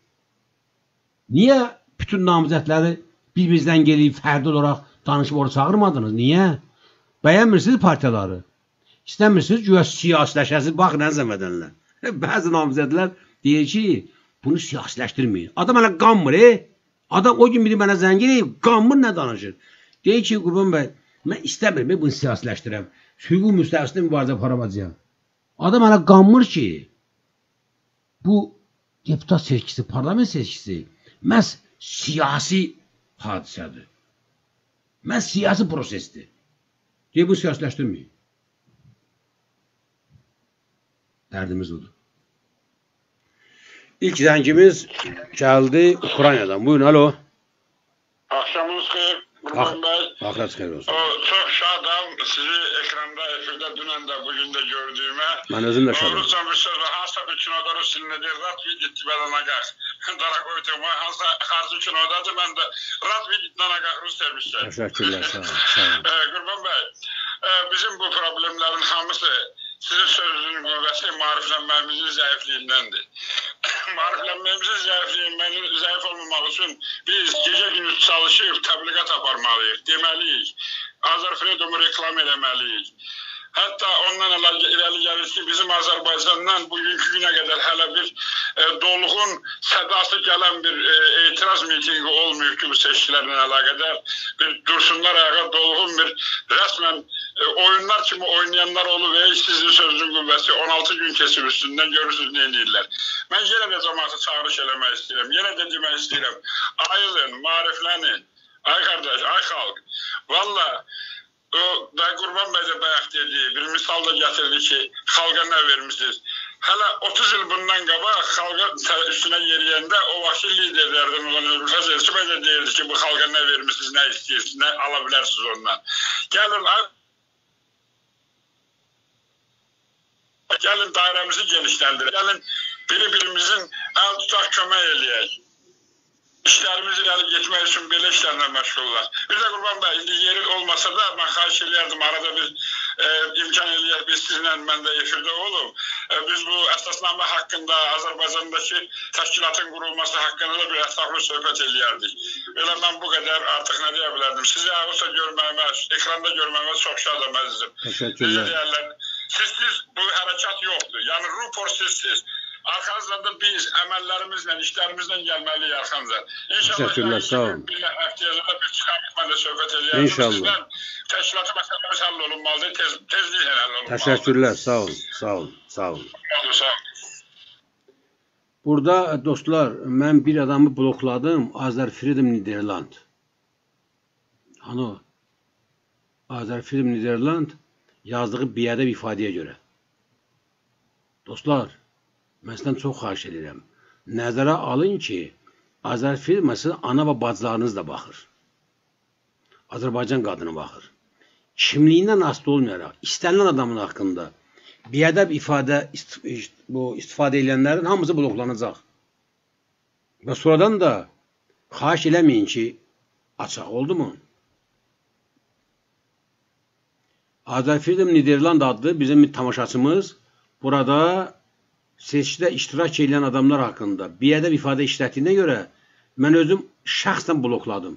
Niyə bütün namizədləri bir-birinizdən gelib fərdi olaraq danışıb orada çağırmadınız? Niyə? Bəyənmirsiniz partiyaları. İstəmirsiniz güya siyasiləşəsiniz. Baxın, nəzəm edənlər. Bəzi namizədlər deyir ki, bunu siyasiləşdirməyin. Adam hələ qanmır, e? Adam o gün biri mənə zəng eləyib, qanmır nə danışır? Deyir ki, Qurban bəy, mən istəmirəm, bunu siyasiləşdirəm. Hüquq müstəvisində mübarizə aparacağam. Adam hələ qanmır ki, bu deputat seçkisi, parlament seçkisi məhz siyasi hadisədir. Məhz siyasi prosesdir. Deyir, bunu siyasiləşdirməyin. Dərdimiz budur. İlk zəngimiz gəldi Ukraynadan. Buyurun, alo. Axşamınız xeyir. Qurban bəy. Vaxtınız xeyir olsun. Çox şadam sizi ekranda, efirdə dünən də, bugün də gördüyümə. Mən özüm də şadam. Rusca bir söz var, hansısa bir kinoda rus dilində deyir, rad vidit belə naqaq. Darakoytum, hansısa xarcı kinodadır, mən də rad vidit naqaq rus demişəm. Təşəkkürlər, sağ olun. Qurban bəy, bizim bu problemlərin hamısı sizin sözünün qüvvəsi maariflənməyimizin zəifliyindəndir. Maariflənməyimizin zəifliyindən zəif olmamaq üçün biz gecə gündüz çalışıb təbliğat aparmalıyıq, deməliyik. Azərfredomu reklam eləməliyik. Hətta ondan irəli gəlir ki, bizim Azərbaycandan bugünkü günə qədər hələ bir e, dolğun sədası gələn bir e, etiraz mitingi olmuyor ki, bu seçkilərlə əlaqədar bir dursunlar ayağa dolğun bir rəsmən e, oyunlar kimi oynayanlar olur və sizin sözünün qüvvəsi on altı gün keçir üstündən görürsünüz nə edirlər. Mən yenə də cəmaatı çağırış eləmək istəyirəm, yenə də demək istəyirəm, ayılın, mariflənin, ay qardaş, ay xalq, valla o da Qurban bəy də bayaq dediyi bir misal da gətirdi ki, xalqa nə vermişsiniz? Hələ otuz il bundan qabaq xalqa üstünə yeriyəndə o vaxtı liderlərdən olan Ülfəz Elçibəy də deyirdi ki, bu xalqa nə vermişsiniz, nə istəyirsiniz, nə ala bilərsiniz ondan. Gəlin, gəlin dairəmizi genişləndirək, gəlin biri-birimizin əl tutaq kömək eləyək. İşlərimiz irəli getmək üçün belə işlərlə məşğullar. Bir də Qurban bəy, indi yeri olmasa da mən xahiş eləyərdim, arada bir e, imkan eləyək, biz sizinlə mən də efirdə olum. E, biz bu əsasnamə haqqında, Azərbaycandakı təşkilatın qurulması haqqında da bir ətraflı söhbət eləyərdik. Elə mən bu qədər artıq nə deyə bilərdim. Sizi olsa görməyimə, ekranda görməyimə çox şadam əzizim. Təşəkkürlər. Sizsiz bu hərəkat yoxdur. Yəni rupor sizsiz. Arxanızdan da biz əməllərimizlə, işlərimizlə gəlməliyik arxanıza. Təşəkkürlər, sağ olun. Bir həftəyə bir çıxarıq mən də söhbət eləyərdim. İnşallah. Təşkilatı məsələmiz həll olunmalıdır, tez, tezliklə həll olunmalıdır. Təşəkkürlər, sağ olun, sağ olun, sağ olun. Sağ olun. Burada dostlar, mən bir adamı blokladım, Azərfreedom Niderland. Hani o? Azərfreedom Niderland yazdığı biədəb ifadəyə görə. Dostlar, mən sizdən çox xahiş edirəm. Nəzərə alın ki, Azərfreedom ana və bacılarınız da baxır. Azərbaycan qadını baxır. Kimliyindən asılı olmayaraq, istənilən adamın haqqında biədəb ifadə bu istifadə edənlərin hamısı bloklanacaq. Və sonradan da xahiş eləməyin ki, açıq oldu mu? Azərfreedom Niderland adlı bizim bir tamaşaçımız burada seçkidə iştirak edən adamlar haqqında biədəb ifadə işlətdiyinə görə mən özüm şəxsən blokladım.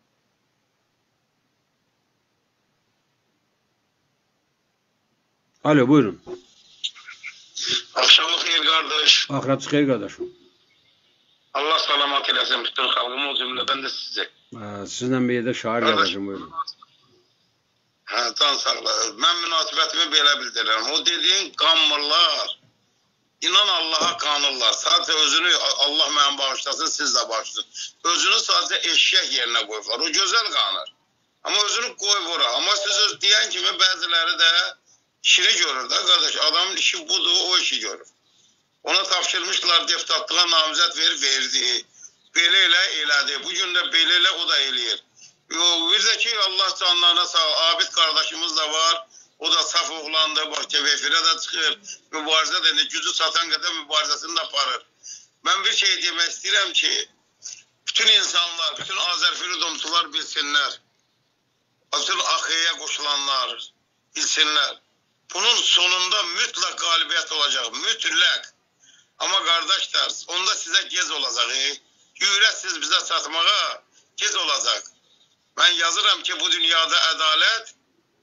Alo, buyurun. Akşamı xeyir qardaş. Axıratı xeyir qardaşım. Allah salamat eləsin bütün xalqımı o cümlədən də sizə. Sizlə bir yerdə şair qardaşım, buyurun. Hə, can sağlar. Mən münasibətimi belə bildirirəm. O dediyin qanmırlar. İnan Allah'a kanırlar. Sadece özünü Allah mən bağışlasın, siz de bağışlasın. Özünü sadece eşek yerine koyurlar. O güzel kanır. Ama özünü koy vura. Ama siz öz diyen kimi bazıları da işini görür da kardeş. Adamın işi budur, o işi görür. Ona tapşırmışlar deputatlığa namizet verip verdi. Beleyle elədi. Bugün de beleyle o da eləyir. Bir de ki Allah canlarına sağ. Abid kardeşimiz de var. O da saf oğlandı, bak T V F'de de çıkır, mübarizə dedi, gücü satan kadar mübarizəsini de aparır. Ben bir şey demek istedim ki, bütün insanlar, bütün Azərfreedomçular bilsinler, bütün Akıya koşulanlar bilsinler. Bunun sonunda mütlak galibiyet olacak, mütlak. Ama kardeşler, onda size gez olacak. Yüreksiz bize satmağa gez olacak. Ben yazırım ki bu dünyada adalet,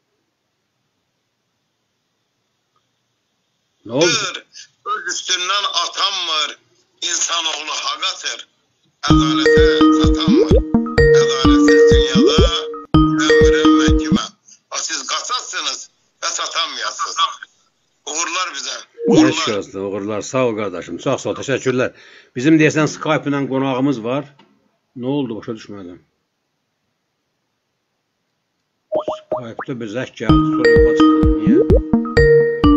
ne oldu? Öz üstünden atanmır, insanoğlu hagatır. Adalete satanmır. Adaletsiz dünyada ömrüm mekime. Siz kaçarsınız ve satanmayasınız. Uğurlar bize. Uğurlar. Olsun, uğurlar. Sağ ol kardeşim. Çok sağ ol. Teşekkürler. Bizim deyəsən Skype ilə qonağımız var. Ne oldu? Başa düşmədim. Skype'da bir zək gəldi. Sonra yoxa çıxdı. Niye?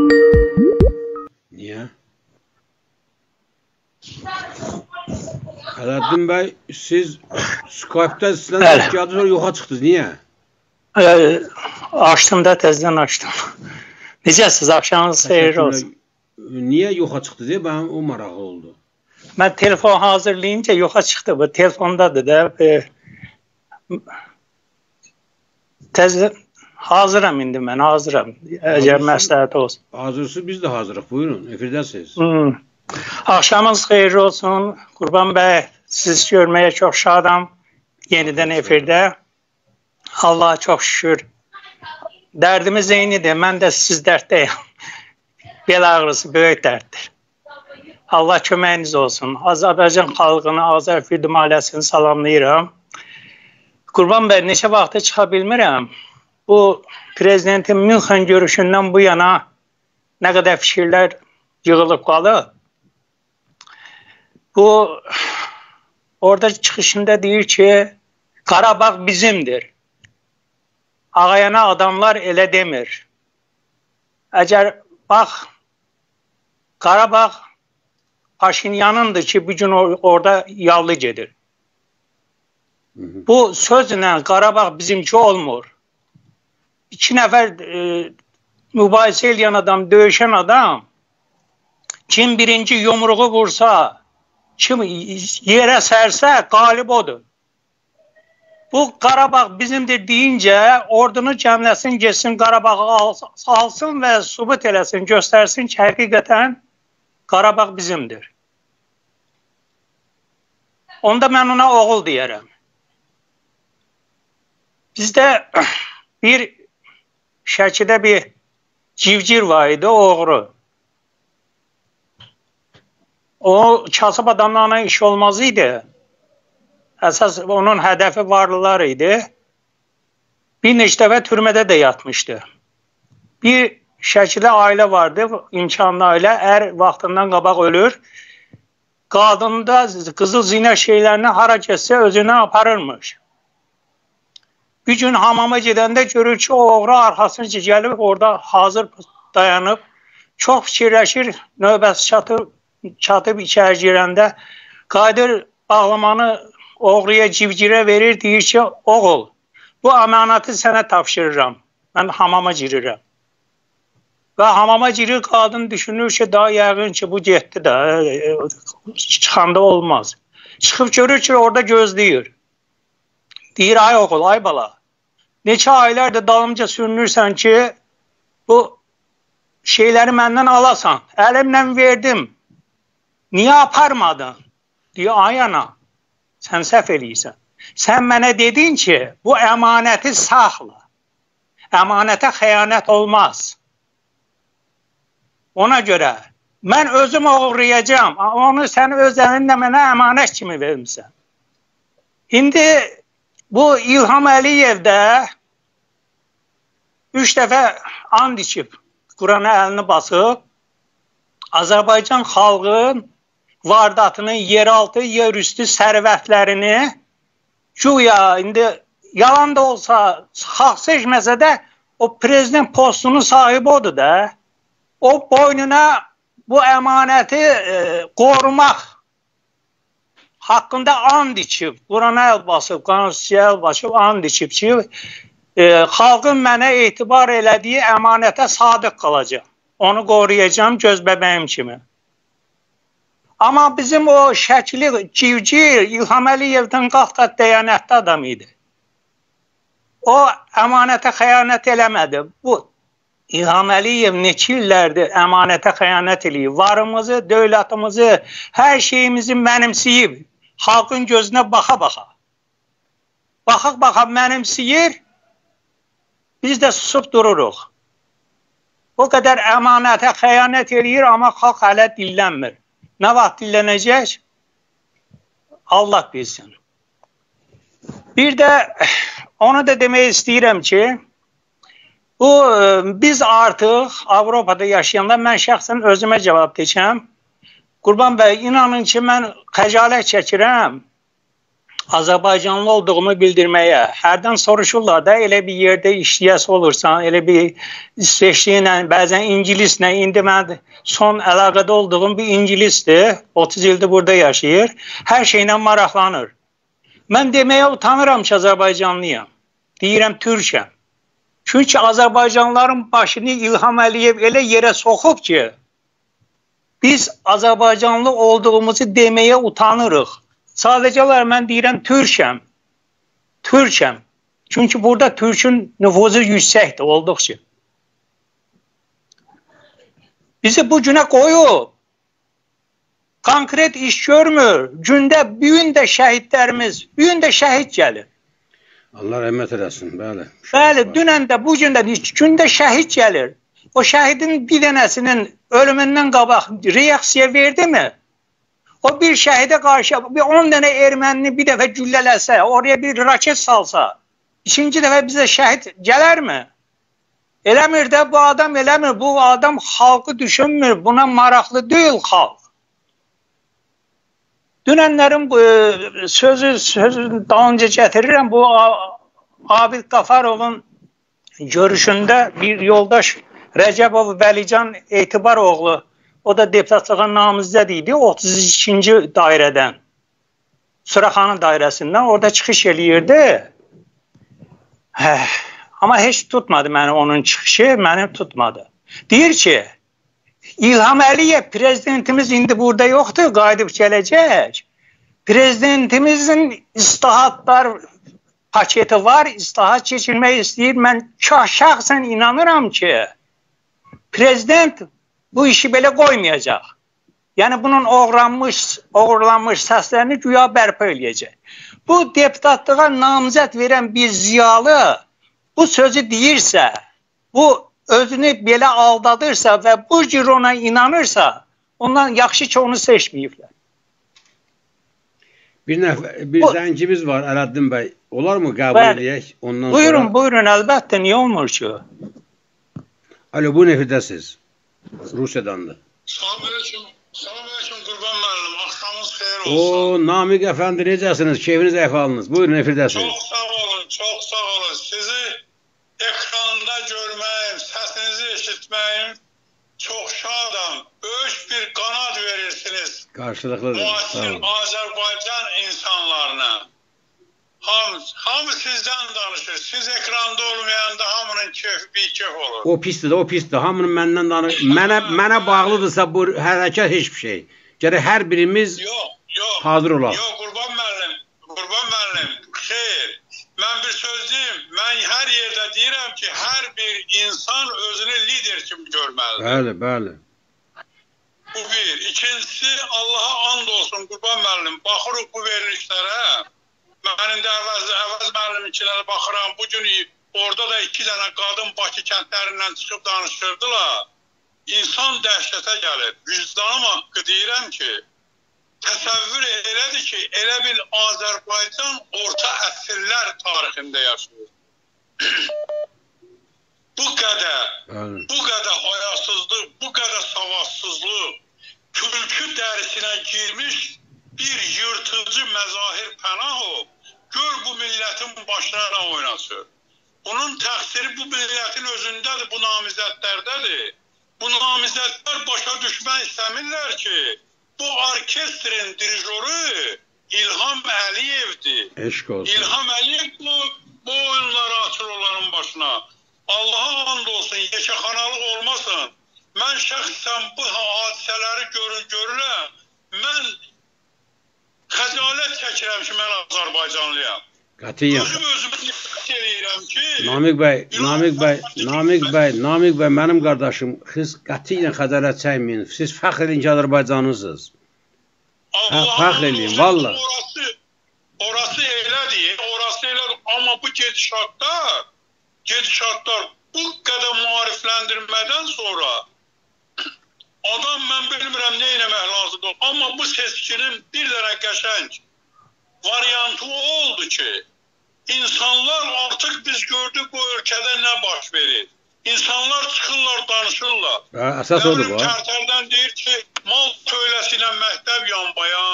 Niye? Ələddin bəy, siz Skype-da sizdən təşkil gəldi, sonra yoxa çıxdınız. Niyə? Ee, açtım da tezden açtım. Necəsiz? Axşamınız xeyirli olsun. Niyə yoxa çıxdı deyə mənim o maraqlı oldu. Mən telefon hazırlayınca yoxa çıxdı. Bu telefondadır da. E, tezden hazıram indi mən, hazıram. Əgər məsləhət olsun. Hazırsınız, biz də hazırıq. Buyurun, efirdəsiniz. Hmm. Axşamınız xeyirli olsun. Qurban bəy, siz görməyə çox şadam. Yenidən efirdə. Allah'a çok şükür. Dərdimiz eynidir. Mən də siz dərddəyəm. Bel ağrısı böyük dərddir. Allah köməyiniz olsun. Azərbaycan xalqını, Azərfirdim ailəsini salamlayıram. Qurban bəy, neçə vaxtı çıxa bilmirəm. Bu prezidentin Münxen görüşündən bu yana nə qədər fikirlər yığılıb qalıb. Bu orada çıxışında deyir ki, Qarabağ bizimdir. Ağayana adamlar elə demir. Əgər bax, Qarabağ Paşinyanındır ki, bugün orada yallı gedir. Bu sözlə Qarabağ bizimki olmur. İki nəfər e, mübahisə edən adam, döyüşən adam, kim birinci yumruğu vursa, kim yerə sərsə, qalib odur. Bu Qarabağ bizimdir deyincə, ordunu cəmləsin, geçsin, Qarabağı alsın və subut eləsin, göstərsin ki, həqiqətən Qarabağ bizimdir. Onda mən ona oğul deyərəm. Bizdə bir Şəkidə bir civcir var idi, oğru. O kasıb adamlarla iş olmaz idi. Əsas onun hədəfi varlılar idi. Bir neçə dəfə türmədə də yatmışdı. Bir Şəkidə ailə vardı, imkanlı ailə, ər vaxtından qabaq ölür. Qadın da qızıl zinə şeylərini hara getsə özünə aparırmış. Bir gün hamama gedəndə görür ki, o oğru arxasınca gəlib, orada hazır dayanıb, çox fikirləşir, növbəsi çatıb, çatıb içəri girəndə, qadir bağlamanı oğruya, civcirə verir, deyir ki, oğul, bu əmanəti sənə tapşırıram, mən hamama girirəm. Və hamama girir, qadın düşünür ki, daha yəqin ki, bu getdi də, çıxanda olmaz. Çıxıb görür ki, orada gözləyir. Deyir, ay oğul, ay bala, neçə aylardır dalımca sürünürsən ki, bu şeyləri məndən alasan, əlimlə verdim, niyə aparmadın? Deyir, ay ana, sən səhv eləyirsən. Sən mənə dedin ki, bu əmanəti saxla. Əmanətə xəyanət olmaz. Ona görə, mən özüm oğurlayacağım, onu sən öz əlində mənə əmanət kimi vermişsən. İndi bu İlham Əliyev də üç dəfə and içib, Qurana əlini basıb, Azərbaycan xalqın vardatını, yeraltı, yerüstü sərvətlərini güya, indi yalan da olsa, xalq seçməsə də o prezident postunun sahibi odur da. O boynuna bu əmanəti e, qorumaq haqqında and içib, Qurana əl basıb, Konstitusiyaya əl basıb, and içib ki, e, xalqın mənə etibar elədiyi əmanətə sadiq qalacaq. Onu qoruyacağım göz bəbəyim kimi. Amma bizim o şəkli civcir İlham Əliyevdən qalxaq dəyanətli adam idi. O əmanətə xəyanət eləmədi. Bu İlham Əliyev neçə illərdir əmanətə xəyanət eləyib. Varımızı, dövlətimizi, hər şeyimizi mənimsiyib. Xalqın gözünə baxa-baxa. Baxa-baxa mənimsiyir, biz də susub dururuq. O qədər əmanətə xəyanət eləyir, amma xalq hələ dillənmir. Nə vaxt dillənəcək? Allah bilsin. Bir də onu da demək istəyirəm ki, bu, biz artıq Avropada yaşayanda, mən şəxsən özümə cavab deyəcəm. Qurban bəy, inanın ki, mən xəcalət çəkirəm. Azərbaycanlı olduğumu bildirməyə. Hərdən soruşurlar da, elə bir yerdə işləyəsi olursan, elə bir İsveçli ilə, bəzən ingilislə, indi mən son əlaqədə olduğum bir ingilisdir, otuz ildir burada yaşayır, hər şeylə maraqlanır. Mən deməyə utanıram ki, Azərbaycanlıyam, deyirəm Türkəm. Çünki Azərbaycanlıların başını İlham Əliyev elə yerə soxub ki, biz Azərbaycanlı olduğumuzu deməyə utanırıq. Sadəcə olaraq mən deyirəm Türkəm. Türkəm. Çünki burada Türkün nüfuzu yüksəkdir, olduqca. Bizi bu günə qoyub, konkret iş görmür. Gündə, bir gün də şəhidlərimiz, bir gün də şəhid gəlir. Allah rəhmət eləsin, bəli. Bəli, dünən də, bu gün də, gündə şəhid gəlir. O şəhidin bir dənəsinin ölümündən qabaq reaksiya verdi mi? O bir şəhidə qarşı bir on dənə ermənini bir dəfə güllələsə, oraya bir raket salsa, ikinci dəfə bizə şəhid gələrmi? Eləmir də, bu adam eləmir. Bu adam xalqı düşünmür. Buna maraqlı deyil xalq. Dünənlərin sözü, sözü daha önce gətirirəm. Bu Abid Qafarovun görüşündə bir yoldaş Rəcəbov Vəlican Etibaroğlu, o da deputatlığa namizəd idi, otuz ikinci dairədən, Suraxanın dairəsindən, orada çıxış eləyirdi. Hə, amma heç tutmadı məni onun çıxışı, məni tutmadı. Deyir ki, İlham Əliyev prezidentimiz indi burada yoxdur, qayıdıb gələcək. Prezidentimizin islahatlar paketi var, islahat keçirmək istəyir. Mən şəxsən inanıram ki, prezident bu işi belə qoymayacaq. Yəni bunun oğranmış, oğurlanmış səslərini güya bərpa eləyəcək. Bu deputatlığa namizəd verən bir ziyalı bu sözü deyirsə, bu özünü belə aldadırsa və bu cür ona inanırsa, ondan yaxşı ki onu seçməyiblər. Bir nəfər, bir zəncimiz var Ələddin bəy. Olar mı qəbul edək? Ondan buyurun, sonra... buyurun, əlbəttə, niyə olmur ki? Alo, bu nefirdəsiz. Rusiyadandır. Salam aleyküm. Salam aleyküm Qurban müəllim. Axşamınız xeyir olsun. O, Namiq əfəndi, necəsiniz? Keyfiniz əhvalınız. Buyurun, nefirdəsiz. Çox sağ olun, çox sağ olun. Sizi ekranda görməyim, səsinizi eşitməyim çox şadam. Böyük bir qanad verirsiniz. Qarşılıqlıdır. Müasir Azərbaycan insanlarına. Hamı, hamı sizdən danışır. Siz ekranda olmayanda hamının keyfi bir keyf olur. O pisdir, o pisdir. Hamının məndən danışır. Mənə, mənə bağlıdırsa bu hərəkət heç bir şey. Gərək hər birimiz yox, yox, hazır olaq. Yox, Qurban müəllim, Qurban müəllim, xeyr. Mən bir söz deyim, mən hər yerdə deyirəm ki, hər bir insan özünü lider kimi görməlidir. Bəli, bəli. Bu bir. İkincisi, Allaha and olsun Qurban müəllim, baxırıq bu verilişlərə. Mənim də əvəz, əvəz müəllimçilərə baxıram. Bugün orada da iki dənə qadın Bakı kəndlərindən çıxıb danışırdılar. İnsan dəhşətə gəlir. Vicdanım haqqı deyirəm ki, təsəvvür elədir ki, elə bil Azərbaycan orta əsrlər tarixində yaşayır. Bu qədər, bu qədər hayasızlıq, bu qədər savadsızlıq, külkü dərisinə girmiş bir yırtıcı məzahir Pənahov, gör bu millətin başına nə oynasır. Bunun təqsiri bu millətin özündədir, bu namizədlərdədir. Bu namizədlər başa düşmək istəmirlər ki, bu orkestrin dirijoru İlham Əliyevdir. Eşq olsun. İlham Əliyev bu, bu oyunları açır onların başına. Allaha and olsun, yeşəxanalıq olmasın. Mən şəxsən bu hadisələri görün görürəm. Mən xəcalət çəkirəm ki, mən Azərbaycanlıyam. Qətiyyən. Özüm özümü nifrət edirəm ki... Namiq bəy, Namiq bəy, Namiq bəy, Namiq bəy, mənim qardaşım, siz qətiyyən xəcalət çəkməyin. Siz fəxr edin ki, Azərbaycanlısınız. Fəxr edin, valla. Orası, orası elədir, orası elədir. Amma bu gedişatlar, gedişatlar bu qədər maarifləndirmədən sonra adam mən bilmirəm nə eləmək lazımdır. Amma bu seçkinin bir dənə qəşəng variantı o oldu ki, insanlar artıq biz gördük bu ölkədə nə baş verir. İnsanlar çıxırlar, danışırlar. Əsas odur bu. Tərtərdən deyir ki, mal töyləsi ilə məktəb yanbayan,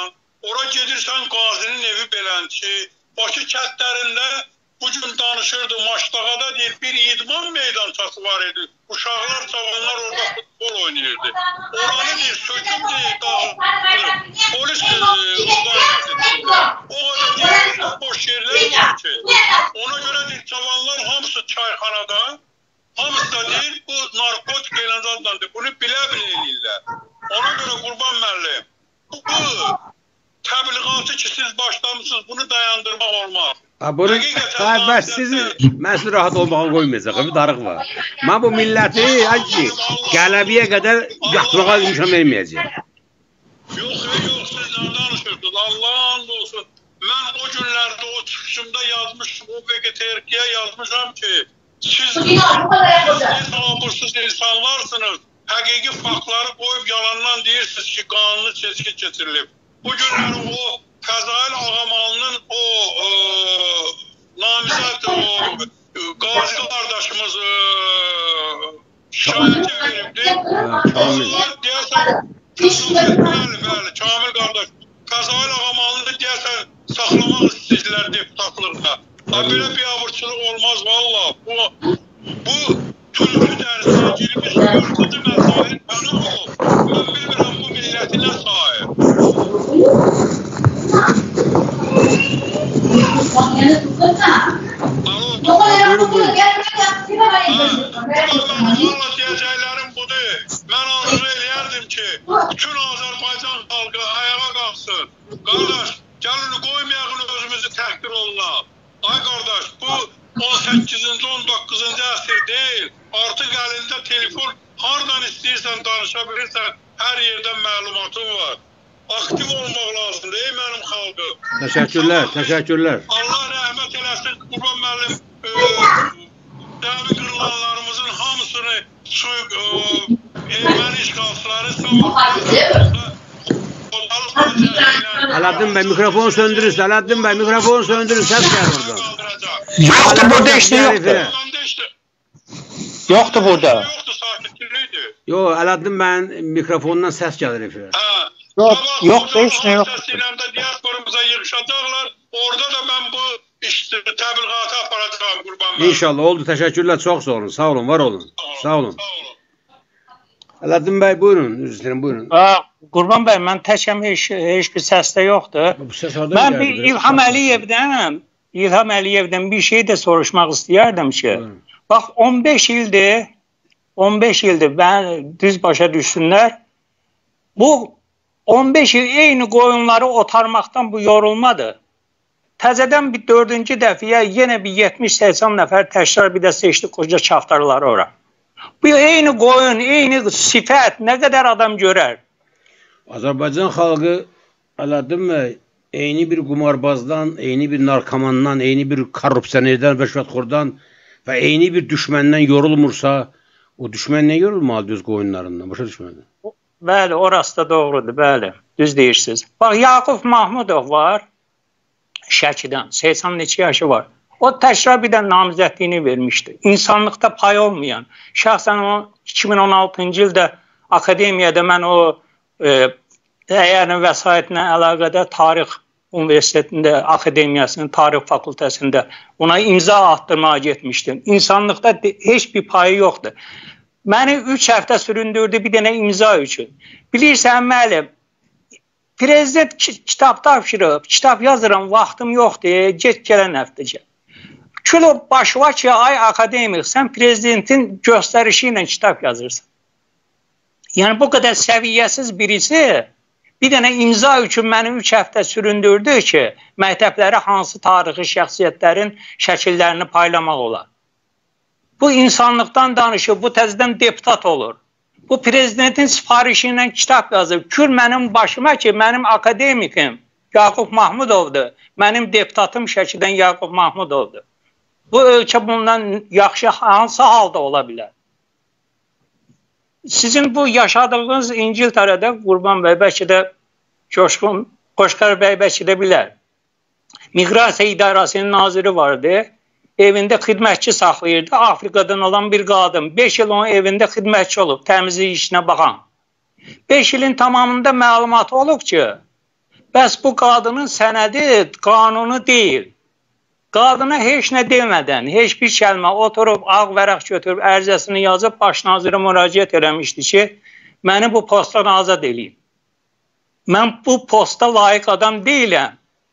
Ora gedirsən qazinin evi beləndi. Bakı kəndlərində bugün danışırdı, Maçdağada deyir, bir idman meydançası var idi. Uşaqlar, cavanlar orada futbol oynayırdı. Oranı deyir, söküm deyir, dağılır. Polis ruhlarması deyir. O kadar deyir, boş yerler var ki. Ona göre deyir, cavanlar hamısı çayxanada, hamısı da deyir, bu narkotik eylənzadlandır. Bunu bilə-bilə eləyirlər. Ona göre Qurban müəllim, bu təbliğatı ki siz başlamışsınız, bunu dayandırmaq olmaz. Bunu, ben sizi, ben sizi rahat olmağa koymayacağım, bir darıq var. Ben bu milleti, ki, qələbiyə qədər yatmağa imkan vermeyeceğim. Yox, yox, siz nə danışırsınız, Allah'ın olsun. Mən o günlerde o çıxışımda yazmışım, o B G T R K'ye yazmışam ki, siz namursuz insanlarsınız, həqiqi faktları koyup yalandan deyirsiniz ki, qanunlu seçki keçirilib. Bu günləri o Fəzail Ağamalının o e, namizət o qazi qardaşımız e, şahidi veribdi. Onlar deyəsən, bəli, bəli, Kamil qardaş, Fəzail Ağamalını deyəsən saxlamaq istəyirlər deputatlıqda. Belə biabırçılıq olmaz valla. Bu, bu türkü dərsinə girmiş yırtıcı məsail bana o. Mən bilmirəm bu milləti nə sahib. Buyurun, buyurun. Valla diyəcəklərim budur. Mən arzu eləyərdim ki, bütün Azərbaycan xalqı ayağa qalxsın. Qardaş, gəlin qoymayaqın özümüzü təhqir olunaq. Ay qardaş, bu on səkkizinci on doqquzuncu əsr deyil. Artıq əlində telefon, hardan istəyirsən danışa bilirsən, hər yerdən məlumatın var. Aktiv olmaq lazımdır, ey mənim xalqım. Təşəkkürlər, təşəkkürlər. Allah rəhmət eləsin, Qurban müəllim, dəvi qırılanlarımızın hamısını erməni işğalçıları savunmalı. Aladın Bey mikrofonu söndürürse, Aladın Bey mikrofonu söndürün, ses gel oradan. Yoktu burada işte yoktu. Yoktu burada. Yoktu, sakitçiliydi. Yok, Aladın Bey'in mikrofonundan ses gelir efendim. Yok, yok da hiç ne yok. Diasporumuza yığışacaklar. Orada da ben bu işte təbliğatı aparacağım Qurban Bey. İnşallah oldu. Teşekkürler. Çok sağ olun. Sağ olun. Var olun. Sağ olun. Aladın Bey buyurun. Özür dilerim buyurun. Aa, Qurban Bey ben təşəm heç, heç bir səsdə yoxdur. Bu ses oradan ben geldi. Bir İlham Əliyevdən İlham Əliyevdən bir şey de soruşmaq istəyərdim ki. Buyurun. Bax on beş ildir on beş ildir ben düz başa düşsünlər. Bu on beş il eyni qoyunları otarmaqdan bu yorulmadı. Təzədən bir dördüncü dəfiyə yenə bir yetmiş səksən nəfər təkrar bir də seçdi qoca çaftarları ora. Bu eyni qoyun, eyni sifət nə qədər adam görər? Azərbaycan xalqı Aladın Bey eyni bir qumarbazdan, eyni bir narkomandan, eyni bir korrupsionerdən, rüşvətxordan və eyni bir düşməndən yorulmursa, o düşmən nə yorulmalı düz qoyunlarından? Başa düşmədim. Bəli, orası da doğrudur, bəli. Düz deyirsiniz. Bax, Yaqub Mahmudov var, Şəkidən, səksən neçə yaşı var. O təkrar bir də namizədliyini vermişdi. İnsanlıqda pay olmayan. Şəxsən o iki min on altıncı ildə akademiyada mən o e, dəyərin vəsaitinə əlaqədə Tarix Universitetində, Akademiyasının Tarix Fakültəsində ona imza attırmağa getmişdim. İnsanlıqda heç bir payı yoxdur. Məni üç həftə süründürdü bir dənə imza üçün. Bilirsən müəllim, prezident kitab tapşırıb, kitab yazıram, vaxtım yoxdur, get gələn həftəcə. Kilo başva ki, ay akademik, sən prezidentin göstərişi ilə kitab yazırsan. Yəni bu qədər səviyyəsiz birisi bir dənə imza üçün məni üç həftə süründürdü ki, məktəblərə hansı tarixi şəxsiyyətlərin şəkillərini paylamaq olar. Bu insanlıqdan danışır, bu təzədən deputat olur. Bu prezidentin sifarişi ilə kitab yazır. Kür mənim başıma ki, mənim akademikim Yaqub Mahmudovdur. Mənim deputatım Şəkidən Yaqub Mahmudovdur. Bu ölkə bundan yaxşı hansı halda ola bilər? Sizin bu yaşadığınız İngiltərədə Qurban bəy bəlkə də Coşqun Qoşqar bəy bəlkə də bilər. Miqrasiya İdarəsinin naziri vardı. Evində xidmətçi saxlayırdı. Afrikadan olan bir qadın. beş il onun evində xidmətçi olub, təmizlik işinə baxan. beş ilin tamamında məlumat olub ki, Bəs bu qadının sənədi qanunu deyil. Qadına heç nə demədən, heç bir kəlmə oturub, ağ vərəq götürüb, ərizəsini yazıb, baş nazirə müraciət eləmişdi ki, məni bu postdan azad edin. Mən bu posta layiq adam deyiləm.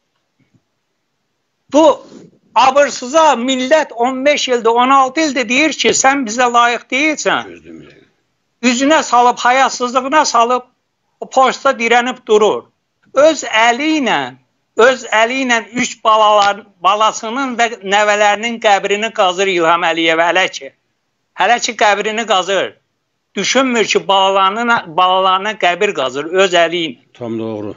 Bu abırsıza millət on beş ildə, on altı ildə deyir ki, sən bizə layiq deyilsən. Üzünə salıb, hayasızlığına salıb, o posta dirənib durur. Öz əli ilə, öz əli ilə üç balalar, balasının və nəvələrinin qəbrini qazır İlham Əliyev hələ ki. Hələ ki qəbrini qazır. Düşünmür ki, balalarına, balalarına qəbir qazır öz əli ilə. Tam doğru.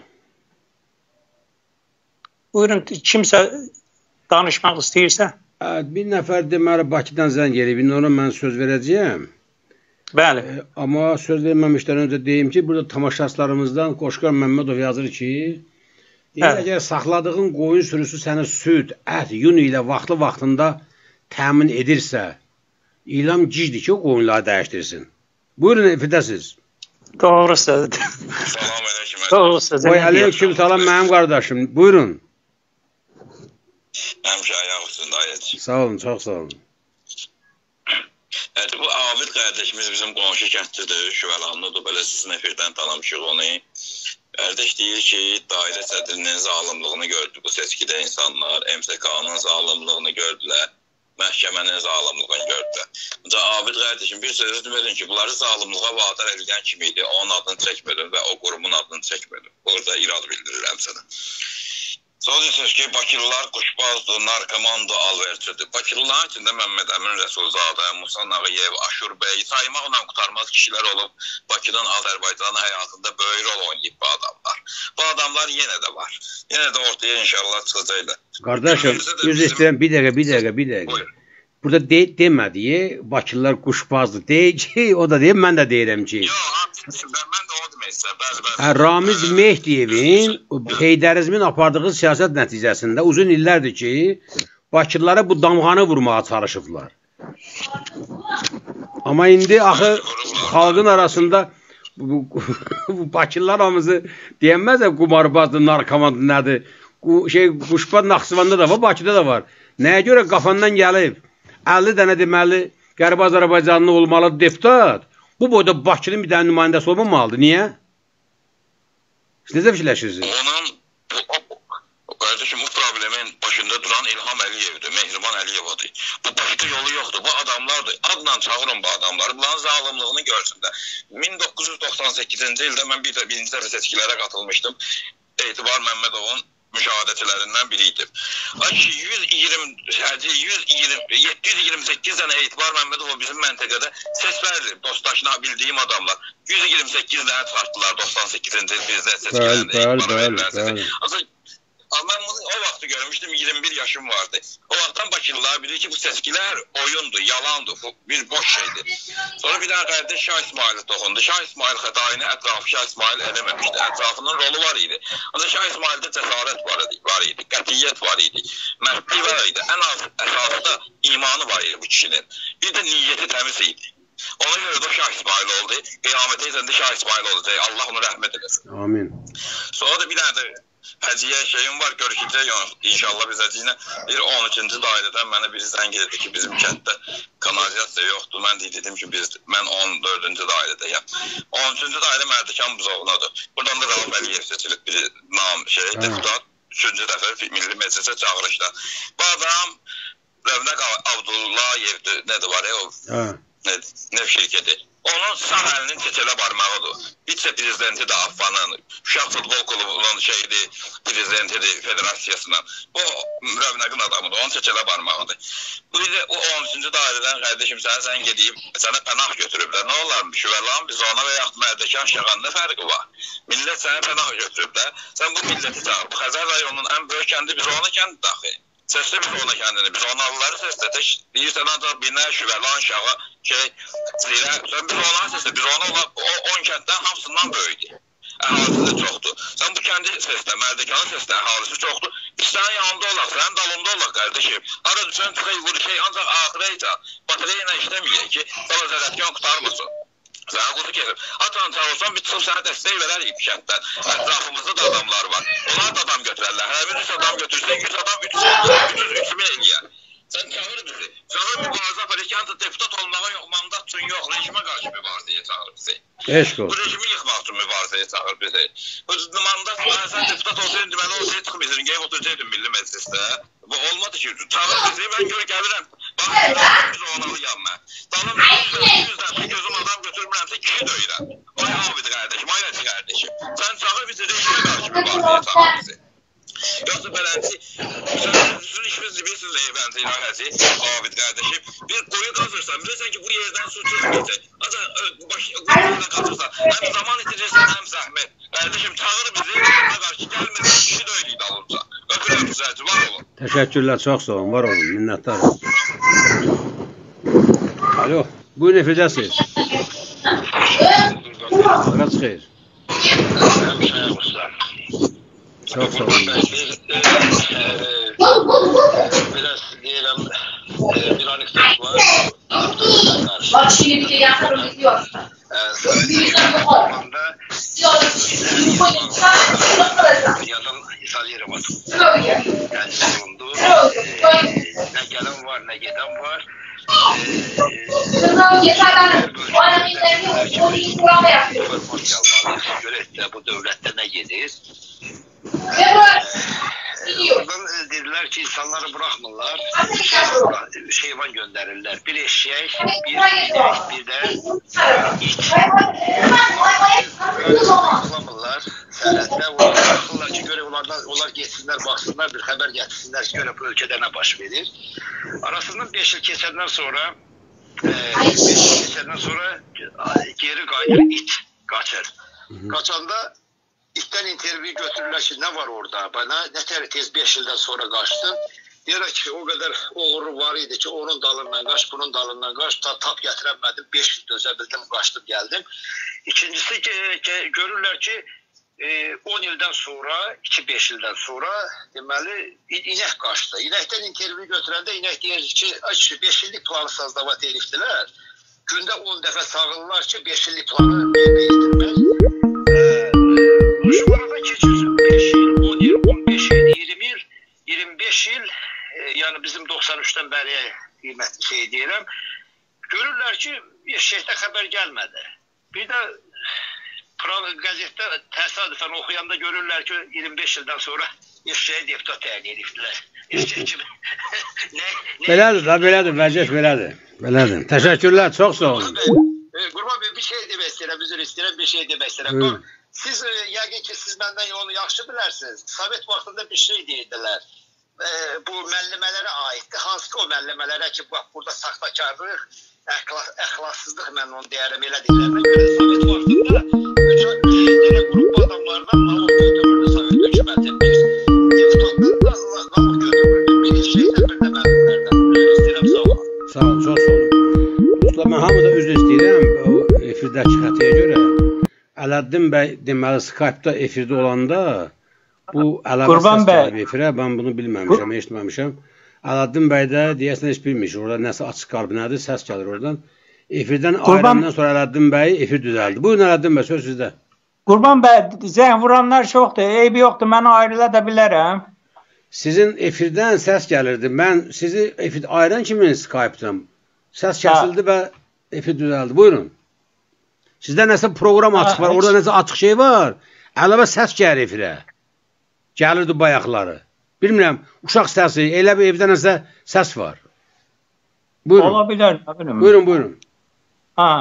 Buyurun, kimsə danışmaq istəyirsə. Bir nəfər deməli Bakıdan zəng eləyib, indi ona mən söz verəcəyəm. Bəli. E, amma söz verməmişdən öncə deyim ki, burada tamaşaçılarımızdan Qoşqar Məmmədov yazır ki, əgər saxladığın qoyun sürüsü sənə süd, ət, yun ilə vaxtlı-vaxtında təmin edirsə, İlham gicdir ki, o qoyunları dəyişdirsin. Buyurun, efidəsiz. Doğru sözdür. Salam aleyküm. Doğru sözdür. Oy, aleyküm salam mənim qardaşım. Buyurun. Həmişə ayaq üstündə ayət. Sağ olun, çox sağ olun. Evet, bu Abid kardeşimiz bizim qonşu kəndlidir, Şüvəlanlıdır, belə sizin efirdən tanımışıq onu. Kardeş deyir ki, dairə sədrinin zalımlığını gördü bu seçkidə insanlar, M S K'nın zalımlığını gördülər, məhkəmənin zalımlığını gördülər. Ancaq Abid kardeşim bir sözü verin ki, bunları zalımlığa vadar edilən kim idi, onun adını çəkmədim və o qurumun adını çəkmədim. Burada irad bildirirəm sənə. Sonra diyorsunuz ki, Bakırlılar kuşbazdır, narkomandır, alverçidir. Bakırlıların içində Məhəmməd Əmin Rəsulzadə, Musa Nağıyev, Aşur bəy, saymaqla qutarmaz kişilər olub Bakıdan Azərbaycanın həyatında böyük rol oynayıb bu adamlar. Bu adamlar yenə də var. Yenə də ortaya inşallah çıxacaqlar. Qardaşım, yüz istəyirəm, bir dəqiqə, bir dəqiqə, bir dəqiqə. Buyur. Burada de, demədiyi, Bakırlılar quşbazdır deyir ki, o da deyir, mən də deyirəm ki. Yox, mən də o demək istəyirəm. Hə, Ramiz Mehdiyevin Heydərizmin apardığı siyasət nəticəsində uzun illərdir ki, Bakırlılara bu damğanı vurmağa çalışıblar. Amma indi axı xalqın arasında bu, bu Bakırlılar hamısı deyənməzsə qumarbazdır, narkomandır, nədir? Şey, Quşbaz Naxçıvanda da var, Bakıda da var. Nəyə görə qafandan gəlib? əlli dənə deməli Qərbi Azərbaycanlı olmalı deputat. Bu boyda Bakının bir dənə nümayəndəsi olmamalıdır. Niyə? Siz necə fikirləşirsiniz? Onun, bu, kardeşim, bu problemin başında duran İlham Əliyevdir, Mehriban Əliyevadır. Bu başka yolu yoxdur, bu adamlardır. Adla çağırın bu adamları, bunların zalımlığını görsünlər. min doqquz yüz doxsan səkkizinci ildə mən bir də birinci dəfə seçkilərə qatılmışdım. Etibar Məmmədovun müşahadəçilərindən biriydim. yüz iyirmi, yüz iyirmi, yeddi yüz iyirmi səkkiz dənə Etibar Məmmədov bizim məntəqədə səs verdi, dostlaşına bildiyim adamlar. yüz iyirmi səkkiz dənə çıxartdılar doxsan səkkizinci il bizdə seçkilərində. Bəli, bəli, bəli. Ben bunu o vaxtı görmüştüm, iyirmi bir yaşım vardı. O vaxtdan Bakırlılar bilir ki, bu seçkilər oyundur, yalandır, bir boş şeydir. Sonra bir daha qardaş Şah İsmail'e toxundu. Şah İsmail xətayını ətrafı Şah İsmail eləməmişdi. Ətrafının rolu var idi. Ancaq Şah İsmail'də cəsarət var idi, var idi, qətiyyət var idi, mərdlik var idi. Ən az əsasda imanı var idi bu kişinin. Bir də niyyəti təmiz idi. Ona görə də Şah İsmail oldu. Qiyamətə izəndə Şah İsmail olacaq. Allah onu rəhmət eləsin. Amin. Sonra da bir dənə də Həciyyə şeyim var, görüşəcək inşallah biz həciyyə. Bir on üçüncü dairədən mənə bir zəng edildi ki, bizim kənddə kanalizasiya yoxdur. Mən dedim ki, biz, mən on dördüncü dairədəyəm. on üçüncü dairə Mərdəkan Buzovnadır. Buradan da Rauf Əliyev seçilib bir nam şey, deputat. Üçüncü dəfə Milli Məclisə çağırışda. Bu adam Rövnək Abdullayevdir, nədir var ya o? Nə, nə şirkəti? Onun sağ əlinin çeçələ barmağıdır. Vitse-prezidenti də Affanın, Uşaq Futbol Klubunun şeydi, prezidentidir federasiyasından. O Rövnəqin adamıdır, onun çeçələ barmağıdır. Bu bir də o on üçüncü dairədən qardeşim sənə zəng edeyim, sənə pənah götürüblər. Nə olarmış? Şüvəlan biz ona və yaxud Mərdəkan Şəğanda fərqi var. Millət sənə pənah götürüblər. Sən bu milləti çağır. Bu Xəzər rayonunun ən böyük kəndi biz ona kəndi daxil. Səsli biz ona kəndini, biz onalları səslədik. Deyirsən ancaq binə, Şüvəlan, Şağa, şey, Zirə, sən biz ona səslə, biz ona o on kənddən hamısından böyükdür. Əhalisi də çoxdur. Sən bu kəndi səslə, Mərdəkanı səslə, əhalisi çoxdur. Biz sənin yanında olaq, sənin dalında olaq, qardeşim. Ara düşən çıxay vur şey, ancaq axirə isə batareyla işləməyək ki, Qala Zərətkan qutarmasın. Sənə quzu kesir. Atan sağ olsan bir çıxıb sənə dəstək verərik kənddən. Ətrafımızda da adamlar var. Onlar da adam götürərlər. Hər bir üç adam götürsə yüz adam üç yüz üç min eləyər. Sən çağır bizi. Çağır mübarizə aparırkən deputat olmağa yox, mandat üçün yox, rejimə qarşı mübarizəyə çağır bizi. Eşq ol. Bu rejimi yıxmaq üçün mübarizəyə çağır bizi. Mandat, sən deputat olsaydın, deməli olsaydı çıxmayaydın, gəlib oturacaydın Milli Məclisdə. Bu olmadı ki, çağır bizi, mən gör gəlirəm. Bax, biz oğlanıyam mən. Dalım yüz dəfə gözüm adam götürmürəmsə kişi döyürəm. Ay Abid qardeşim, ay Nəsi qardeşim. Sən çağır bizi, rejimə qarşı mübarizəyə çağır bizi. Yoxsa beləncə, sizin işiniz bilirsiniz beləncə ilahəsi, Abid qardeşim. Bir quyu qazırsan, bilirsən ki, bu yerdən su çıxmayacaq. Ancaq quyudan qazırsan, həm zaman itirirsən, həm zəhmət. Qardeşim, çağır bizi, rejimə qarşı gəlmədən kişi döyülüydü alınca. Öpürəm sizəcə, var olun. Təşəkkürlər, çox sağ olun, var olun, minnətdarım. Alo, buyurun efirdəsiniz. Qaç xeyir. Həmşəyə usta. Çox sağ olun. Biraz deyirəm, bir anekdot var. Bak şimdi bir de yakın gidiyor. Dünyadan İsa Yerevan. Yani bulundu. Ne gelen var, ne giden var. Bu devlette ne gelir? Oradan dediler ki insanları bırakmırlar, şeyvan gönderirler. Bir eşek, bir inek, bir de it. Bırakmırlar. Sərhəddə onlar baxırlar ki, görə onlardan, onlar geçsinlər, baxsınlar, bir xəbər gətirsinlər ki, görə bu ölkədə nə baş verir. Arasından beş il keçəndən sonra, beş il keçəndən sonra geri qayıdır it, qaçır. Qaçanda itdən intervyu götürürlər ki, nə var orada? Bana nə tər tez beş ildən sonra qaçdım. Deyirlər ki, o qədər oğru var idi ki, onun dalından qaç, bunun dalından qaç, tap gətirəmədim, beş il dözə bildim, qaçdım, gəldim. İkincisi ki, görürlər ki, on ildən sonra, iki beş ildən sonra deməli inək qaçdı. İnəkdən intervyu götürəndə inək deyir ki, beş illik planı sazdavat elifdilər. Gündə on dəfə sağırlar ki, beş illik planı yerinə yetirmək. Şu arada keçir beş il, on il, on beş il, iyirmi il, iyirmi beş il, yəni bizim doxsan üçdən bəri qiymətli şey deyirəm. Görürlər ki, eşəkdə xəbər gəlmədi. Bir də qəzetdə təsadüfən oxuyanda görürlər ki, iyirmi beş ildən sonra eşəyə deputat təyin edibdilər. Eşək kimi. Belədir da, belədir, vəziyyət belədir. Belədir. Təşəkkürlər, çox sağ olun. Qurban bəy, bir şey demək istəyirəm, üzr istəyirəm, bir şey demək istəyirəm. Siz, yəqin ki, siz məndən onu yaxşı bilərsiniz. Sovet vaxtında bir şey deyirdilər. Bu məlləmələrə aiddir. Hansı ki, o məlləmələrə ki, bax, burada saxtakarlıq, əxlassızlıq mən onu deyərəm, elə deyirəm. Sovet vaxtında üç dənə qrup adamlardan nalıq götürürdü Sovet hökuməti. Bir deputatdan da nalıq götürürdü. Bir şeydən, bir də mənlərdən. İstəyirəm, sağ olun. Sağ olun, çox sağ olun. Usta, mən hamıda üzr istəyirəm. O efirdəki xətəyə görə. Ələddin bəy deməli Skype-da efirdə olanda bu əlavə səs gəlib efirə, mən bunu bilməmişəm, eşitməmişəm. Ələddin bəy də deyəsən heç bilmiş, orada nəsə açıq qalb nədir, səs gəlir oradan. Efirdən ayrılandan sonra Ələddin bəy efir düzəldi. Buyurun Ələddin bəy, söz sizdə. Qurban bəy, zəng vuranlar çoxdur, eybi yoxdur, mən ayrıla da bilərəm. Sizin efirdən səs gəlirdi, mən sizi efir ayıran kimin Skype-dan səs kəsildi və efir düzəldi. Buyurun. Sizdə nəsə proqram açıq var, orada nəsə açıq şey var. Əlavə səs gəlir efirə. Gəlirdi bayaqları. Bilmirəm, uşaq səsi, elə bir evdə nəsə səs var. Buyurun. Ola bilər, nə bilim. Buyurun, buyurun. Ha.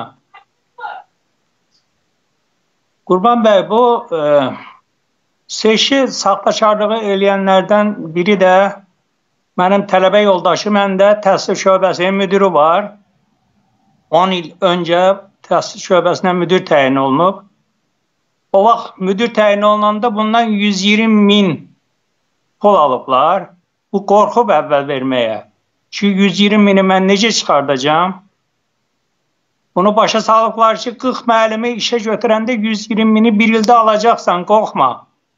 Qurban bəy, bu e, seçki saxtakarlığı eləyənlərdən biri də mənim tələbə yoldaşım, məndə təhsil şöbəsinin müdürü var. on il öncə təhsil şöbəsinə müdür təyin olunub. O vaxt müdür təyin olunanda bundan yüz iyirmi min pul alıblar. Bu qorxub əvvəl verməyə. Çünki yüz iyirmi mini mən necə çıxardacağım? Bunu başa salıblar ki, qırx müəllimi işə götürəndə yüz iyirmi mini bir ildə alacaqsan, qorxma.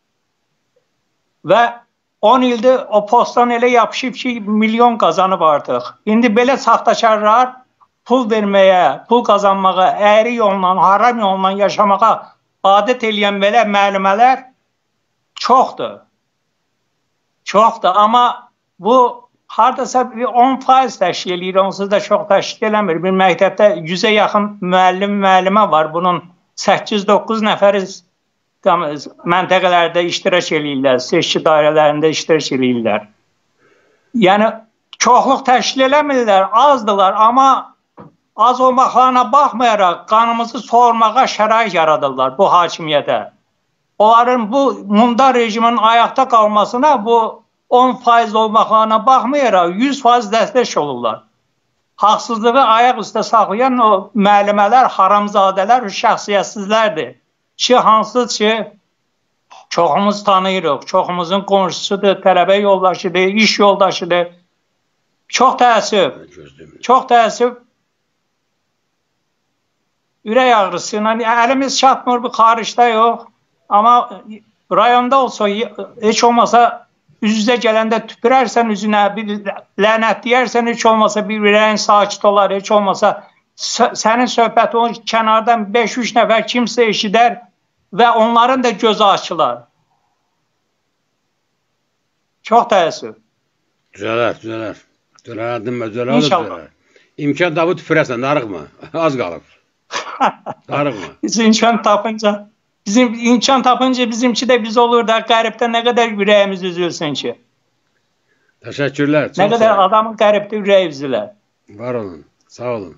Və on ildə o postdan elə yapışıb ki, milyon qazanıb artıq. İndi belə saxtakarlar pul verməyə, pul qazanmağa, əyri yolla, haram yolla yaşamağa adət eləyən belə müəllimələr çoxdur. Çoxdur, amma bu hardasa bir on faiz təşkil edir, onsuz da çox təşkil eləmir. Bir məktəbdə yüzə yaxın müəllim, müəllimə var. Bunun səkkiz doqquz nəfəri məntəqələrdə iştirak edirlər, seçki dairələrində iştirak edirlər. Yəni, çoxluq təşkil eləmirlər, azdılar, amma az olmaqlarına baxmayaraq qanımızı soğurmağa şərait yaradırlar bu hakimiyyətə. Onların bu mundar rejimin ayaqda qalmasına bu on faiz olmaqlarına baxmayaraq yüz faiz dəstək olurlar. Haqsızlığı ayaq üstə saxlayan o müəllimələr, haramzadələr, şəxsiyyətsizlərdir. Ki, hansı ki, çoxumuz tanıyırıq, çoxumuzun qonşusudur, tələbə yoldaşıdır, iş yoldaşıdır. Çox təəssüf, çox təəssüf. Ürək ağrısı ilə, əlimiz çatmır, bu xaricdə yox. Amma rayonda olsa, heç olmasa üz-üzə gələndə tüpürərsən üzünə, bir lənət deyərsən, heç olmasa bir ürəyin sakit olar, heç olmasa sənin söhbəti o kənardan beş üç nəfər kimsə eşidər və onların da gözü açılar. Çox təəssüf. Düzələr, düzələr. Düzələr, düzələr, düzələr. İmkan davı tüpürərsən, darıqma. Az qalıb. Darıqma. Biz imkan tapınca, bizim imkan tapınca bizimki də biz olur da qəribdə nə qədər ürəyimiz üzülsün ki. Təşəkkürlər. Nə qədər adamın qəribdə ürəyi üzülər. Var olun, sağ olun.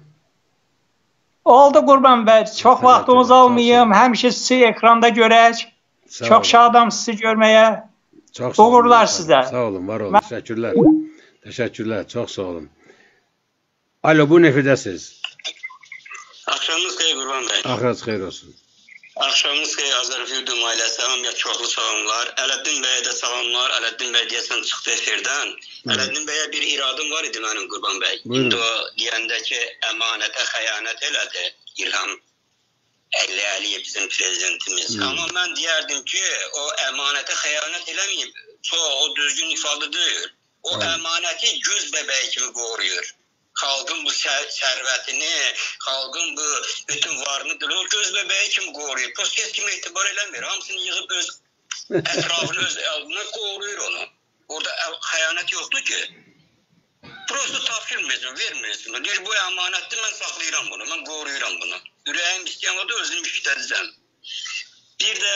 Oldu Qurban bəy, çox vaxtımız olmayım, həmişə sizi ekranda görək. Çox şadam sizi görməyə. Uğurlar sizə. Sağ olun, var olun, təşəkkürlər. Təşəkkürlər, çox sağ olun. Alo, bu nefirdəsiz? Axşamınız xeyir Qurban bəy. Axırız xeyir olsun. Axşamınız xeyir Azərfiyudum ailəsi, hamıya çoxlu salamlar. Ələddin bəyə də salamlar. Ələddin bəy deyəsən çıxdı efirdən. Ələddin bəyə bir iradım var idi mənim Qurban bəy. İndi o deyəndə ki, əmanətə xəyanət elədi İlham Əliyev bizim prezidentimiz. Amma mən deyərdim ki, o əmanətə xəyanət eləməyib. Çox, o düzgün ifadə deyil. O əmanəti göz bəbəyi kimi qoruyur. Xalqın bu sərvətini, xalqın bu bütün varını o göz bəbəyi kimi qoruyur. Poskes kimi etibar eləmir. Hamısını yığıb öz ətrafını, öz əlbünə qoruyur onu. Orada xəyanət yoxdur ki. Prosto tapşırmıyorsun, vermiyorsun. Deyir, bu əmanətdir, mən saxlayıram bunu, mən qoruyuram bunu. Ürəyim istəyən o da özüm işlədəcəm. Bir də,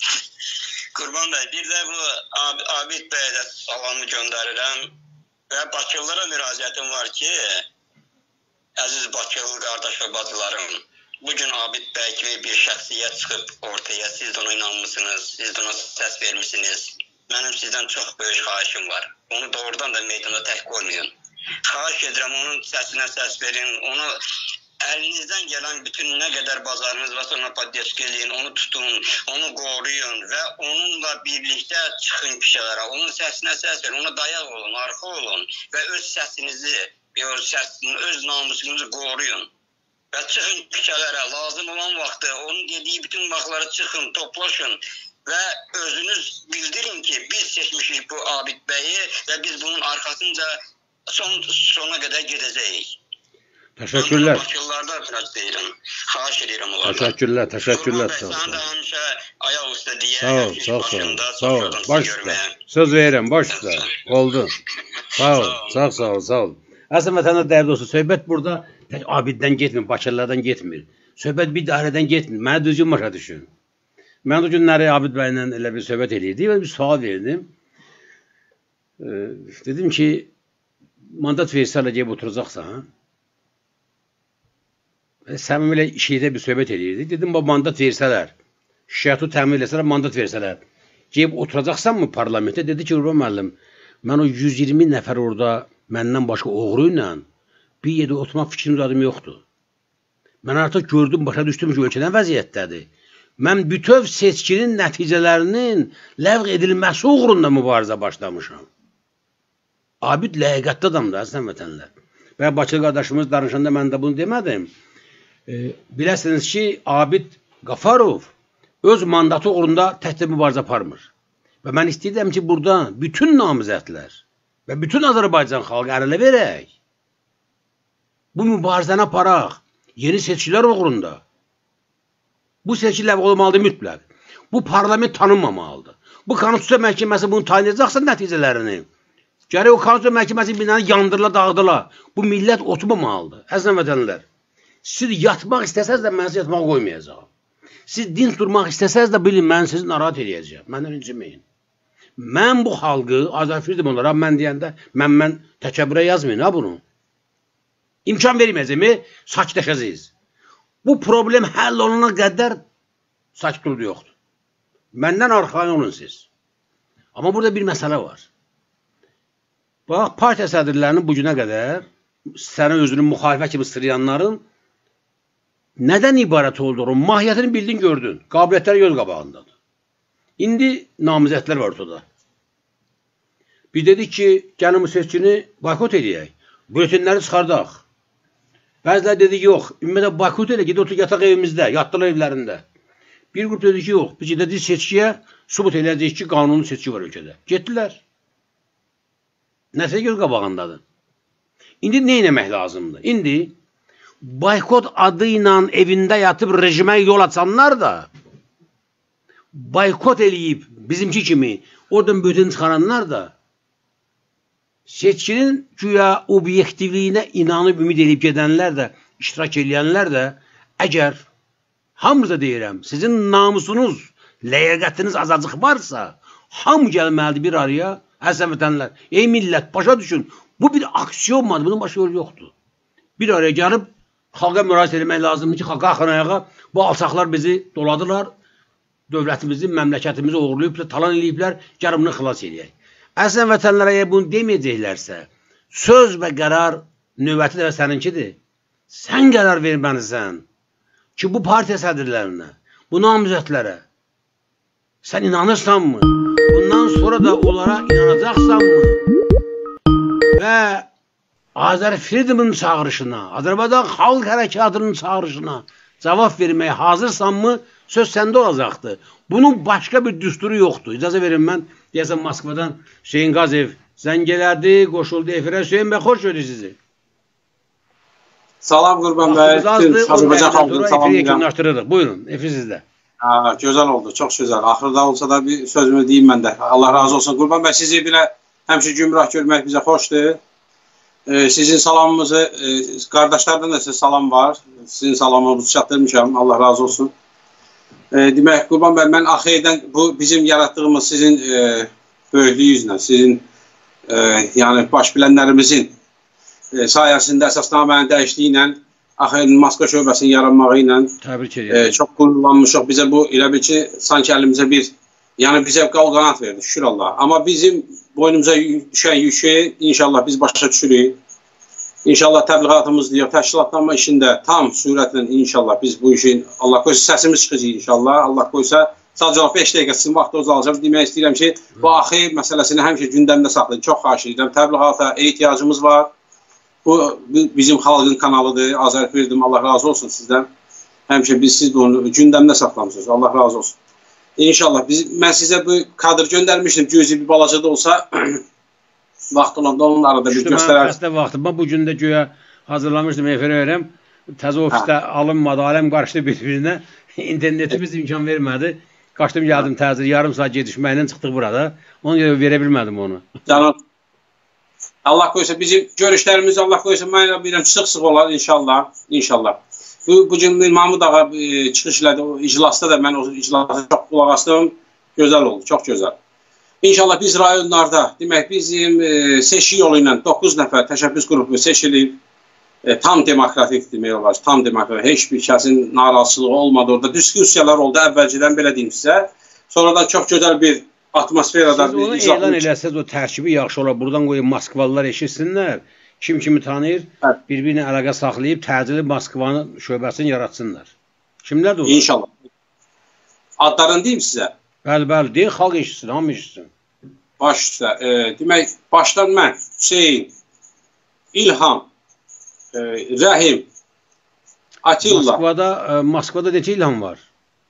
Qurban bəy, bir də bu Abid bəyə də salamı göndərirəm. Və Bakılılara müraciətim var ki, əziz Bakılı qardaş və bacılarım, bugün Abid bəy kimi bir şəxsiyyət çıxıb ortaya, siz də ona inanmışsınız, siz də ona səs vermişsiniz. Mənim sizdən çox böyük xahişim var. Onu doğrudan da meydana tək qoymayın. Xahiş edirəm, onun səsinə səs verin, onu əlinizdən gələn bütün nə qədər bazarınız varsa ona poddeşk eləyin, onu tutun, onu qoruyun və onunla birlikdə çıxın kişilərə, onun səsinə səs verin, ona dayaq olun, arxa olun və öz səsinizi, öz namusunuzu qoruyun. Və çıxın kişilərə, lazım olan vaxtı, onun dediyi bütün vaxtları çıxın, toplaşın və özünüz bildirin ki, biz seçmişik bu Abid bəyi və biz bunun arxasınca son, sona qədər gedəcəyik. Təşəkkürlər. Bakılılarda biraz deyirəm, xahiş edirəm onlardan. Təşəkkürlər, təşəkkürlər. Sən də həmişə ayaq üstə deyə, sağ ol, çox sağ ol, sağ ol, baş üstə, söz verirəm, baş üstə, oldu. Sağ ol, sağ sağ ol, sağ ol. Əslən vətəndaş dəyərli olsun, söhbət burada tək Abiddən getmir, Bakılılardan getmir. Söhbət bir dairədən getmir, mənə düzgün başa düşün. Mən o günləri Abid bəylə elə bir söhbət edirdik və bir sual verdim. Dedim ki, mandat versələ gəlib oturacaqsan, səmimi ilə şeydə bir söhbət edirdik. Dedim, bu mandat versələr, şikayəti təmin eləsələr, mandat versələr, gəlib oturacaqsan mı parlamentə? Dedi ki, Qurban müəllim, mən o yüz iyirmi nəfər orada məndən başqa oğru ilə bir yerdə oturmaq fikrimiz adım yoxdur. Mən artıq gördüm, başa düşdüm ki, ölkədən vəziyyətdədir. Mən bütöv seçkinin nəticələrinin ləğv edilməsi uğrunda mübarizə başlamışam. Abid ləyaqətli adamdır, əslən vətənlər. Və Bakılı qardaşımız danışanda mən də bunu demədim. Biləsiniz ki, Abid Qafarov öz mandatı uğrunda təkcə mübarizə aparmır. Və mən istəyirəm ki, burada bütün namizədlər və bütün Azərbaycan xalqı əl-ələ verək. Bu mübarizəni aparaq. Yeni seçkiler uğrunda. Bu seçkiler olmalıdır mütləq. Bu parlament tanınmamalıdır. Bu Konstitusiya Məhkəməsi bunu tanıyacaqsa nəticələrini. Gərək o Konstitusiya Məhkəməsi binanı yandırla, dağıdıla. Bu millət oturmamalıdır. Əzəm vətənlər. Siz yatmaq istəsəz də mən sizi yatmağa qoymayacağım. Siz dinç durmaq istəsəz də bilin, mən sizi narahat edəcəyəm. Məndən inciməyin. Mən bu xalqı, azərfirdim onlara, mən deyəndə, mən, mən təkəbbürə yazmayın ha bunu. İmkan verməyəcəyimi, sakitləşəcəyiz. Bu problem həll olana qədər sakitlik yoxdur. Məndən arxayın olun siz. Amma burada bir məsələ var. Bax, partiya sədrlərinin bu günə qədər sənə özünün müxalifə kimi sırayanların nədən ibarət olduğunu, mahiyyətini bildin, gördün. Qabiliyyətləri göz qabağındadır. İndi namizədlər var ortada. Bir dedik ki, gəlin bu seçkini boykot edək. Bületinləri çıxardaq. Bəziləri dedik, yox, ümumiyyətlə boykot edək, gedək otur yataq evimizdə, yatdılar evlərində. Bir qrup dedi ki, yox, biz dedik seçkiyə subut eləyəcək ki, qanunlu seçki var ölkədə. Getdilər. Nəsə göz qabağındadır. İndi nə etmək lazımdır? İndi boykot adı ilə evində yatıb rejimə yol açanlar da boykot eləyib bizimki kimi oradan bütün çıxaranlar da seçkinin güya obyektivliyinə inanıb ümid edib gedənlər də, iştirak edənlər də əgər hamınıza deyirəm, sizin namusunuz, ləyaqətiniz azacıq varsa, hamı gəlməlidir bir araya, əzəm vətənlər. Ey millət, başa düşün, bu bir aksiyonmadır, bunun başa yolu yoxdur. Bir araya gəlib, xalqa müraciət etmək lazımdır ki, xalqa axın ayağa, bu alçaqlar bizi doladılar, dövlətimizi, məmləkətimizi uğurlayıblar, talan eləyiblər, gəlib bunu xilas edək. Əzəm vətənlərə əgər bunu deməyəcəklərsə, söz və qərar növbəti də səninkidir. Sən qərar verməlisən ki, bu partiya sədrlərinə, bu namizədlərə sən inanırsanmı? Bundan sonra da onlara inanacaqsanmı? Və Azərfreedom'un çağırışına, Azərbaycan Xalq Hərəkatının çağırışına cavab verməyə hazırsanmı? Söz səndə olacaqdır. Bunun başqa bir düsturu yoxdur. İcazə verin, mən deyəsən Moskvadan Hüseyin Qazev zəng elədi, qoşuldu efirə. Hüseyin bəy, xoş gördük sizi. Salam Qurban bəy. Azərbaycan xalqını efiri yekunlaşdırırıq. Buyurun, efir sizdə. Gözəl oldu, çox gözəl. Axırda olsa da bir sözümü deyim mən də. Allah razı olsun. Qurban bəy, sizi belə həmişə gümrah görmək bizə xoşdur. Sizin salamımızı, qardaşlardan da sizə salam var. Sizin salamımızı çatdırmışam. Allah razı olsun. Demək, Qurban bəy, mən axirdən bu bizim yaratdığımız sizin böyüklüyünüzlə, sizin yəni baş bilənlərimizin sayəsində əsasnamənin dəyişdiyi ilə, axirən Moskva şöbəsinin yaranmağı ilə çox qururlanmışıq. Bizə bu, elə bil ki, sanki əlimizə bir, yəni bizə qal-qanat verdi, şükür Allah. Amma bizim boynumuza düşən yükü inşallah biz başa düşürük. İnşallah təbliğatımız deyək, təşkilatlanma işində tam sürətlə inşallah biz bu işin, Allah qoysa səsimiz çıxacaq inşallah, Allah qoysa sadəcə beş dəqiqə sizin vaxtınızı alacaq. Demək istəyirəm ki, bu axir məsələsini həmişə gündəmdə saxlayın, çox xahiş edirəm. Təbliğata ehtiyacımız var. Bu bizim xalqın kanalıdır, Azərfreedom, Allah razı olsun sizdən. Həmişə biz siz bunu gündəmdə saxlamışsınız, Allah razı olsun. İnşallah, biz, mən sizə bu kadr göndərmişdim, cüzi bir balaca da olsa, vaxt olanda onları da bir göstərər. Xəstə vaxtı, bu gün də göyə hazırlamışdım, efirə verəm. Təzə ofisdə alınmadı, aləm qarışdı bir-birinə. İnternetimiz imkan vermədi. Qaçdım, gəldim təzir, yarım saat gedişməklə çıxdıq burada. Onu verə bilmədim onu. Canım, Allah qoysa, bizim görüşlərimiz Allah qoysa, mən bilirəm, sıx-sıx olar inşallah. İnşallah. Bu, bugün Mahmud ağa çıxış elədi, o iclasda da mən o iclasa çox qulaq astım. Gözəl oldu, çox gözəl. İnşallah biz rayonlarda, demək bizim e, seçki yolu ilə doqquz nəfər təşəbbüs qrupu seçilib, e, tam demokratik demək olar, tam demokratik, heç bir kəsin narazılığı olmadı orada, diskusiyalar oldu əvvəlcədən, belə deyim sizə. Sonradan çox gözəl bir atmosferada... Siz onu elan eləsəz, o tərkibi yaxşı olar, buradan qoyun Moskvalılar eşitsinlər, kim kimi tanıyır, evet. Bir-birinə əlaqə saxlayıb, təcili Moskvanın şöbəsini yaratsınlar. Kimlər də olur? İnşallah. Adlarını deyim sizə. Bəli, bəli, deyil, xalq eşitsin, hamı eşitsin. Baş üstə, e, demək, başdan mən, Hüseyin, İlham, e, Rəhim, Atilla. Moskvada, e, Moskvada neçə İlham var?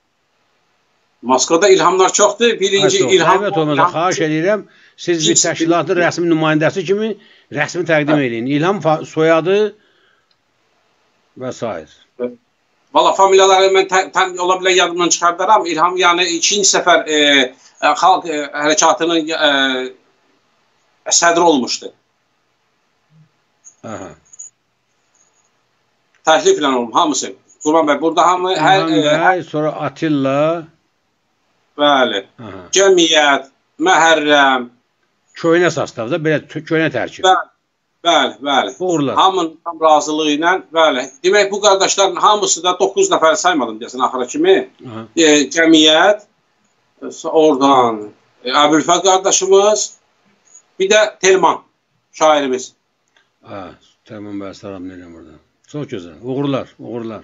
Moskvada İlhamlar çoxdur. Birinci Hayır, İlham... Evet, olmadı, xahiş edirəm, siz bir təşkilatın rəsmi nümayəndəsi kimi rəsmi təqdim edin. İlham soyadı, və s. Valla familiyaları mən tən ola bilər yadımdan çıxardaram. İlham yəni ikinci səfər e, e, xalq e, hərəkatının e, sədri olmuşdu. Aha. Təkliflə olum hamısı. Qurban bəy, burada hamı hər İlham bəy, sonra Atilla, bəli. Aha. Cəmiyyət, Məhərrəm, köynə sastavda belə köynə tərkib. Bəli, bəli, bəli. Uğurlar. Hamının tam razılığı ilə, bəli. Demək bu qardaşların hamısı da doqquz nəfər saymadım desən axıra kimi. E, cəmiyyət, oradan e, Əbülfə qardaşımız, bir də Telman şairimiz. Ha, Telman bəy salam deyirəm burada. Çox gözəl. Uğurlar, uğurlar.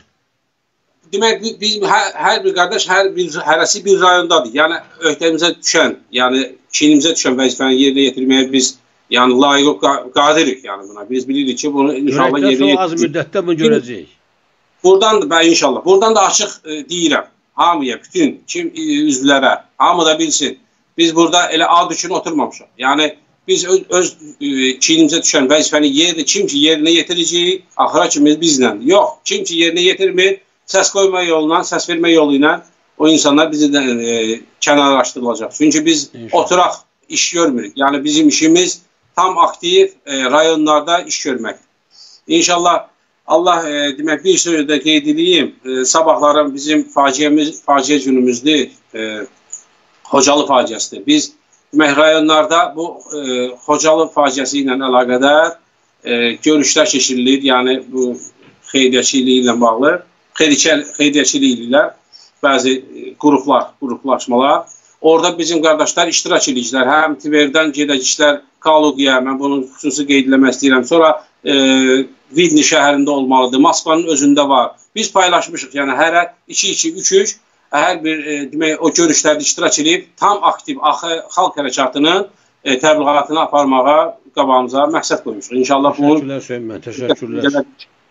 Demək biz hər, hər bir qardaş hər bir hərəsi bir rayondadır. Yəni öhdəmizə düşən, yəni çiynimizə düşən vəzifəni yerinə yetirməyə biz yəni layiq qadirik yəni buna. Biz bilirik ki, bunu inşallah yerinə yetirəcəyik. Az müddətdə bunu görəcəyik. Buradan da bəy inşallah. Buradan da açıq e, deyirəm hamıya, bütün kim e, üzvlərə, hamı da bilsin. Biz burada elə ad üçün oturmamışıq. Yəni biz öz, öz e, çiynimizə düşən vəzifəni yerinə kim ki yerinə yetirəcəyik, axıra kimi bizlə. Yox, kim ki yerinə yetirmir, səs qoyma yoluna, səs vermə yolu ilə o insanlar bizdən e, kənarlaşdırılacaq. Çünki biz İnşallah. Oturaq iş görmürük. Yəni bizim işimiz tam aktiv e, rayonlarda iş görmək. İnşallah Allah e, demək bir sözdə qeyd edeyim. E, sabahların bizim faciəmiz, faciə günümüzdür. E, Xocalı faciəsidir. Biz demək rayonlarda bu e, Xocalı faciəsi ilə əlaqədar e, görüşlər keçirilir. Yəni bu xeyriyyəçiliyi ilə bağlı. Xeyriyyəçilik ilə bəzi qruplar, qruplaşmalar. Orada bizim qardaşlar iştirak edəcəklər. Həm Tverdən gedəcəklər Kalugiyaya, mən bunu xüsusi qeyd etmək istəyirəm. Sonra e, Vidni şəhərində olmalıdır, Moskvanın özündə var. Biz paylaşmışıq, yəni hərə iki iki üç üç hər bir e, demək, o görüşlərdə iştirak edib tam aktiv xalq hərəkatının e, təbliğatını aparmağa qabağımıza məqsəd qoymuşuq. İnşallah bunu... Təşəkkürlər Süleyman, təşəkkürlər.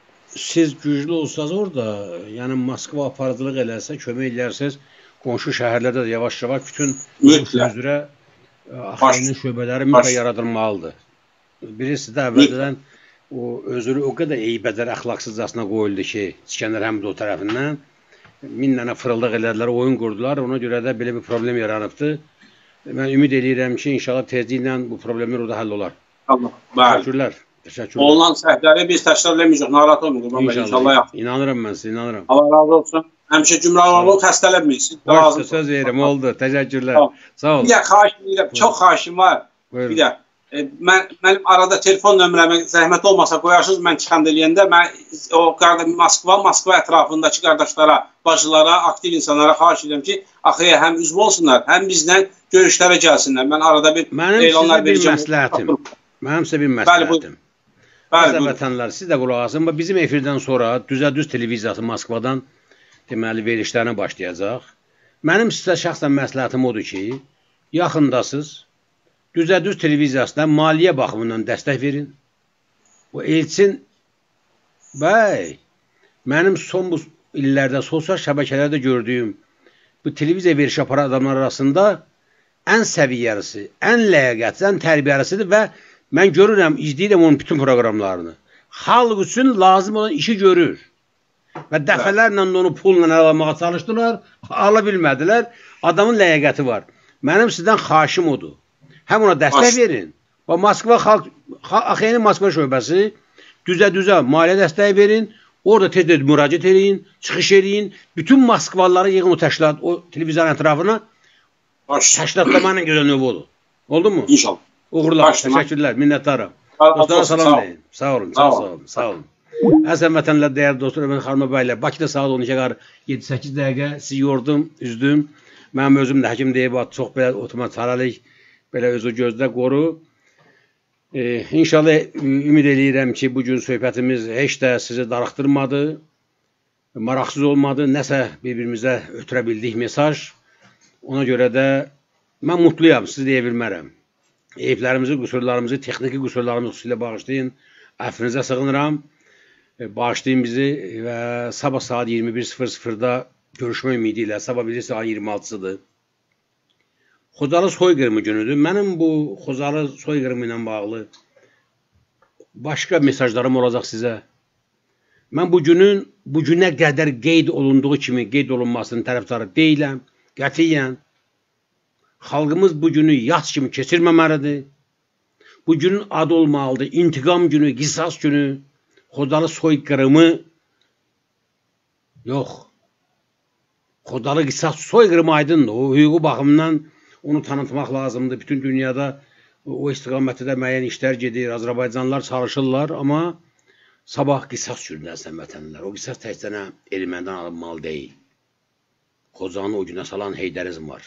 Siz güclü olsanız orada, yəni Moskva aparıcılıq eləsə, kömək edərsiniz, qonşu şəhərlərdə də yavaş-yavaş bütün üzrə axirinin şöbələri mütləq yaradılmalıdır. Birisi də əvvəldən o özünü o qədər eybədər, əxlaqsızcasına qoyuldu ki, İskəndər Həmidov tərəfindən min dənə fırıldaq elədilər, oyun qurdular, ona görə də belə bir problem yaranıbdır. Mən ümid edirəm ki, inşallah tezliklə bu problemlər orada həll olar. Allah, təşəkkürlər. Təşəkkürlər. Olunan səhvləri biz təkrarlamayacağıq, narahat olmayın. İnşallah, inanıram mən sizə, inanıram. Allah razı olsun. Həmişə Cümranoğlu xəstələnməyiniz. Başqa söz verirəm, oldu. Təşəkkürlər. Sağ olun. Bir də xahiş edirəm, çox xahişim var. Bir də, e, mən, mənim arada telefon nömrəmə zəhmət olmasa qoyarsınız, mən çıxanda eləyəndə, mən o Moskva, Moskva ətrafındakı qardaşlara, bacılara, aktiv insanlara xahiş edirəm ki, axıya həm üzv olsunlar, həm bizlə görüşlərə gəlsinlər. Mən arada bir elanlar verəcəm. Mənim sizə bir məsləhətim. Mənim sizə bir məsləhətim. Bəli, vətənlər, siz də qulaq asın. Bizim efirdən sonra Düzə-Düz televiziyası Moskvadan deməli verilişlərinə başlayacaq. Mənim sizə şəxsən məsləhətim odur ki, yaxındasınız, Düzə-Düz televiziyasına maliyyə baxımından dəstək verin. O Elçin bəy, mənim son bu illərdə sosial şəbəkələrdə gördüyüm bu televiziya verişi aparan adamlar arasında ən səviyyəlisi, ən ləyaqətli, ən tərbiyəlisidir və mən görürəm, izləyirəm onun bütün proqramlarını. Xalq üçün lazım olan işi görür. Və dəfələrlə onu pulla alamağa çalışdılar, ala bilmədilər. Adamın ləyaqəti var. Mənim sizdən xahişim odur. Həm ona dəstək verin. Və Moskva xalq, Axeynin Moskva şöbəsi düzə-düzə maliyyə dəstəyi verin. Orada tez-tez müraciət edin, çıxış edin. Bütün Moskvalıları yığın o təşkilat, o televizyon ətrafına. Təşkilatlamanın gözəl növü odur. Oldu mu? İnşallah. Uğurlar, təşəkkürlər, minnətdarım. Dostlara salam deyin. Sağ olun, çox sağ olun, sağ olun. Əzəm vətənlər, dəyərli dostlar, mən xanımə bəylər, Bakıda saat on ikiyə qədər yeddi səkkiz dəqiqə sizi yordum, üzdüm. Mənim özüm də həkim deyib, çox belə otomat saralik, belə özü gözdə qoru. E, İnşallah ümid eləyirəm ki, bugün söhbətimiz heç də sizi darıxdırmadı, maraqsız olmadı, nəsə bir-birimizə ötürə bildik mesaj. Ona görə də mən mutluyam, siz deyə bilmərəm. Eyflərimizi, qüsurlarımızı, texniki qüsurlarımızı xüsusilə bağışlayın. Əfrinizə sığınıram. Bağışlayın bizi və sabah saat iyirmi bir sıfır sıfırda görüşmə ümidi ilə, sabah bilir saat iyirmi altısıdır. Xocalı soyqırımı günüdür. Mənim bu Xocalı soyqırımı ilə bağlı başqa mesajlarım olacaq sizə. Mən bu günün, bu günə qədər qeyd olunduğu kimi qeyd olunmasının tərəfdarı deyiləm. Qətiyyən. Xalqımız bu günü yas kimi keçirməməlidir. Bu günün adı olmalıdır. İntiqam günü, qisas günü, Xodalı soyqırımı yox. Xodalı qisas soyqırımı aydındır. O hüquqi baxımdan onu tanıtmaq lazımdır. Bütün dünyada o istiqamətdə də müəyyən işlər gedir. Azərbaycanlılar çalışırlar, amma sabah qisas günü əslən vətənlər. O qisas təkcə ermənidən alınmalı deyil. Xocanı o günə salan Heydərizm var.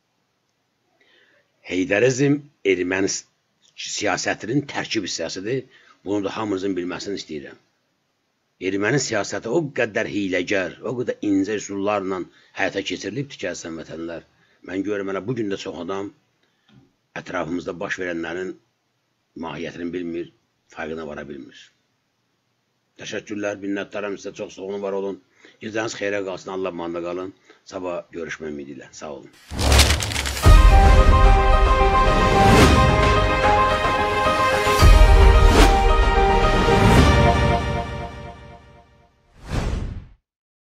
Heydərizm erməni siyasətinin tərkib hissəsidir. Bunu da hamınızın bilməsini istəyirəm. Erməni siyasəti o qədər hiləgər, o qədər incə üsullarla həyata keçirilibdir ki, əslən vətənlər. Mən görürəm, bu gün də çox adam ətrafımızda baş verənlərin mahiyyətini bilmir, fərqinə vara bilmir. Təşəkkürlər, minnətdarım sizə, çox sağ olun, var olun. Gecəniz xeyrə qalsın, Allah manda qalın. Sabah görüşmə ümidi ilə, sağ olun.